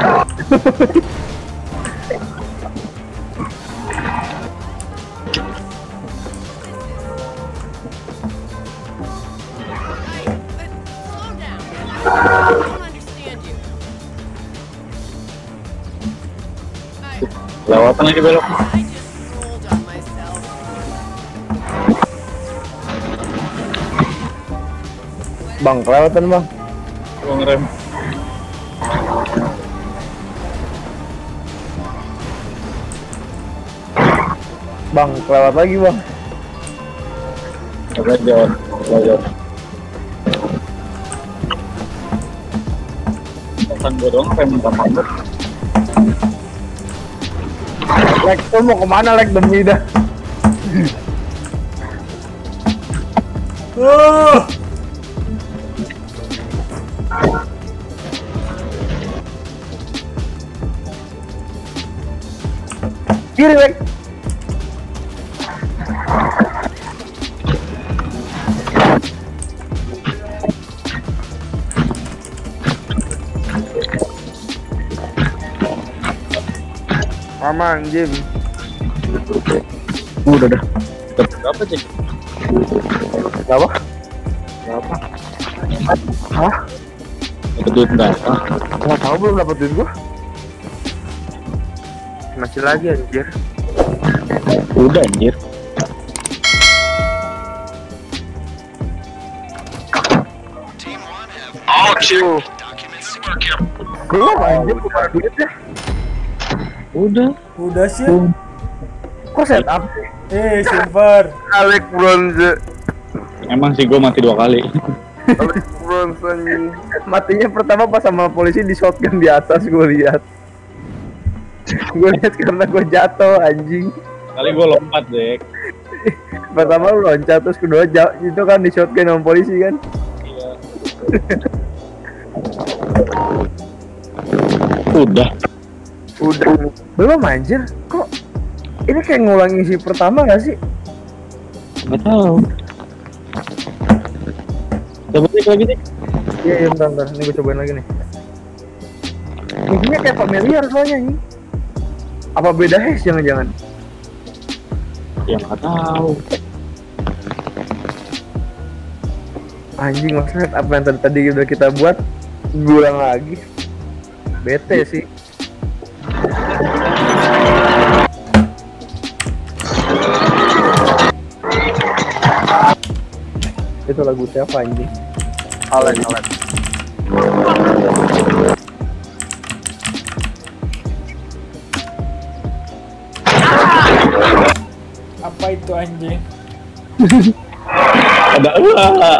Lewatan lagi belok. Bang, kelewatan bang. Gua ngerem. Bang, kelewat lagi bang. Agak jauh, agak jauh. Pesan gua doang apa yang minta maaf? Like, lo mau kemana like demi dah? Oh, Kiri like. Mama anjing. Udah dah. Berapa cek? Berapa? Berapa? Hah? Dapat duit berapa? Nggak tahu, belum dapat duit gua. Masih lagi anjir. Udah anjir. All check. Tuh. Belum anjir, gua pada duit ya. Udah. udah sih. Kok setup? Eh, silver. Alex bronze. Emang sih gua mati dua kali. Alex bronze anjing. Matinya pertama pas sama polisi di shotgun di atas gua lihat. Gua lihat karena gua jatuh anjing. Kali gua lompat deh. Pertama lu loncat, terus kedua jauh itu kan di shotgun sama polisi kan. Iya. Udah. Udah. Belum anjir, kok ini kayak ngulangin si pertama gak sih? Nggak tahu. Coba cek lagi cek. Iya, iya, bentar, bentar, ini gue cobain lagi nih. Ini kayak familiar soalnya nih. Apa beda hash jangan-jangan? Ya nggak tahu. Anjing, maksudnya apa yang tadi, tadi udah kita buat diulang lagi. Bete sih. Itu lagu siapa anjing? Alex, Alex. Apa itu anjing? Ada enggak?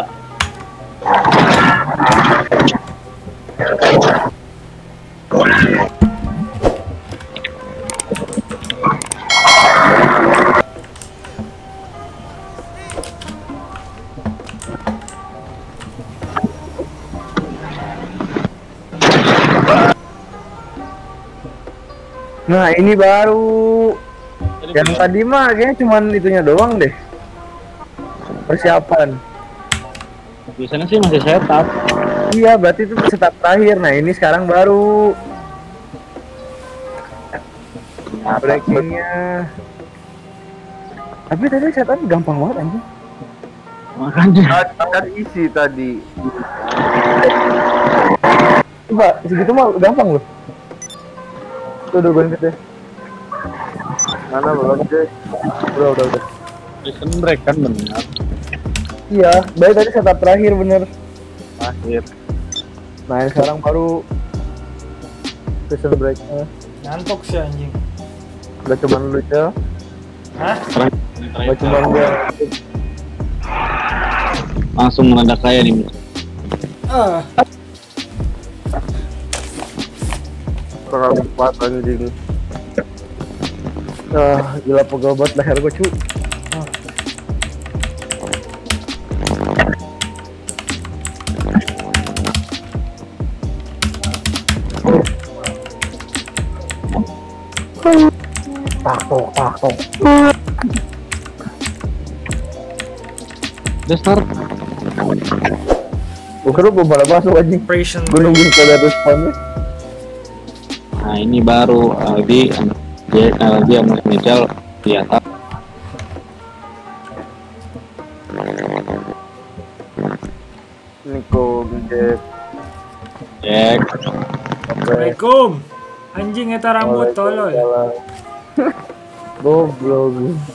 Nah ini baru. Yang tadi mah kayaknya cuman itunya doang deh. Persiapan. Biasanya sih masih setup. Iya, berarti itu setup terakhir. Nah ini sekarang baru breakingnya. Tapi tadi setup gampang banget anjing. Makanya. Kan isi tadi. Coba segitu mah gampang loh. Tuh udah gue deh. Mana belum deh. Udah udah udah. Prison break kan benar. Iya, baru tadi setup terakhir bener. Akhir. Nah yang sekarang baru prison break-nya. Ngantuk sih anjing. Udah cuman lu aja. Hah? Udah cuman gua. Langsung meledak saya nih. Ah, Terlalu cepat anjing. Ah, gila pegel banget leher gua cu. Tak tok tak tok. Udah start. Gua kira gua malah masuk anjing. Operation Gua nungguin pada responnya. Nah ini baru Aldi, dia Aldi sama Mitchell di atas. Niko Jack. Jack. Assalamualaikum. Anjing eta rambut tolol. Goblok.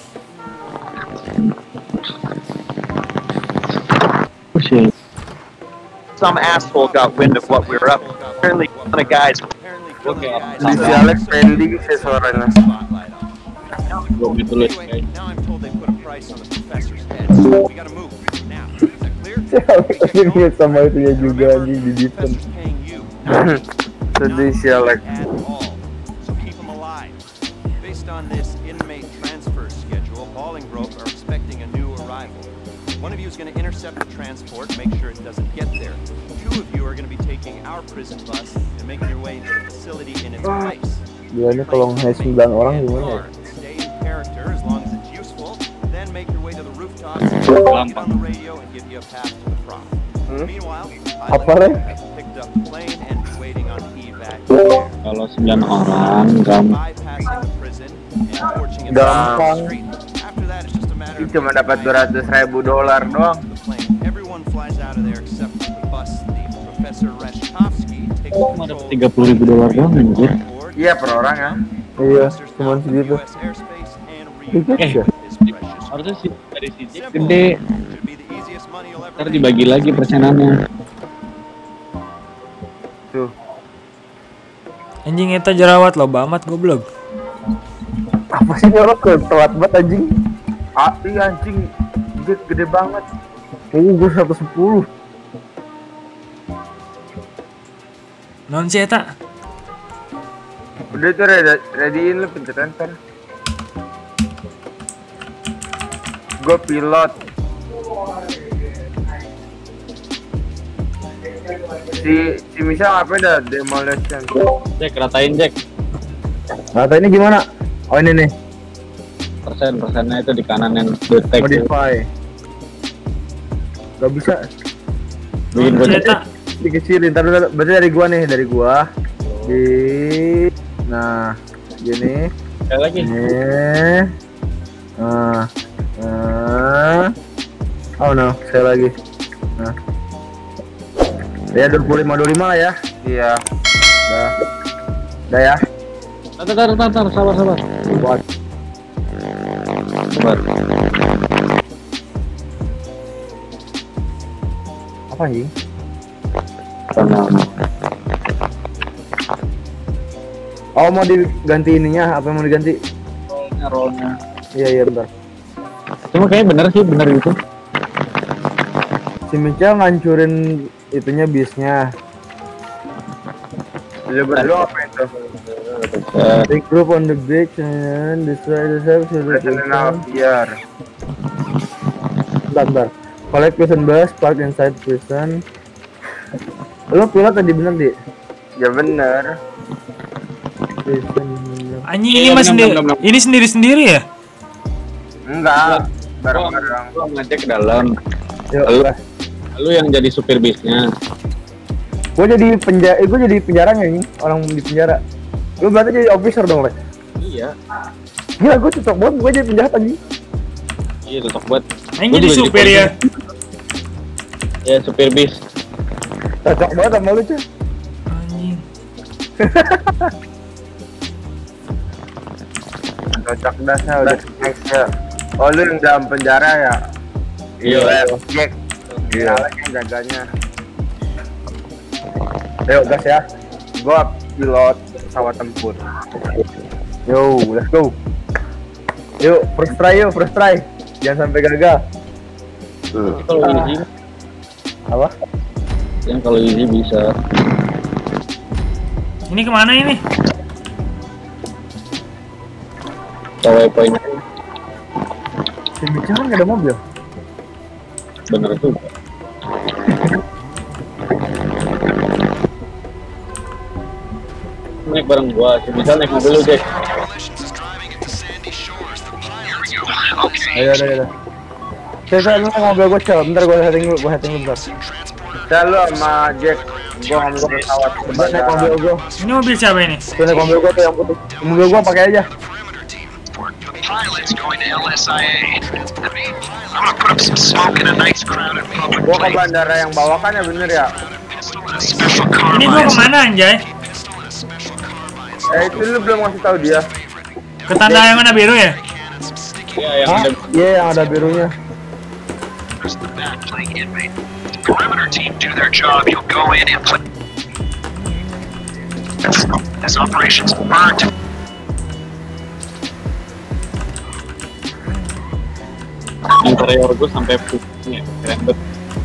Pusing. Some asshole got wind of what we were up. Apparently, one of the guys. Di si Alex pending sih suaranya. Belum ditulis Anyway, guys. now I'm told they put a price on the professor's head, so we gotta move now. Is that clear? Siapa sih sama itu ya juga anjing di Deepton. Professor's paying you Sedih si Alex. at all, so keep them alive. Based on this inmate transfer schedule, Bolingbroke are expecting a new arrival. One of you is going to intercept the transport, make sure it doesn't get there. Two of you are going to be taking our prison bus and making your way into the facility in its place. Dia ini kalau nge sembilan orang gimana ya? Stay in character as long as it's useful, then make your way to the rooftops and get on the radio and give you a pass to the prom. Meanwhile, Apa, Le? pilot has picked up the plane and is waiting on evac here. Kalau sembilan orang gampang. Bypassing the prison and torching it Gampang. down the street. After that, it's just a matter Ini of cuma dapat dua ratus ribu dolar doang. the plane. Everyone flies out of there except for the bus thief, Professor Reshkovsky, takes Cuma dapat control tiga puluh ribu dolar doang anjir. board. Iya per orang ya. Iya, cuman segitu. U S airspace and Dikit Eh. ya? his precious. Harusnya sih dari si Jack gede. Could be the easiest money you'll ever Ntar make. dibagi lagi persenannya. Tuh. Anjing eta jerawat lo amat goblok. Apa sih ini orang ke telat banget anjing? Ah, iya anjing. Dia gede banget. Kayaknya gue seratus sepuluh. Non sih eta? Udah tuh ready, readyin lu pencet enter. Gue pilot. Si si Misha ngapain dah demolition? Jack ratain Jack. Rata ini gimana? Oh ini nih, Persen persennya itu di kanan yang detect. modify. Gak bisa Bikin Non gua sih eta? dikecilin. Ntar dulu, berarti dari gua nih, dari gua. Di, nah, gini, sekali lagi. ini, nah, nah, oh no, sekali lagi. Nah, ya dua puluh lima dua puluh lima lah ya. Iya. Dah, dah ya. Tar tar tar tar sabar sabar. Buat. Sabar. Apa anjing? Tenang. Oh mau diganti ininya, apa yang mau diganti? Rollnya rollnya. Iya iya bentar. Cuma kayaknya bener sih bener gitu. Si Micha ngancurin itunya bisnya. Udah berdua apa itu? Eh, Regroup on the bridge and destroy the service. President Alfier. Bentar, bentar. Collect prison bus, park inside prison. Lo pilot tadi bener di? Ya bener. Prison. Anjing Iya, ini mah bener, sendiri. bener, bener. Ini sendiri-sendiri ya? Enggak. Bareng-bareng. gua ngajak ke dalam. Yuk, Lu, lah. lu yang jadi supir bisnya. Gue jadi penjara, eh, gue jadi penjaranya nih, orang di penjara. Lu berarti jadi officer dong, Lex? Iya. Gila, gue cocok banget, gue jadi penjahat anjing. Iya cocok buat. Anjing Gua jadi juga supir polisi. ya? Ya supir bis. Cocok banget sama lu, cuy. Anjing. Cocok dah saya udah next ya. Oh lu yang dalam penjara ya? Iya. Jack. Iya. Yang jaganya. Ayo gas ya. Gua pilot pesawat tempur. Yo, let's go. Yuk, first try yuk, first try. Jangan sampai gagal. Kalau easy, Apa? yang kalau easy bisa. Ini kemana ini? Tahu poin Si Micha kan nggak ada mobil. bener tuh. Naik bareng gua, si misal naik mobil lu, Jack. Ayo, ayo, ayo. Saya saya lu naik mobil gua cel. Bentar gua setting dulu, gua setting dulu bentar. Saya lu sama Jack. Gua ngambil pesawat. Bentar naik mobil gua. Ini mobil siapa ini? Tuh naik mobil gua tuh yang putih. Mobil gua pakai aja. Pilots going to L S I A. I'm gonna put up some smoke in a nice crowded public Gua ke place. bandara yang bawah kan ya bener ya? Special Ini gua carbines. kemana anjay? Eh itu lu belum ngasih tahu dia. Ke tanda yang mana biru ya? Iya, yang Hah? ada Iya yang ada birunya. There's the back playing inmate. The perimeter team do their job. You'll go in and play. This operation's burnt. interior gua sampai pusing ya, keren banget.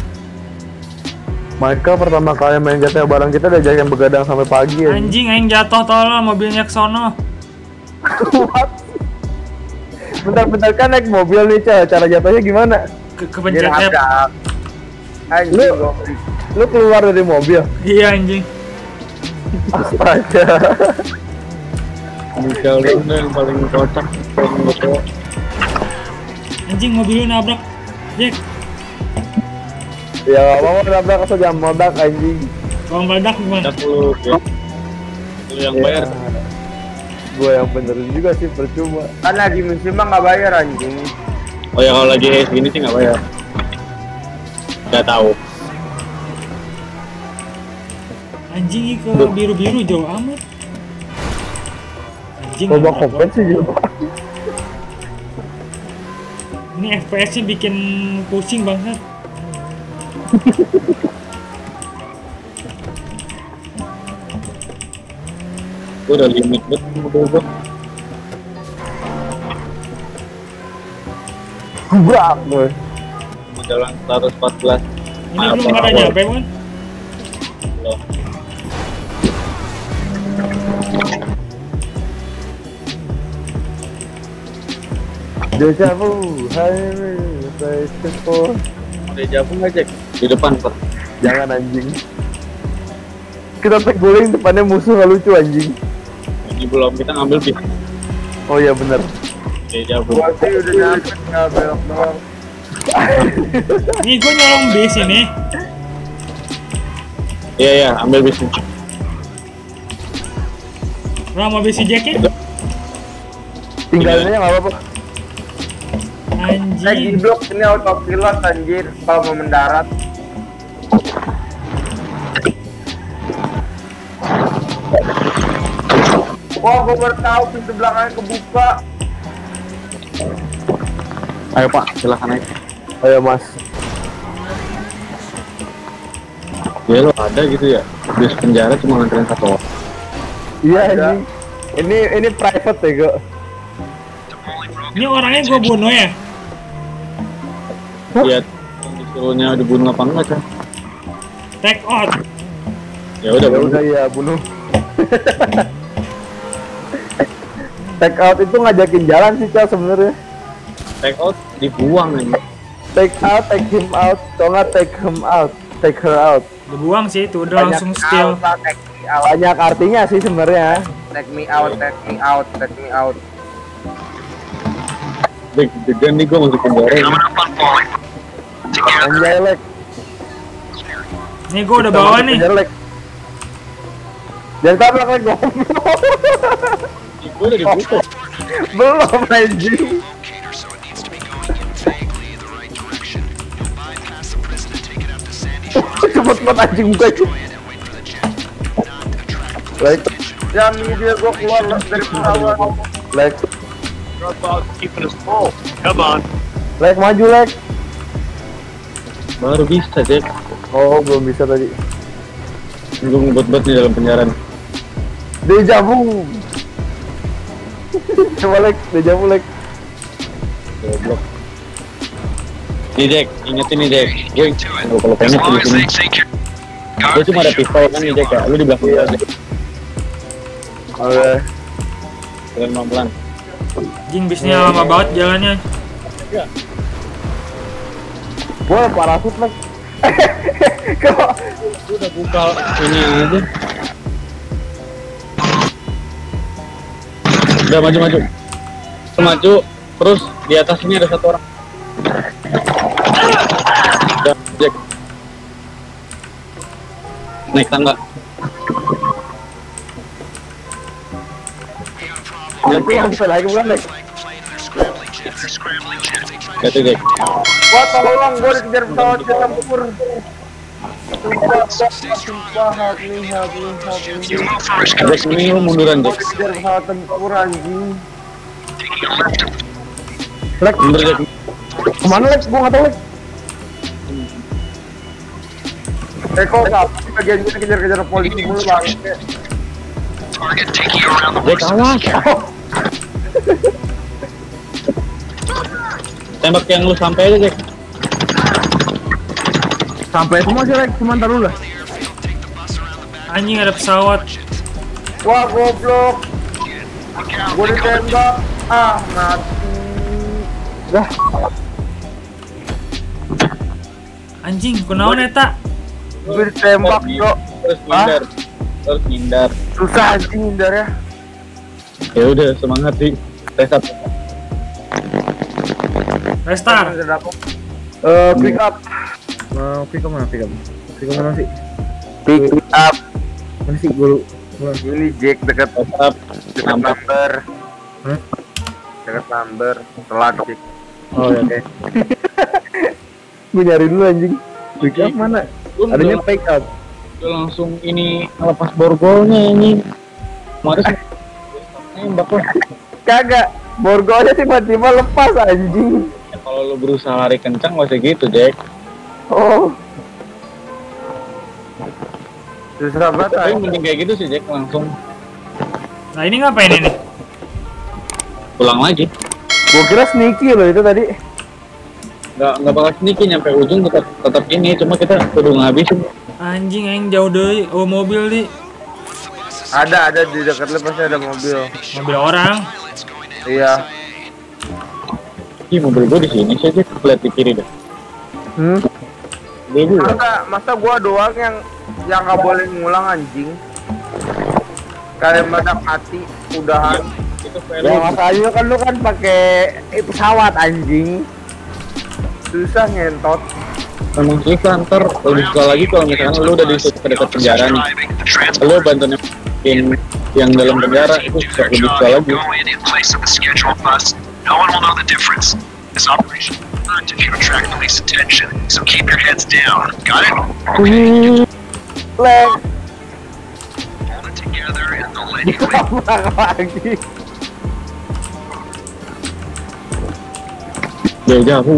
Mereka pertama kali main G T A bareng kita udah jajan begadang sampai pagi ya. Anjing, aing jatuh tolol mobilnya ke sono. What? Bentar-bentar kan naik mobil nih, Cel. Cara jatuhnya gimana? Ke Dia kepencet F. nabrak. Anjing Lu- gua. Lu keluar dari mobil. Iya anjing. Astaga. Misal lu yang paling kocak, paling kocak. Anjing mobilnya nabrak. Jack, Ya gak mau nabrak asal jangan meledak anjing. kalau meledak gimana? Dak lu, ya. Lu yang bayar. Gue yang bener juga sih, percuma. Kan lagi musim mah nggak bayar anjing. Oh ya kalau lagi segini sih nggak bayar. Nggak tahu. Anjing ini ke biru-biru jauh amat. Anjing. Coba nabrak. kompet sih juga. Ini F P S-nya bikin pusing banget. Gua udah limit banget mobil gua. Gebrak gue. Mau jalan seratus empat belas. Ini belum pada nyampe kan? Loh. Deja vu, hai, saya sepo. Ada jabu nggak, Jack? Di depan, Pak. Jangan anjing. Kita tag guling depannya musuh nggak lucu anjing. Ini belum, kita ngambil bis. Oh iya bener. Ada jabu. Gua sih udah nyampe tinggal belok doang. Ini gue nyolong bis ini. Iya, iya, ambil bisnya. Lah mobil si Jack ya? Tinggalnya nggak apa-apa. Lagi Anjing. blok ini autopilot anjir kalau mau mendarat. Wah, gua baru tahu pintu belakangnya kebuka. Ayo, Pak, silakan naik. Ayo mas. Ya lo ada gitu ya. Bis penjara cuma nganterin satu orang. Iya Ada. anjing. Ini ini private ya gue. Ini orangnya gue bunuh ya? Lihat disuruhnya dibunuh apa enggak, Cah? Take out. Ya udah, Ya baru. udah ya bunuh. Take out itu ngajakin jalan sih Cel sebenarnya. Take out dibuang aja. Take out, take him out, atau nggak take him out, take her out. Dibuang sih itu udah langsung steal. Out, lah, take me out, Banyak artinya sih sebenarnya. take me out, take me out, take me out. Dek, degan nih gua masuk penjara ini. Coming up on falling. Together. Anjay lek. Ini gue udah bawa nih. Penjara, Lek. Jangan tabrak lek goblok. Gua udah dibuka. Belum anjing. Locator, so it needs to be going in vaguely in the right direction. You'll bypass the prison and take it out to Sandy Shores. Cepet-cepet anjing buka itu. Go in and wait for the jet. Not attract Lek, Jam ini dia gua keluar lah dari pesawat. lek, Keeping us full. Come on. lek maju lek. Baru bisa, Jack. Oh, belum bisa tadi. Gue ngebut-but nih dalam penjara nih. Deja vu. Coba like, deja vu like. Goblok. Nih Jack, ingetin nih Jack. Gue kalau kalau pengen di sini. Gue cuma ada pistol kan nih Jack ya. Lu di belakang gue Jack. Oke. Pelan-pelan. Anjing bisnya lama banget jalannya. Ya. Gua parasut like. Kok Gue udah buka ini aja. Udah maju-maju. Maju. Terus di atas ini ada satu orang. Udah, Jack. Naik tangga. nanti yang bisa lagi bukan like. Gitu Jack. Wah, tolong gua dikejar pesawat di tempur. Sumpah, sumpah, hati, hati, hati. Jack ini lu munduran Gua Jack. dikejar pesawat tempur anjing. Like, Mundur Jack. kemana like? Gua nggak tahu like. Eh kok nggak bagian gue dikejar-kejar polisi mulu bang. Target taking you around the Jack awas. Tembak yang lu sampai aja Jack. Sampai semua sih like, cuma ntar dulu lah. Anjing ada pesawat. Wah goblok. Gue ditembak. Ah mati. Dah. Anjing, kunaon eta? Gue ditembak bro. Terus ngindar. Terus ngindar. Susah anjing hindar ya. Ya udah semangat sih. Reset. Restart. Udah dapet. Eh, pick up. Mau pick up mana pick up? Pick up mana sih? Pick up. Mana sih gua? Gua. Ini Jack dekat Reset. dekat Nampak. number. Hah? Dekat number. Telat Jack. Oh ya oke. Gua nyari dulu anjing. Pick up mana? Gua Adanya udah- pick up. Gua langsung ini ngelepas borgolnya ini. Kemarin sih nembak lah. Kagak. Borgolnya tiba-tiba lepas anjing. Ya, kalau lu berusaha lari kencang masih gitu Jack. Oh. Susah banget Tapi anjing. mending kayak gitu sih Jack, langsung Nah ini ngapain ini? pulang lagi. Gua kira sneaky loh itu tadi. Nggak nggak bakal sneaky nyampe ujung tetap tetap ini, cuma kita kudu ngabisin. Anjing aing jauh deui. Oh mobil di. Ada ada di dekat lu pasti ada mobil. Mobil orang. Iya. Ih mobil gua di sini sih Jack, lihat di kiri deh. Hmm. Dia juga. Masa masa gua doang yang yang nggak boleh ngulang anjing. Kalian pada mati udahan. Itu Ya film. masalahnya kan lu kan pakai eh, pesawat anjing. Susah ngentot. Memang susah, ntar lebih susah lagi kalau misalkan lu udah di dekat penjara nih. Lu bantuin yang yang dalam penjara itu susah, lebih susah lagi. Go in in place of the scheduled bus. No one will know the difference. This operation worked if you attract police attention, so keep your heads down. Got it? Leg. Hold it together and they'll let you leave. Apa lagi? Jauh jauh.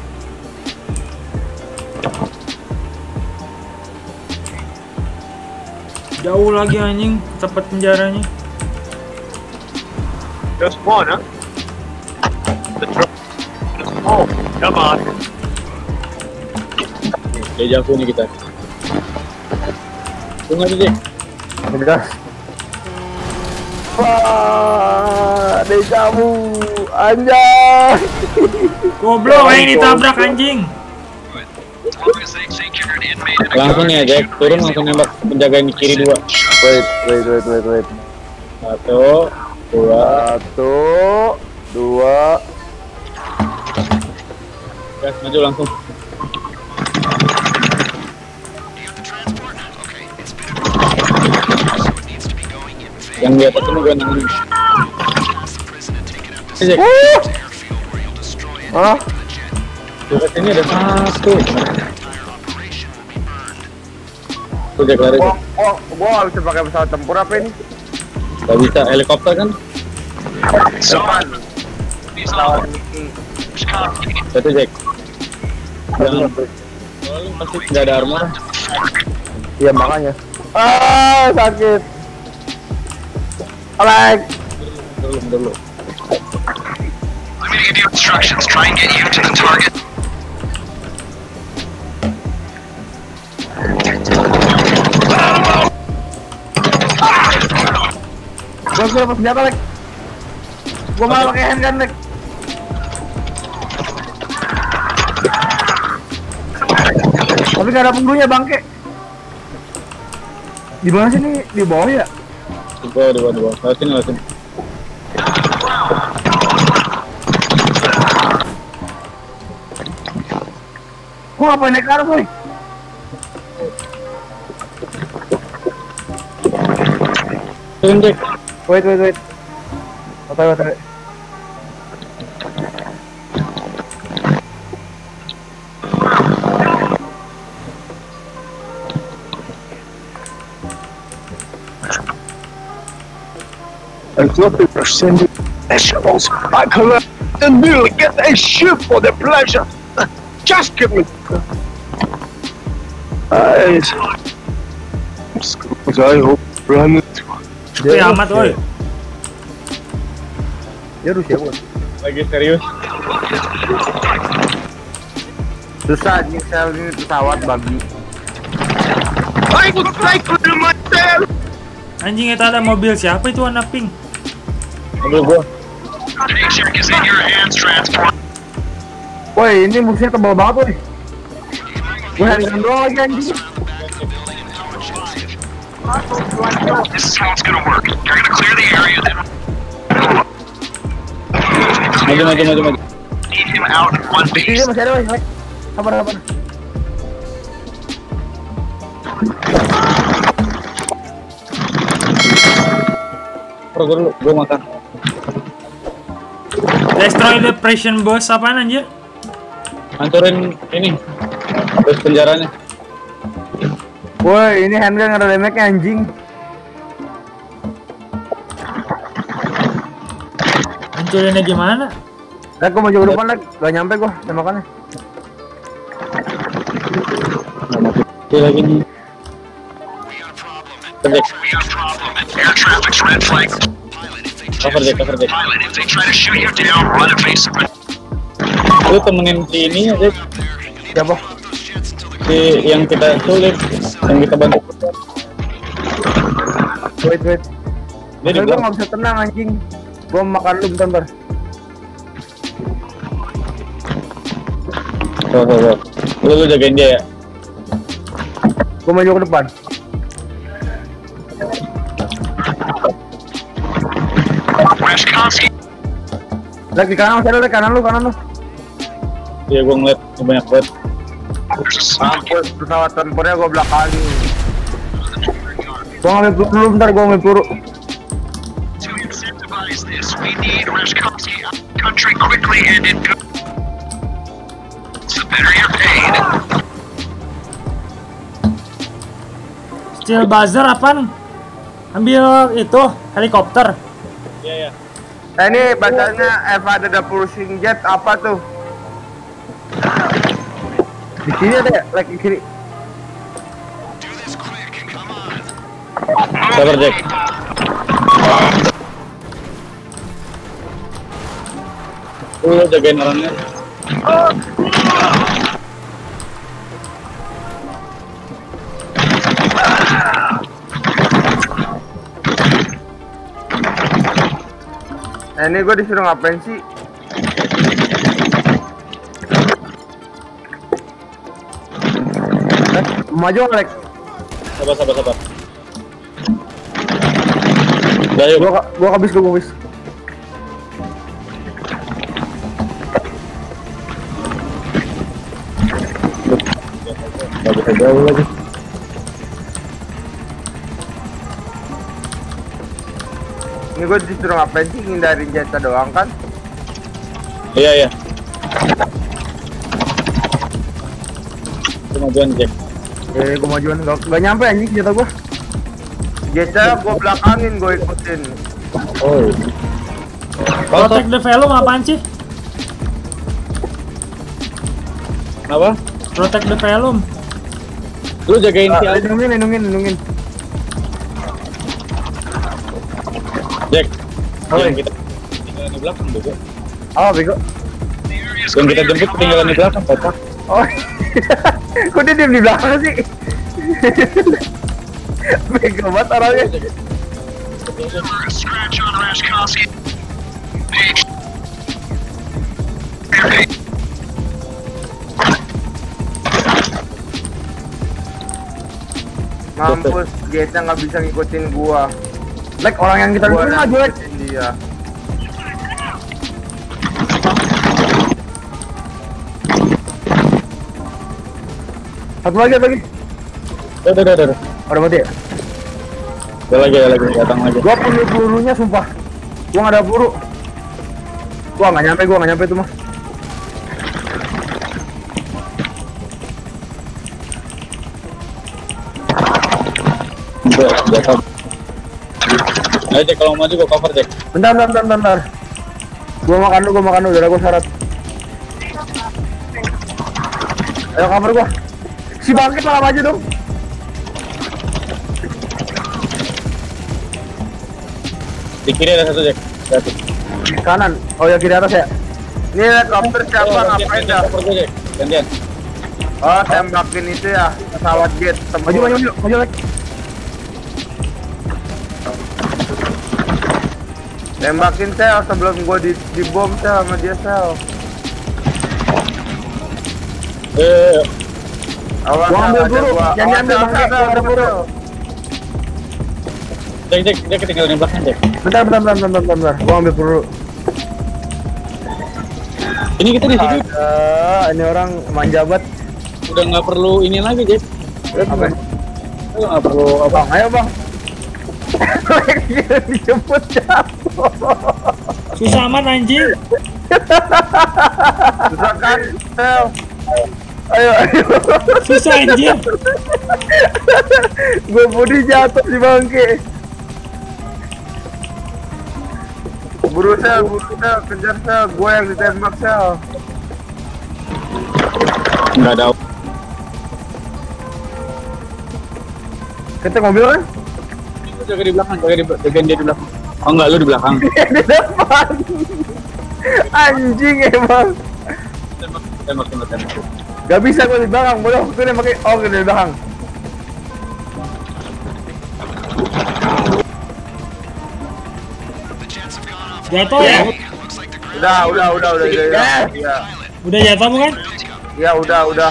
Jauh lagi anjing tempat penjaranya. Just one, huh? The tr- oh, come on. Jauh jauh nih kita. Tunggu aja Jack. Udah. Wah, deja vu. Anjay. Goblok aing ditabrak anjing. As long as they take care of an inmate in a Langsung nih ya Jack, turun langsung nembak penjaga yang di kiri dua. Wait, wait, wait, wait, wait. Satu, dua, Satu, dua. gas maju langsung. Yang di atas ini gue nangin. Eh, Jack, Hah? di atas ini ada satu. Tuh Jack lari. Gua gua gua nggak bisa pakai pesawat tempur apa ini? Gak bisa helikopter kan? Depan. Pesawat ini. Satu Jack. Jangan Pasti nggak ada armor. Iya makanya. Ah sakit. Alek. Dulu dulu. Let me give you instructions. Try and get you to the target. Gua gua lepas senjata, Lek. Gua malah pakai handgun, Lek. Tapi nggak ada pelurunya, bangke. Di mana sih nih? Di bawah ya? Di bawah, di bawah, di bawah. Lewat sini, lewat sini. Gua ngapain naik ke atas, boy? Turun, Jack. Wait, wait, wait. Otak, otak. And what people are sending vegetables. I collect and nearly get a ship for their pleasure. Just give me. I. I hope run it. Wih amat woi. Ya Rusia, bos. Lagi serius. Susah anjing sel ini pesawat bagi. I would like to do myself. Anjing itu ada mobil siapa itu warna pink? Mobil gua. Paycheck is in your hands, transport. Woi, ini musuhnya tebal banget, woi. Gue handgun doang lagi anjing. This is how it's gonna work. You're gonna clear the area, then Maju, maju, maju, maju. need him out in one Ini piece. masih ada, woi. Lek. Sabar, sabar. Bro, gua dulu, gua makan. Destroy the prison boss apaan anjir? Hancurin ini. Terus penjaranya. Woi, ini handgun ada damage-nya anjing. Hancurinnya gimana? Lek, gua maju ke depan, Lek. Gak nyampe gua tembakannya. Oke lagi nih. We got a problem. Air traffic's red flag. Cover Jack, cover Jack. Pilot, if they try to shoot you down, run evasive. Lu temenin si ini ya, Jack. Siapa? Si yang kita sulit, yang kita bantu. Wait, wait. Dia di Gua belakang. nggak bisa tenang anjing. Gua makan lu bentar, bentar. Tuh, tuh, tuh. Lu, lu jagain dia ya. Gua maju ke depan. Rashkovsky, Lek di kanan masih ada, Lek. Kanan lu, kanan lu. Iya, gua ngeliat banyak banget. there's a smoke. Mampus pesawat tempurnya gua belakangin. Gua ngambil peluru dulu, bentar. Gua ngambil peluru. To incentivize this, we need Rashkovsky out of the country quickly and in good. So the better you're paid. Steel buzzer apaan? Ambil itu helikopter. Iya, iya. Eh ini bacanya F ada pulsing jet apa tuh? Di sini ada ya, Lek, di kiri. Cover Jack. Lu jagain orangnya. Eh ini gua disuruh ngapain sih? Lek, maju, Lek. Sabar, sabar, sabar. Udah, yuk. Gua gua habis, gua habis. Gak bisa jauh lagi. Ini gua disuruh ngapain sih? Ngindarin jeta doang kan? Iya, iya. Kemajuan Jack. Eh, gua majuan. Gak, gak nyampe anjing senjata gua. Jeta gua belakangin, gua ikutin. Oh. Protect the velum apaan sih? Kenapa? Protect the velum. Lu jagain si Ah, Aldi. lindungin, lindungin, lindungin. Jack. Oi. Yang kita tinggalan di belakang bego. Oh, bego. Yang kita jemput ketinggalan di belakang, Pak. Oh. Kok dia diem di belakang sih? Bego banget orangnya. Scratch on Rashkovsky. Mampus, Gate-nya nggak bisa ngikutin gua. Like orang yang kita Gua dulu yang maju, like. ngikutin dia. Satu lagi, satu lagi. Udah, udah, udah. Udah mati ya? Ada lagi, ada lagi, datang lagi. Gua punya pelurunya sumpah. Gua nggak ada peluru. Gua nggak nyampe, gua nggak nyampe itu mah. Udah, jatuh. Ayo Jack, kalau maju gua cover Jack. Bentar, bentar, bentar, bentar. Gua makan dulu, gua makan dulu, udah gua syarat. Ayo cover gua. Si bangkit malah maju dong. Di kiri ada satu Jack. Satu. Kanan. Oh ya, kiri atas ya. Ini helikopter siapa ngapain dah? Cover gua Jack. Gantian. Oh, tembakin itu ya, pesawat Gate. Maju, maju, maju, maju lagi. Tembakin sel sebelum gua di dibom sel sama dia sel. Eh, Awas, Gua ambil ada dulu, gua. jangan Awas, diambil, sel, Bang, sel, gua ada sel, peluru. sel. Jack, Jack, Jack ketinggalan di belakang Jack. Bentar, bentar, bentar, bentar, bentar, bentar. Gua ambil peluru. Ini kita di sini Ada, ini orang manja banget. udah nggak perlu ini lagi Jack. Apa? Udah nggak perlu apa. Bang, ayo bang. Dijemput jatuh. Susah amat anjing. Susah kan sel. Ayo, ayo. Susah anjing. Gue budi jatuh di bangke. Buru sel, buru sel, kejar sel. Gua yang ditembak sel. Nggak ada. Kita mobil kan? Lu jaga di belakang, jaga di jagain dia di belakang. Oh enggak, lu di belakang. Di depan. Anjing emang. Tembak, tembak, tembak, tembak. Gak bisa gue di belakang, boleh waktu ini pakai oh gue di belakang. Jatuh ya? Udah, udah, udah, udah, udah, udah. Iya, Udah jatuh bukan? iya, udah, udah.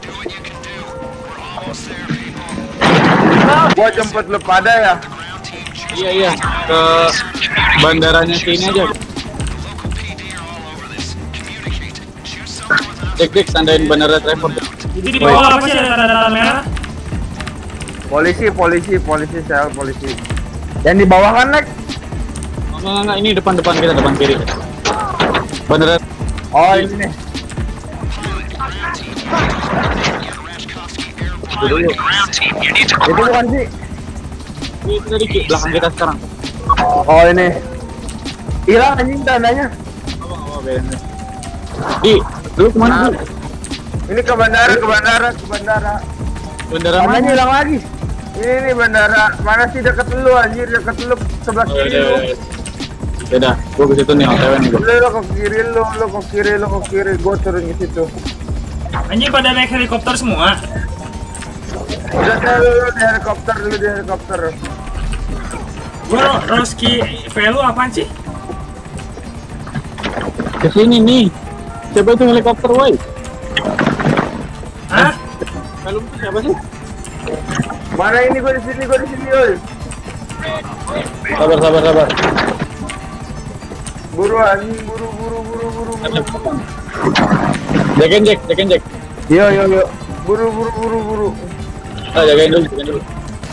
Gua jemput lu pada ya. Iya, iya. Ke bandaranya sini aja. Jack, Jack, tandain bandara Trevor. Jadi di bawah apa sih ada tanda-tanda merah? Polisi, polisi, polisi, sel, polisi. Yang di bawah kan, Nek? Oh, enggak, enggak, ini depan-depan kita, depan kiri. Bandara. Oh, ini nih. Itu dulu. Itu bukan sih. Itu tadi ki- belakang kita sekarang. Oh, ini. Hilang anjing tandanya. Oh, bener. Di, lu kemana? Di? Ini ke bandara, ke bandara, ke bandara. Bandara Tandanya mana? hilang lagi. Ini nih bandara. Mana sih deket lu anjir, deket lu sebelah Oh, kiri udah, lu. udah. Udah, gua ke situ nih, O T W nih gua. Lu, lu ke kiri lu, lu ke kiri, lu ke kiri. Gua turun ke situ. Anjing pada naik helikopter semua. Udah sel, lu, lu di helikopter, lu di helikopter. Gua ro- Roski Velu apaan sih? Ke sini nih. Siapa itu helikopter, woi? Hah? Kalau itu siapa sih? Mana ini gua di sini, gua di sini, oi. Sabar, sabar, sabar. Buru anjing, buru, buru, buru, buru, buru. Jagain Jack, jagain Jack. Yo, yo, yo. Buru, buru, buru, buru. Ah, jagain dulu, jagain dulu.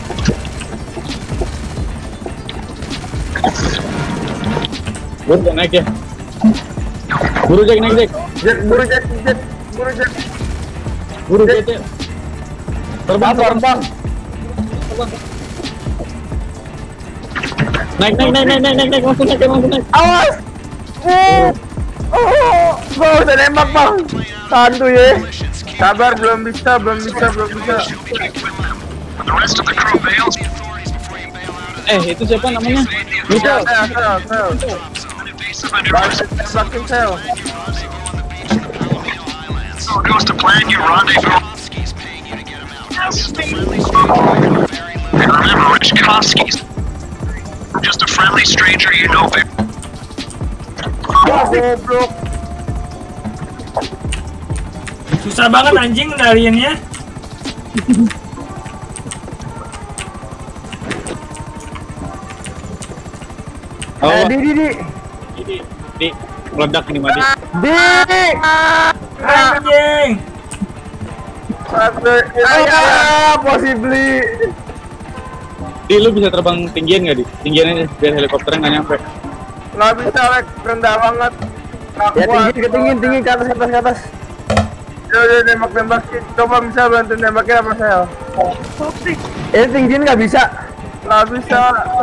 Buru, jangan naik ya. Buru Jack, naik Jack. Jet, buru jet, jet, buru jet. Buru Jack ya. Terbang, terbang. Naik, naik, naik, naik, naik, naik, naik, langsung naik, langsung naik. Awas. Oh. Oh, gua usah nembak, Bang. Santuy ya. Sabar, belum bisa, belum bisa, belum bisa. The rest of the crew bails. Eh, itu siapa namanya? Michael. Sel, sel, sel. Balik, tembakin sel. So it goes to plan you rendezvous. And remember, Rishkovsky's just a friendly stranger you know. Wah, goblok. Susah banget anjing ngendaliinnya. Oh, Eh, di, di, di. di, di, meledak ini Madi. Di. Anjing. Satu, Ah, possibly. Di, lu bisa terbang tinggian nggak di? Tinggian aja, biar helikopternya nggak nyampe. nggak bisa, Lek. Rendah banget. Nggak Ya kuat. tinggi, ke tinggi, tinggi ke atas, ke atas, ke atas. Ya udah, nembak-nembakin. Coba bisa bantu nembakin apa sel? Ini tinggiin nggak bisa. Nggak bisa.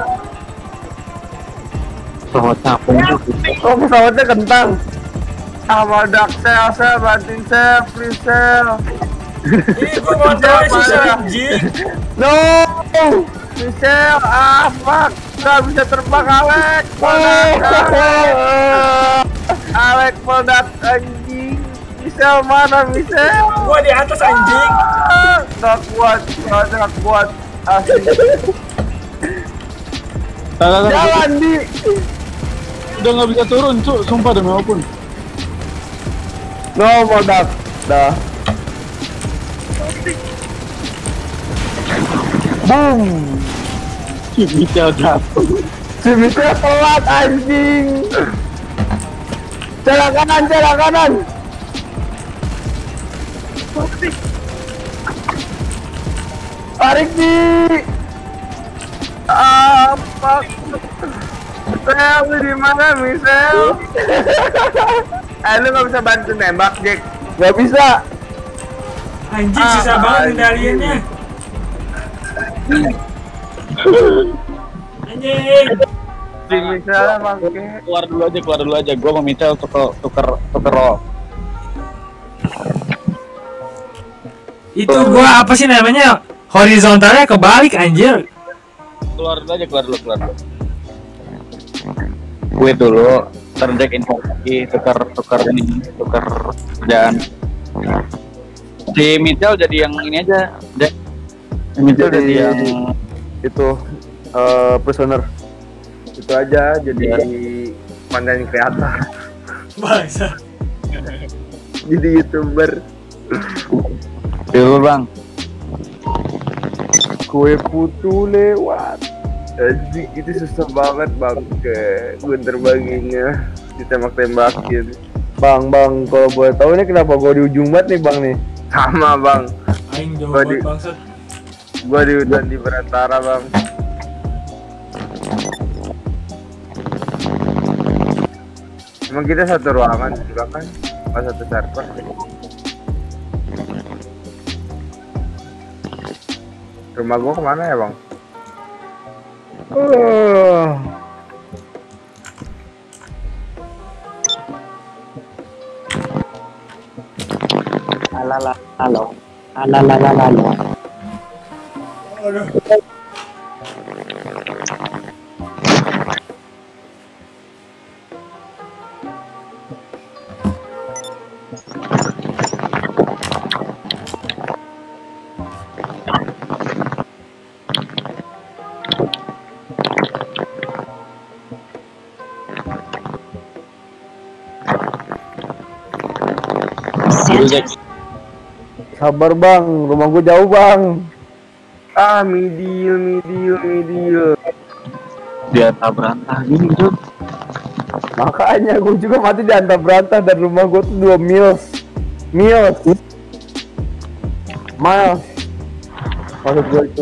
Oh, capek. Oh, pesawatnya kentang. Ah, meledak sel, sel, bantuin sel, please sel. Ih, gua mau ngendaliin susah anjing. No. Michelle, ah fuck, nggak bisa terbang Alek. Meledak, Alek. Alek meledak anjing. Michelle mana Michelle? Gua di atas anjing. Ah, nggak kuat, nggak nggak kuat. Asli. Jalan di. Udah nggak bisa turun, cuk. Sumpah demi apapun. No, meledak. Dah. Boom. Bisa jatuh. Si Michelle telat anjing. Jalan kanan, jalan kanan. Tarik di. Ah fuck. Michelle, lu di mana Michelle? Eh, lu nggak bisa bantu nembak Jack? Gak bisa. Anjing Ah, susah banget anjing. ngendaliinnya. Anjing. Si Michelle emang kayak Keluar dulu aja, keluar dulu aja. Gua mau Michel tuker tuker tuker roll. Itu gua apa sih namanya? Horizontalnya kebalik anjir. Keluar dulu aja, keluar dulu, keluar dulu. Gue dulu, terjek informasi, tuker tuker ini, tuker kerjaan. Si Michel jadi yang ini aja, Jack. Si Michel jadi yang itu eh prisoner. itu aja, jadi konten kreator, Bangsa. jadi youtuber. dulu bang. Kue putu lewat. Anjing, itu susah banget bang, ke gue terbaginya ditembak-tembakin. Bang, bang, kalau boleh tahu ini kenapa gua di ujung banget nih bang nih? Sama bang, Aing jauh Gua banget di- bangsat. gue di udah di perantara bang. Emang kita satu ruangan juga kan, pas satu server. Rumah gua kemana ya bang? Uh. Alala, halo, alala, halo. Aduh. Dulu Jack. Sabar bang, rumah gua jauh bang. Ah, midil, midil, midil. Dia tabrantah gini tuh. Makanya gua juga mati di antara berantah dan rumah gua tuh dua miles. Miles. Miles. Maksud gua itu.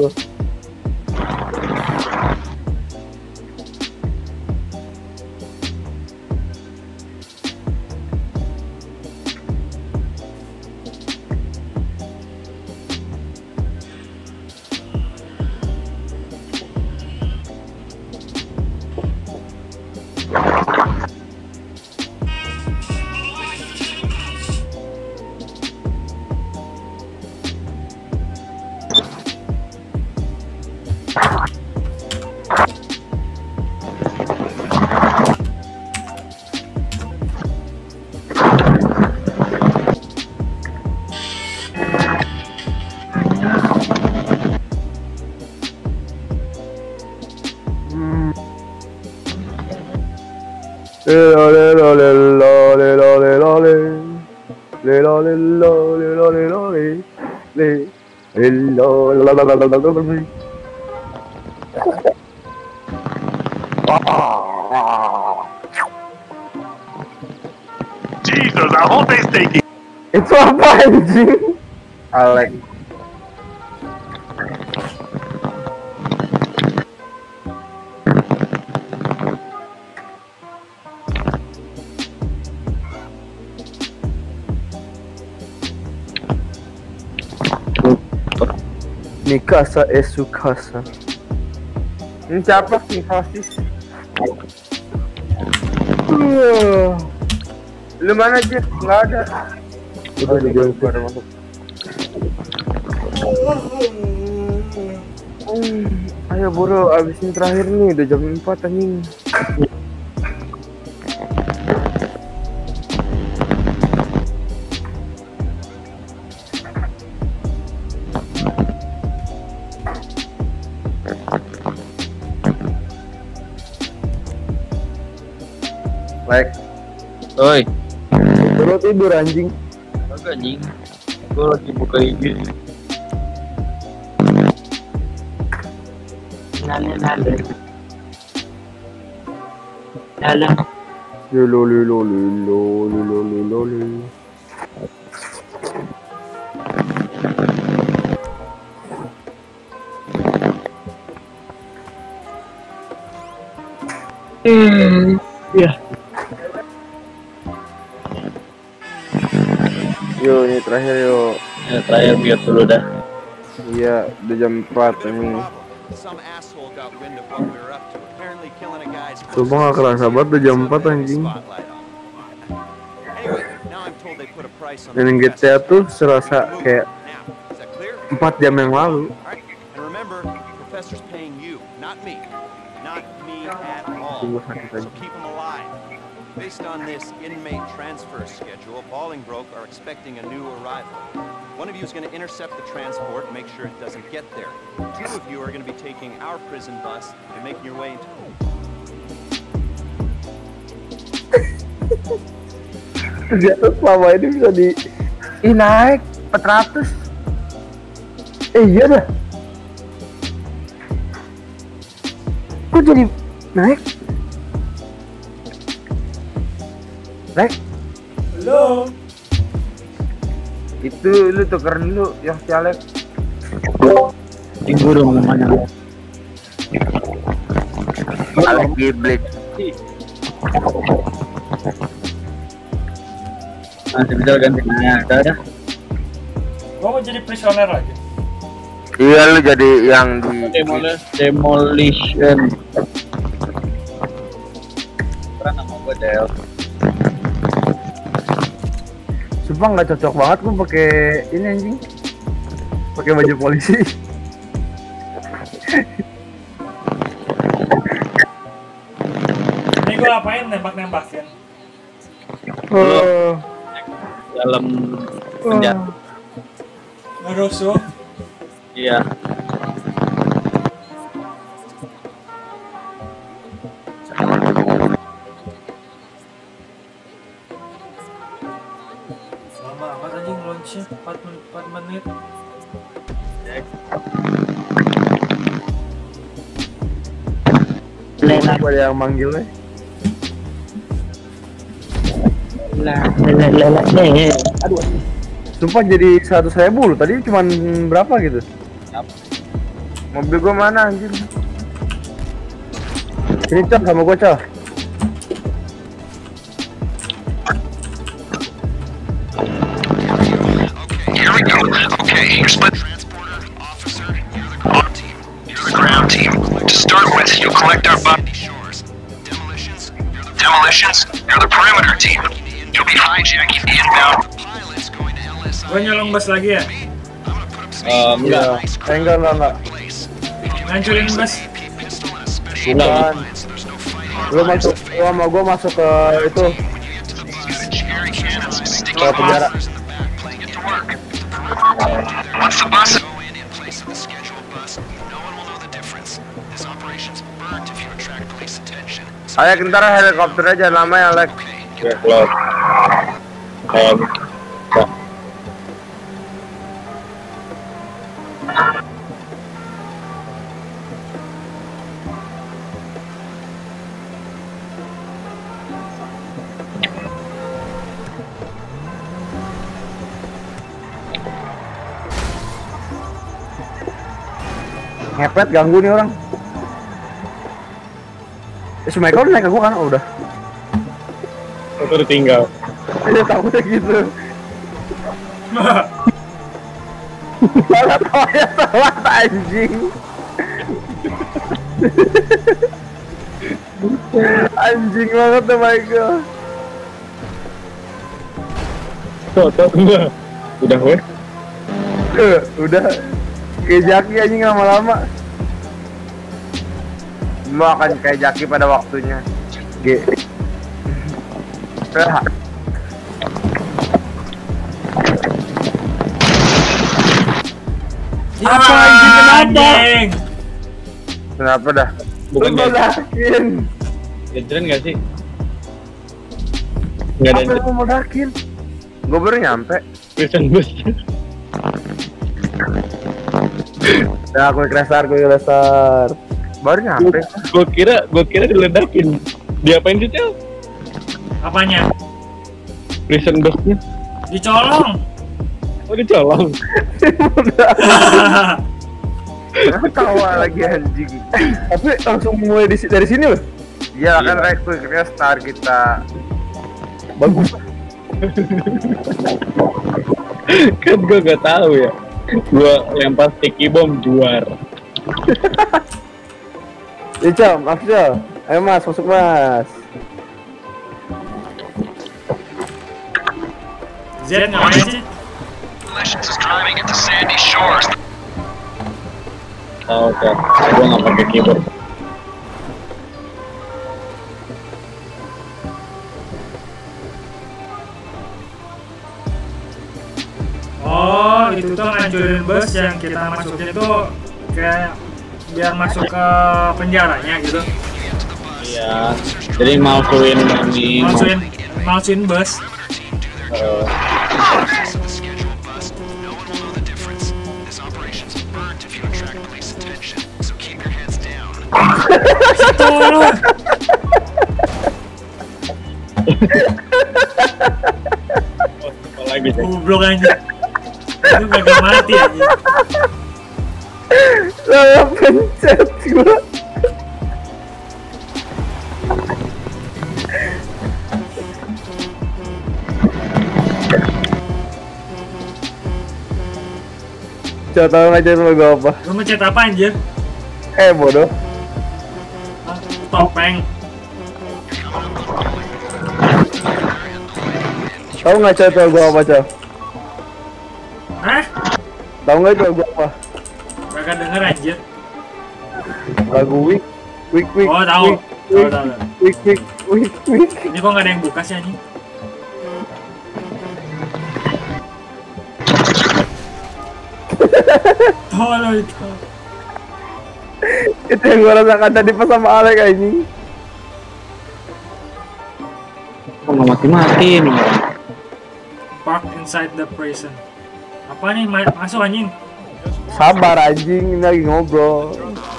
Lelo lelo lelo lelo lelo le lelo lelo lelo lelo le le lelo lelo le. Jesus, I hope they stay. Itu apa anjing? Alex. Mikasa es su casa. Ini siapa sih sosis? Lu mana aja? Nggak ada. Udah di game Baru masuk. Hmm, ayo bro, abisin terakhir nih, udah jam empat anjing. Like, Oi, Lu tidur anjing. kagak anjing. Gua lagi buka I G. Nale, nale. Nale. Lelo lelo lelo lelo lelo lelo. Hmm. Ya. yo ini terakhir yo. Ya, terakhir biar dulu dah. Iya, udah jam empat ini. Some asshole got wind of what we were up to. Apparently killing a guy's Sumpah gak kerasa banget udah jam empat anjing. spotlight on. Anyway, now I'm told they put a price on Dan the G T A tuh serasa kayak Now, is that clear? empat jam yang lalu. Alright, and remember, the professor's paying you, not me. Not me at all. Tunggu sakit So aja. keep them alive. Based on this inmate transfer schedule, Bolingbroke are expecting a new arrival. One of you is going to intercept the transport and make sure it doesn't get there. Two of you are going to be taking our prison bus and making your way into... Ternyata selama ini bisa di Ih naik empat ratus. Eh iya dah. Kok jadi naik? Naik? Halo. Itu lu tukeran dulu yang si Alex. Tunggu dong namanya. Alex Giblik. Masih bisa ganti. Nah, udah dah. Gua mau jadi prisoner lagi. Iya lu jadi yang di Demolish, demolition. Pernah nama gue Del. Sumpah nggak cocok banget gua pakai ini anjing. Pakai baju polisi. Ini gua ngapain nembak-nembakin? Oh. Dalam penjara. Ngerusuh. Iya. Lama amat anjing launchnya, empat menit, empat menit. Apa yang manggilnya? La la la la la. Aduh. Sumpah jadi seratus ribu loh. Tadi cuma berapa gitu? mobil gua mana anjir? Sini Cok sama gua Cok. Here we go. Okay, you're split. Transporter, officer, you're the ground team. You're the ground team. To start with, you'll collect our body shores. Demolitions, you're the demolitions. You're the perimeter team. You'll be hijacking the inbound. Pilots going to L S I. Gua nyolong bus lagi ya? Um, enggak. Eh, enggak enggak enggak. Ngancurin bus. Bukan. Lu masuk, gua sama gua masuk ke itu. Ke penjara. Once the bus go in in place of the scheduled bus, no one will know the difference. This operation Ayo ntar helikopternya jangan lama ya, Lek. Ya, keluar. Kayak nah. Ngepet ganggu nih orang. Eh, si Michael naik ke gua kan? Oh, udah. Itu ditinggal. Dia takutnya gitu. Malah tawanya telat anjing. Anjing banget tuh Michael. Tuh, tuh, udah. Udah, weh. Eh, udah. Kayak Jaki anjing lama-lama. Semua akan kayak Jaki pada waktunya. G. Ya, Apa anjing, kenapa? anjing. Kenapa dah? Bukan Lu modakin. Gejren nggak sih? Nggak ada Apa lu modakin? Gue baru nyampe. prison bus. Nah, gue kresar, gue kresar. Baru nyampe. Gue kira, gue kira diledakin. Diapain sih, Cel? Apanya? Prison busnya. Dicolong. Oh, dicolong. Ketawa lagi anjing. Tapi langsung mulai di, dari sini loh. Iya kan rekrutnya star kita. Bagus. Kan gue gak tahu ya. Gue lempar sticky bomb juar. Ya Cam, masuk Cam. Ayo Mas, masuk Mas. Z ngapain sih? Militias is driving into Sandy Shores. Oh, oke, gue nggak pakai keyboard. Oh, itu tuh ngancurin bus yang kita masukin tuh kayak biar masuk ke penjaranya gitu. Iya, jadi malsuin ini. Masukin, masukin bus. Uh, Tolong. apa lagi sih? Goblok anjing. Itu kagak mati anjing. Lah pencet gua. Coba tolong aja lu gua apa? Lu mencet apa anjir? Eh bodoh. Hah? Topeng. Tahu nggak coba tolong gua apa coba? Hah? Tahu nggak coba gua apa? Kagak denger anjir. Lagu Wik, Wik, Wik. Oh, tahu. Wik, Tahu, Wik, tahu. Wik, Wik, Wik, Wik. Ini kok nggak ada yang buka sih anjing? Tolong itu. Itu yang gua rasakan tadi pas sama Alek anjing. Kok nggak mati-mati nih orang? Park inside the prison. Apa nih? Ma- masuk anjing. Sabar anjing, ini lagi ngobrol.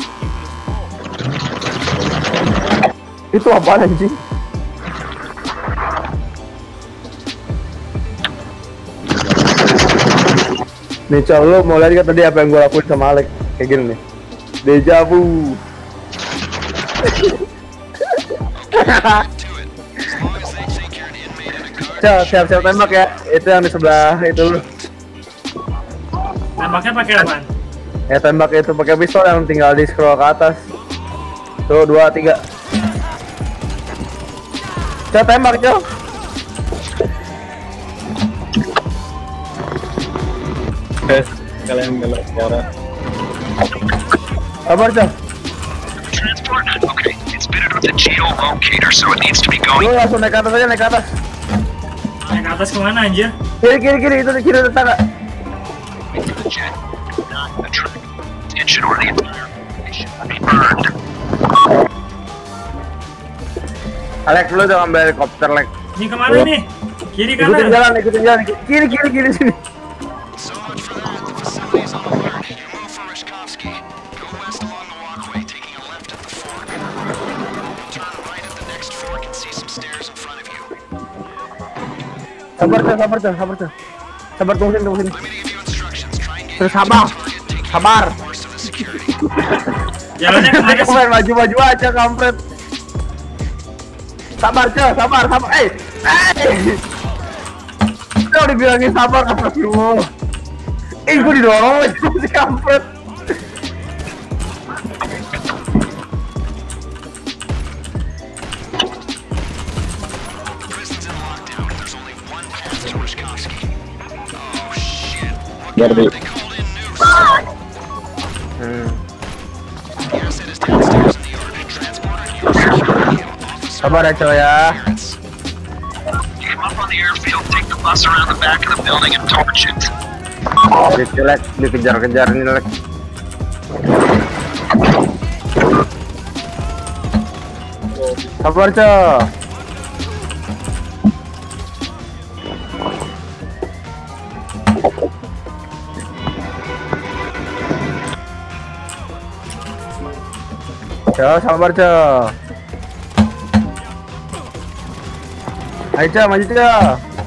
Itu apaan anjing? Nih Cal, lu mau lihat kan tadi apa yang gue lakuin sama Alek? Kayak gini nih. Deja vu. Cal, siap-siap tembak ya. Itu yang di sebelah itu lu. Tembaknya pakai apaan? Ya tembak itu pakai pistol yang tinggal di scroll ke atas. Tuh, dua, tiga. Cal, tembak, Cal. Tes, kalian belok cara. Sabar, Cal. Transport? Okay, it's fitted with a geolocator, so it needs to be Lu going. langsung naik ke atas aja, naik ke atas. Naik ke atas kemana anjir? Kiri, kiri, kiri, itu di kiri tetangga. The jet, not the track. Attention or the entire operation will be burned. Lek, lu udah ngambil helikopter, Lek. Ini kemana nih? Kiri Ikutin kanan? jalan, ikutin jalan. Kiri, kiri, kiri sini. Sabar, Cah, sabar, Cah, sabar, Cah. Sabar, tunggu sini, tunggu sini. Terus sabar. Sabar. Jalannya kemana sih? Main maju-maju aja, kampret. Sabar, Cah, sabar, sabar. Eh, eh. Udah dibilangin sabar, kampret lu. Eh, gua didorong aja si kampret. Garbi. Hmm. Sabar ya, coy ya. Came up on the airfield, take the bus around the back of the building and torch it. Gitu, Lek, dikejar-kejar nih, Lek. Sabar, coy. Coy, sabar, coy. Ayo, coy, maju, coy.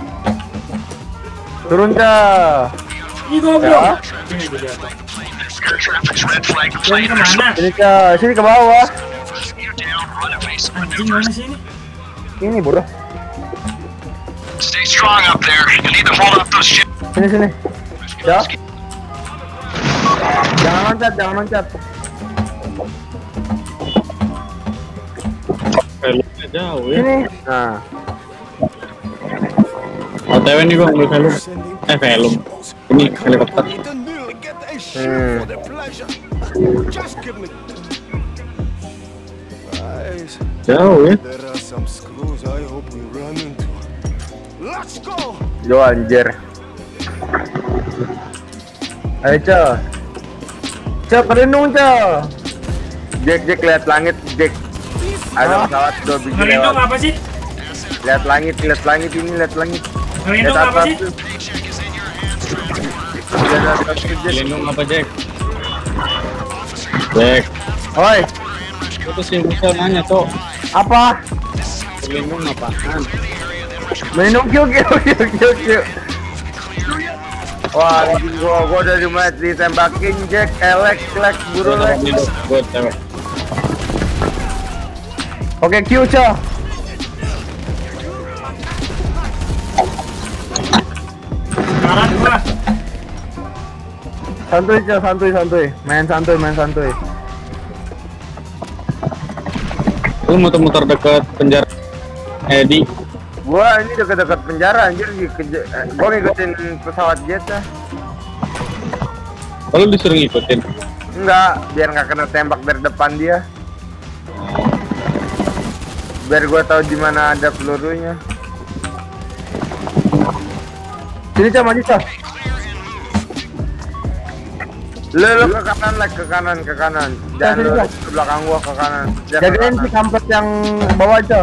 Turun, coy. Ih goblok. Ini gue jatuh. Air traffic's red flag Yang plane. kemana? Sini, coy. Sini ke bawah. You down, run evasive Anjing maneuvers. mana sih ini? Ini, bodoh. Stay strong up there. You need to hold off those ships. Sini, sini. Coy. Jangan loncat, jangan loncat. Filmnya jauh ya. Sini. Nah. O T W nih bang, beli film. Eh film. Ini helikopter. Hmm. Jauh ya. Yo, anjir. Ayo, coy. Coy, perlindung, coy. Jack, Jack, lihat langit, Jack. Ada Hah? pesawat dua biji Ngelindung lewat. apa sih? Lihat langit, lihat langit ini, lihat langit. Ngelindung Lihat apa sih? tuh. Lihat atas tuh, Jack. Lindung apa Jack? Jack. Oi, Itu sih bisa nanya tuh. apa? Lindung apaan? Melindung Q, Q, Q, Q, Q. Wah, anjing gua, gua udah dimana ditembakin, Jack. Elek, Lek, buru, Lek. Gue cewek. Oke, Q, coy. Sekarang gua. Santuy, coy, santuy, santuy. Main santuy, main santuy. Lu muter-muter deket penjara Edi. Gua ini dekat-dekat penjara, anjir. Dikeja- eh, Gua ngikutin pesawat jet dah. Kalau disuruh ngikutin. Enggak, biar nggak kena tembak dari depan dia. Biar gua tahu di mana ada pelurunya. Sini, coy, maju, coy. Lu, lu ke kanan, Lek, ke kanan, ke kanan. Jangan sini, lu Kak. ke belakang gua, ke kanan. Jangan ke Jagain kanan. si kampret yang bawah, coy.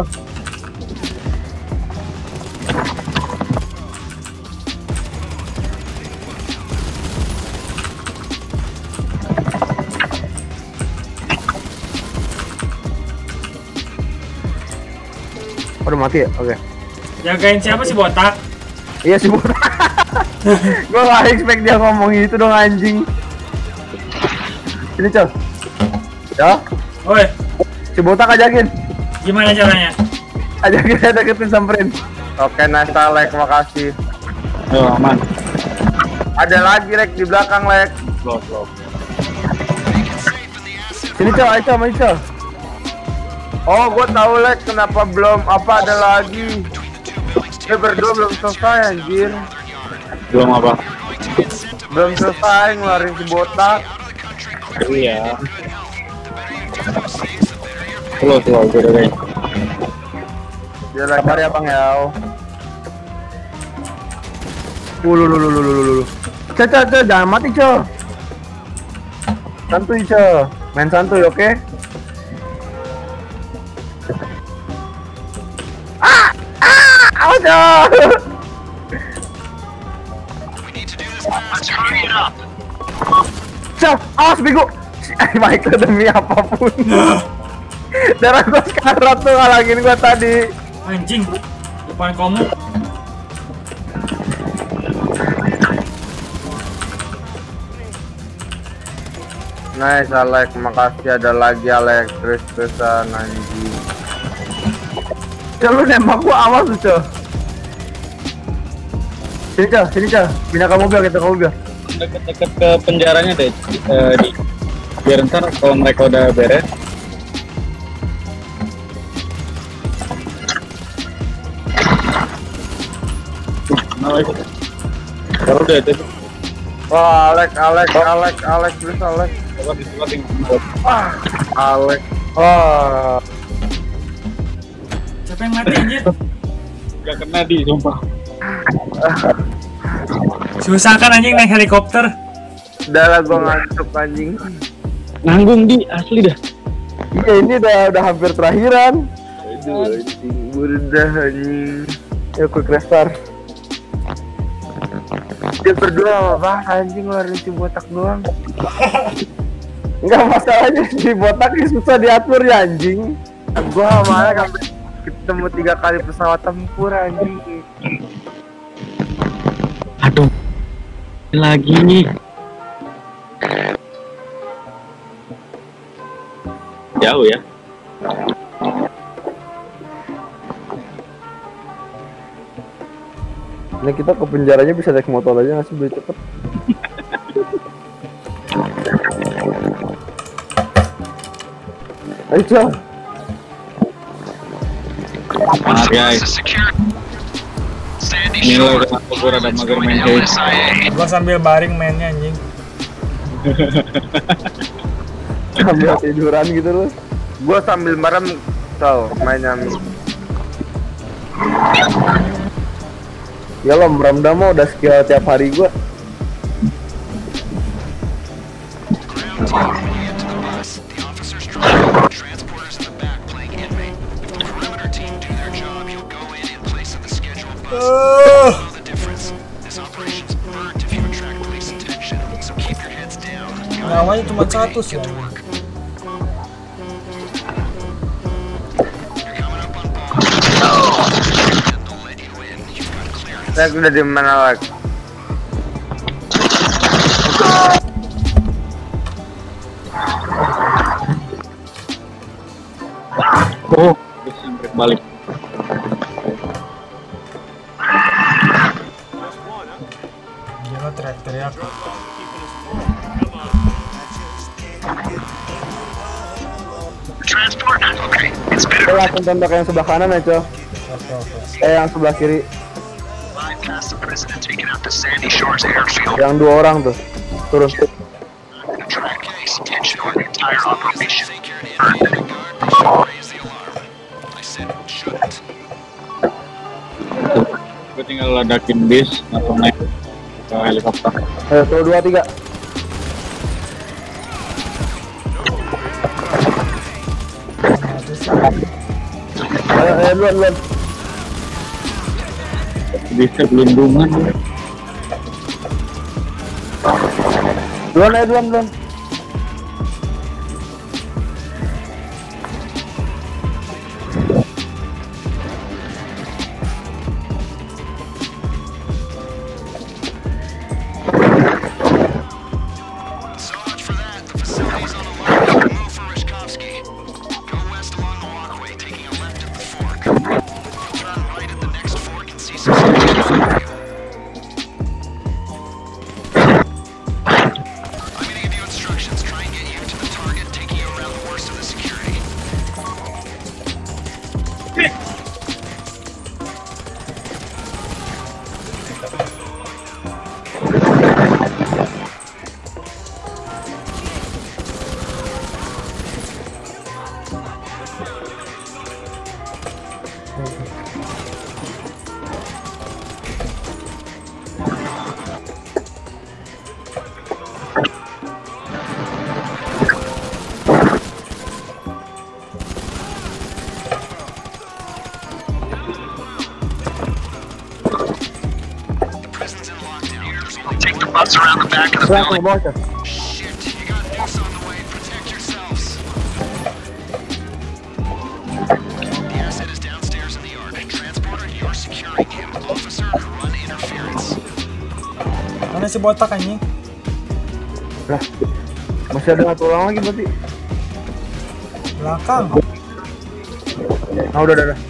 Udah mati ya? Oke. Jagain siapa sih botak? Iya sih, botak. Gua gak expect dia ngomong itu dong, anjing. Sini, coy. Ya, Oi, si botak ajakin. gimana caranya? Ajakin saya deketin, samperin. Oke, nice, Lek, makasih. Ayo aman. Ada lagi, Lek, di belakang, Lek. Loh, loh. Sini, coy, ayo, coy, maju, coy. Oh, gua tahu, Lek, kenapa belum apa ada lagi. Dia berdua belum selesai, anjir. Belum apa? Belum selesai ngeluarin si botak. Iya. Slow, slow, gue udah guys. Dia lagi Sabar ya, Bang, ya. Ulu, lu, lu, lu, lu, lu, lu. Coy, coy, coy, jangan mati, coy. Santuy, coy. Main santuy, oke? ya. Let's hurry it up. Siap, awas bego. Si Michael demi apapun. Darah gua sekarat tuh ngalangin gua tadi. Anjing, depan kamu. Nice Alex, makasih ada lagi Alex terus terusan anjing. Coba nembak gua awas tuh coy. Sini coy, sini coy. Pindah ke mobil, kita ke mobil. Deket-deket ke penjaranya deh. Eh, di, biar ntar kalau mereka udah beres. Nah, itu. Taruh deh itu. Wah Alex, Alex, Alex, Alex, terus Alex. Coba di Wah, Alex. Wah. Siapa yang mati anjir? Gak kena di, sumpah. Susah kan anjing naik helikopter. Udah lah gua ngantuk anjing. Nanggung di, asli dah. Iya ini udah udah hampir terakhiran. Aduh anjing, udah anjing. Ya quick restart. Dia berdua apa anjing ngeluarin si botak doang. Enggak masalahnya si botak ini susah diatur ya anjing. Gua malah sampai ketemu tiga kali pesawat tempur anjing. Aduh. Lagi nih. Jauh ya. Ini kita ke penjaranya bisa naik motor aja nggak sih biar cepet. Ayo coy. Maaf guys. Sandy Ini lo Shores. udah gue rada mager main guys. Gua sambil baring mainnya anjing. Sambil tiduran gitu loh. Gua sambil merem tau mainnya. Ya lo merem-dah mau udah skill tiap hari gua. Namanya cuma satu sih. Saya udah di mana lagi? Oh, bisa sampai balik. Gila teriak-teriak. Transport? Okay, it's better Kita langsung tembak yang sebelah kanan ya coy. Oke oke. Eh yang sebelah kiri. bypass the president taking out the Sandy Shores airfield. Yang dua orang tuh. Turun. Track case, attention on the entire operation. Raise the alarm. I said shouldn't. Gue tinggal ledakin bis atau naik ke helikopter. Ayo satu dua tiga. Ayo ayo duluan duluan. Bisa pelindungan. Duluan ayo duluan duluan. So much for that. The facility's on alert. Move for Rishkovsky. Go west along the walkway, taking a left at the fork. Turn right at the next fork and see some security for you. I'm gonna give you instructions. Try and get you to the target, taking you around the worst of the security. bus around the back of the Langsung building. bawah. Shit, you got nukes on the way. Protect yourselves. The asset is downstairs in the yard. Transporter, you're securing him. Officer, run interference. Mana si botak anjing? Lah, masih ada satu orang lagi berarti. Belakang. Ah udah udah. udah.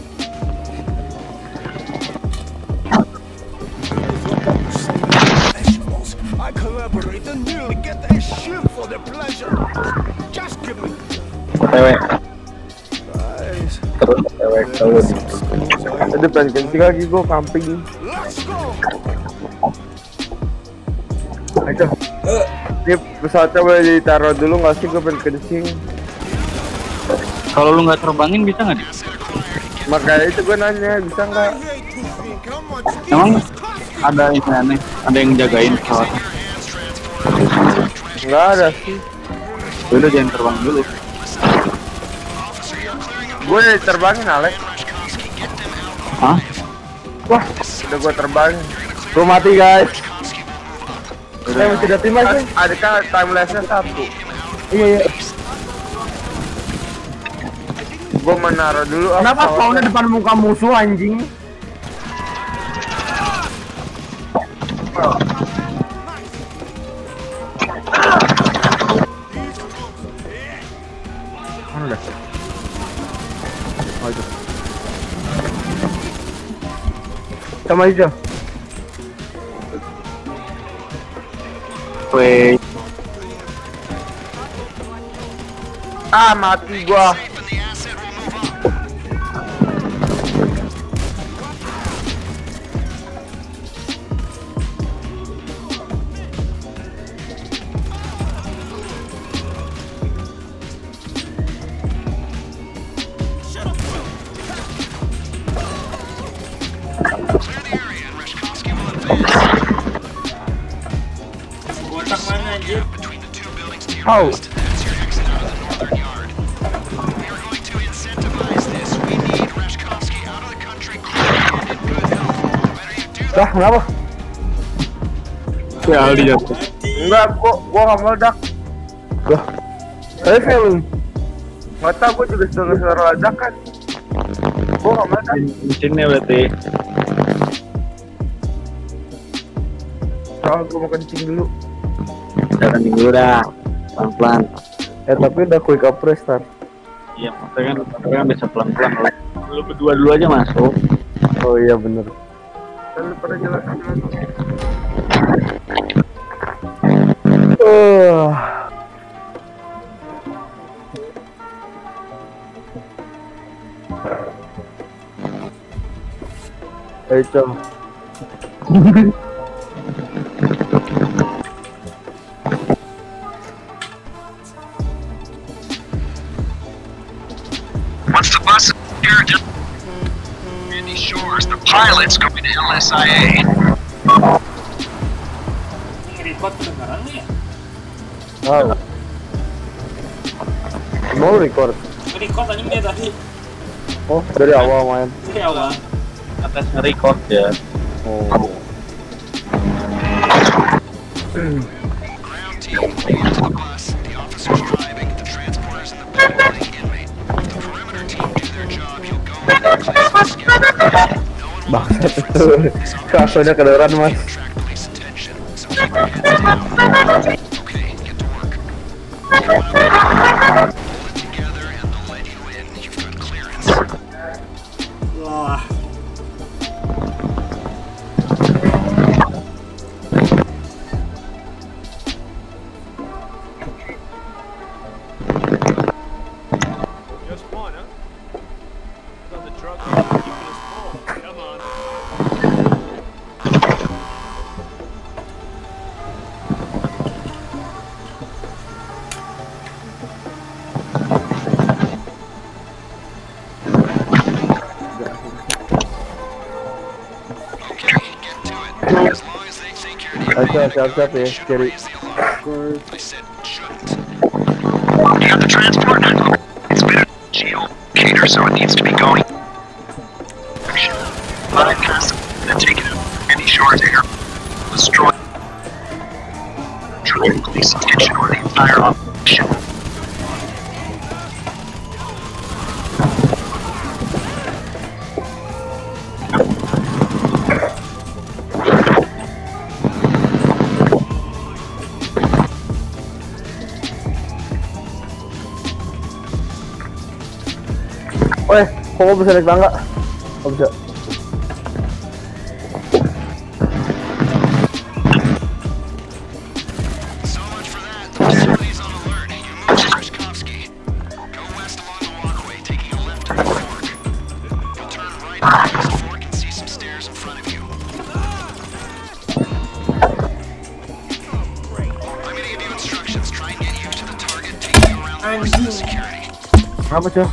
I collaborate and nearly get a ship for the pleasure. Just give me. Cewek. Guys, Terus cewek terus. Ada depan kencing lagi gua camping. let's go. Ayo. Ini pesawatnya boleh ditaruh dulu nggak sih? Gue pengen kencing. Kalau lu nggak terbangin bisa nggak? Di? Makanya itu gue nanya bisa nggak? Emang ada yang aneh, ada yang jagain pesawatnya. Nggak ada sih. Lu jangan terbang dulu. Gue terbangin, Alex. Hah? Wah, udah gue terbangin. Gue mati guys. Saya masih ada tim lagi. Ada kan time lapse-nya satu. Iya iya. Gue menaruh dulu. ah, Kenapa pesawatnya. spawnnya depan muka musuh anjing? Mana dah? Oh itu. Sama hijau. Wait. Ah, mati gua. Botak mana anjir? Oh. Dah, kenapa? Si Aldi jatuh. Enggak, gua gua nggak meledak. Lah. Saya film. Nggak tahu, gua juga dengar suara ledakan. Gua nggak meledak. Mesinnya berarti. Soal gua mau kencing dulu. Udah kencing dulu dah. Pelan-pelan. Eh tapi udah quick up restart. Iya, maksudnya kan, maksudnya kan bisa pelan-pelan. Lu berdua dulu aja masuk. Oh iya bener. Lalu pada jelasin lagi. Uh. Eh com. Once the bus is here, just Randy Shores, the pilot's going to L S I A. Record kedengaran nih ya? Oh. Mau record. Record anjing dia tadi. Oh dari awal main. Dari awal. Atas nge-record ya. Oh. Ground team, into the bus. The officer's driving. The transporter's in the building. Inmate. The perimeter team do their job. You'll go in there, clear the schedule. No one will Bangsat itu. Kasurnya kedengeran mas. attract police attention. So keep your heads down. Okay, get to work. Pull it together and they'll let you in. You've got clearance. Wah. Just one, huh? On the truck, keeping us full. Come on. Okay, get to it. As long as they think you're an Ayo inmate, siap-siap ya. should Kiri. raise the alarm. I said shouldn't. You got the transport? It's been a geolocator, so it needs to be going. Broadcast and take it out. Any shores air. Destroy. entire operation. Weh, kok gua bisa naik tangga? Kok bisa? So much for that. The facility's on alert. You move to Rishkovsky. Go west along the walkway, taking a left toward Fork. You'll turn right at the next fork and see some stairs in front of you. I'm gonna give you instructions. Try and get used to the target, taking you around the rest of the security. Kenapa cuy?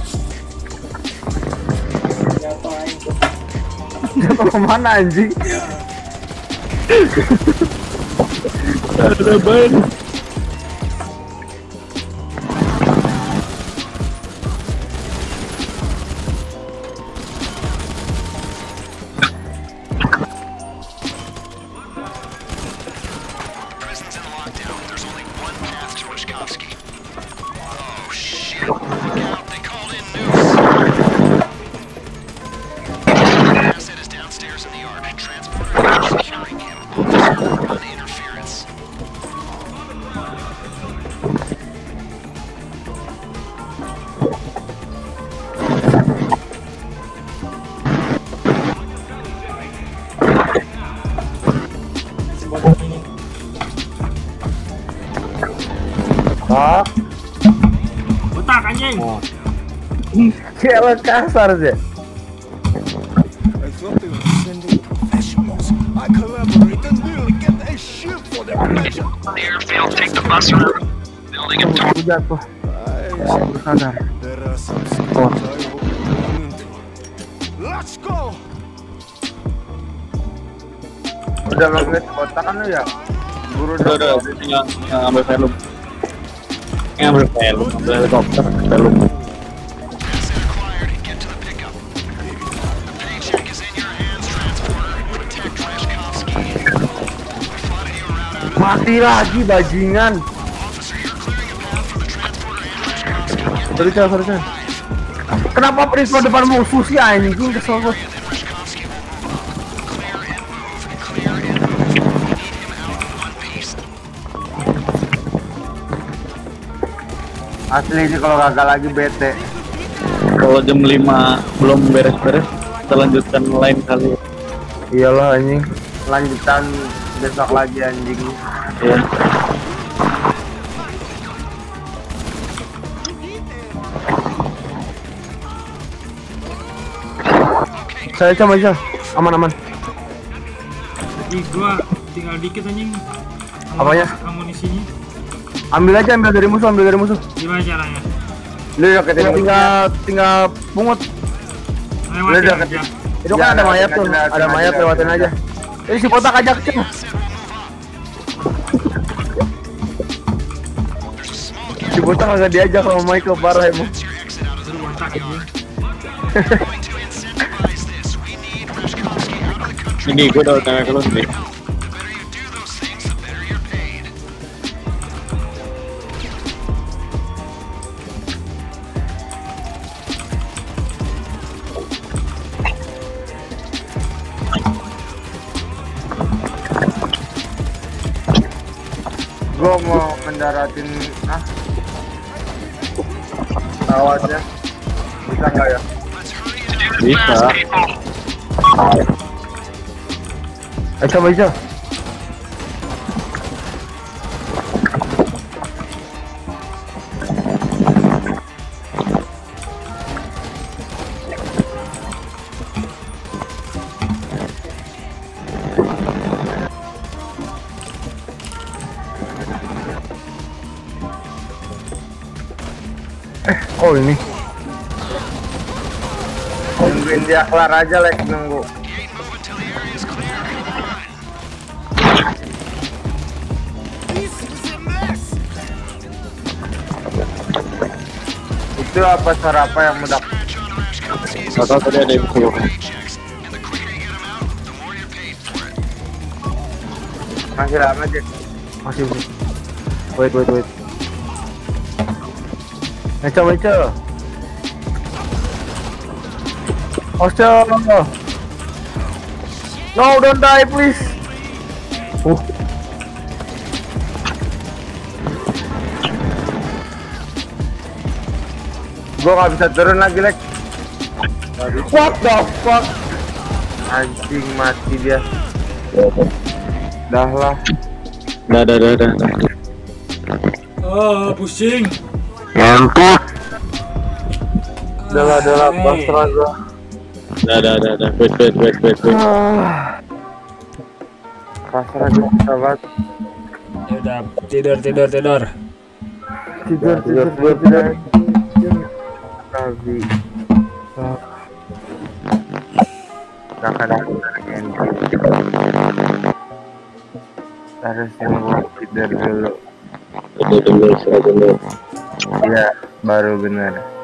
Jatuh kemana anjing? Ada ban. Prison's in lockdown. There's only one path to Rishkovsky. Oh shit! Look out! They called in news. Asset is downstairs in the yard. Transporter is securing him. On interference. Ah, Botak anjing. cewek kasar sih. I thought they were sending professionals. I collaborate and nearly get a ship for their pleasure. On the airfield, take the bus route. Building a door. Aku jatuh. I Sadar. There are some skills I hope we run into. Let's go! Udah magnet kotak kan lu ya? Guru Udah udah, tinggal tinggal ambil film. Tinggal ambil film, ambil helikopter, film. Asset acquired. Get to the pickup. The paycheck is in your hands, transporter. Protect Rishkovsky. We plotted you a route out of Mati lagi bajingan. Officer, you're clearing a path for the transporter and Rishkovsky. Get Sorry Chan, sorry Chan. Kenapa Prisma depan musuh sih anjing, kesel gue. then Rishkovsky will move. Clear and move. Clear and move. We need him out in one piece. asli sih kalau gagal lagi bete. Kalau jam lima belum beres-beres, kita lanjutkan lain kali. Iyalah anjing. Lanjutan besok lagi anjing. Ya. Saya coba aja. Aman-aman. Ih, gua tinggal dikit anjing. Apanya? Amunisinya. Ambil aja, ambil dari musuh, ambil dari musuh. Gimana caranya? Lu udah ketemu Tinggal tinggal pungut. Lewatin Udah, aja. Itu Ya, kan ada ada- mayat ada- tuh, ada- ada ada- mayat ada- lewatin ada. aja. Ini si botak ajak ceng. Si botak agak diajak sama Michael, parah emang. That's your exit out of the Lu north botak anjing. yard. We're going to incentivize this. We need Rishkovsky out of the country. Ini gue udah tanya ke lu nih. The better you do those things, the better you're paid. Gua mau mendaratin ah pesawatnya. Bisa nggak ya? Let's hurry and do this Bisa. fast, people. Eh coba aja. Eh, oh ini. Nungguin dia kelar aja, like nunggu. You ain't moving till the area's clear. Come on. This is a mess! Itu apa suara apa yang mudah? Scratch on Rishkovsky's Gak tau tadi ada yang suruh. paychecks. And the quicker you get them out, the more you're paid for it. Masih lama aja. Masih bro. Wait, wait, wait. Meco, meco. Hostel. No, don't die, please. Uh. Gua nggak bisa turun lagi, Lek. What the fuck? Anjing mati dia. Dah lah. Dah, dah, dah, dah. Oh, pusing. Ngantuk. Dah lah, dah lah, pasrah gua. Dah, dah, dah, dah. Wait, wait, wait, wait, wait. Pasrah gua, sahabat. Ya udah, tidur, tidur, tidur. Tidur, tidur, tidur, tidur. Tapi gak kadang harus nunggu tidur dulu. Tidur dulu, istirahat dulu. Iya, baru bener.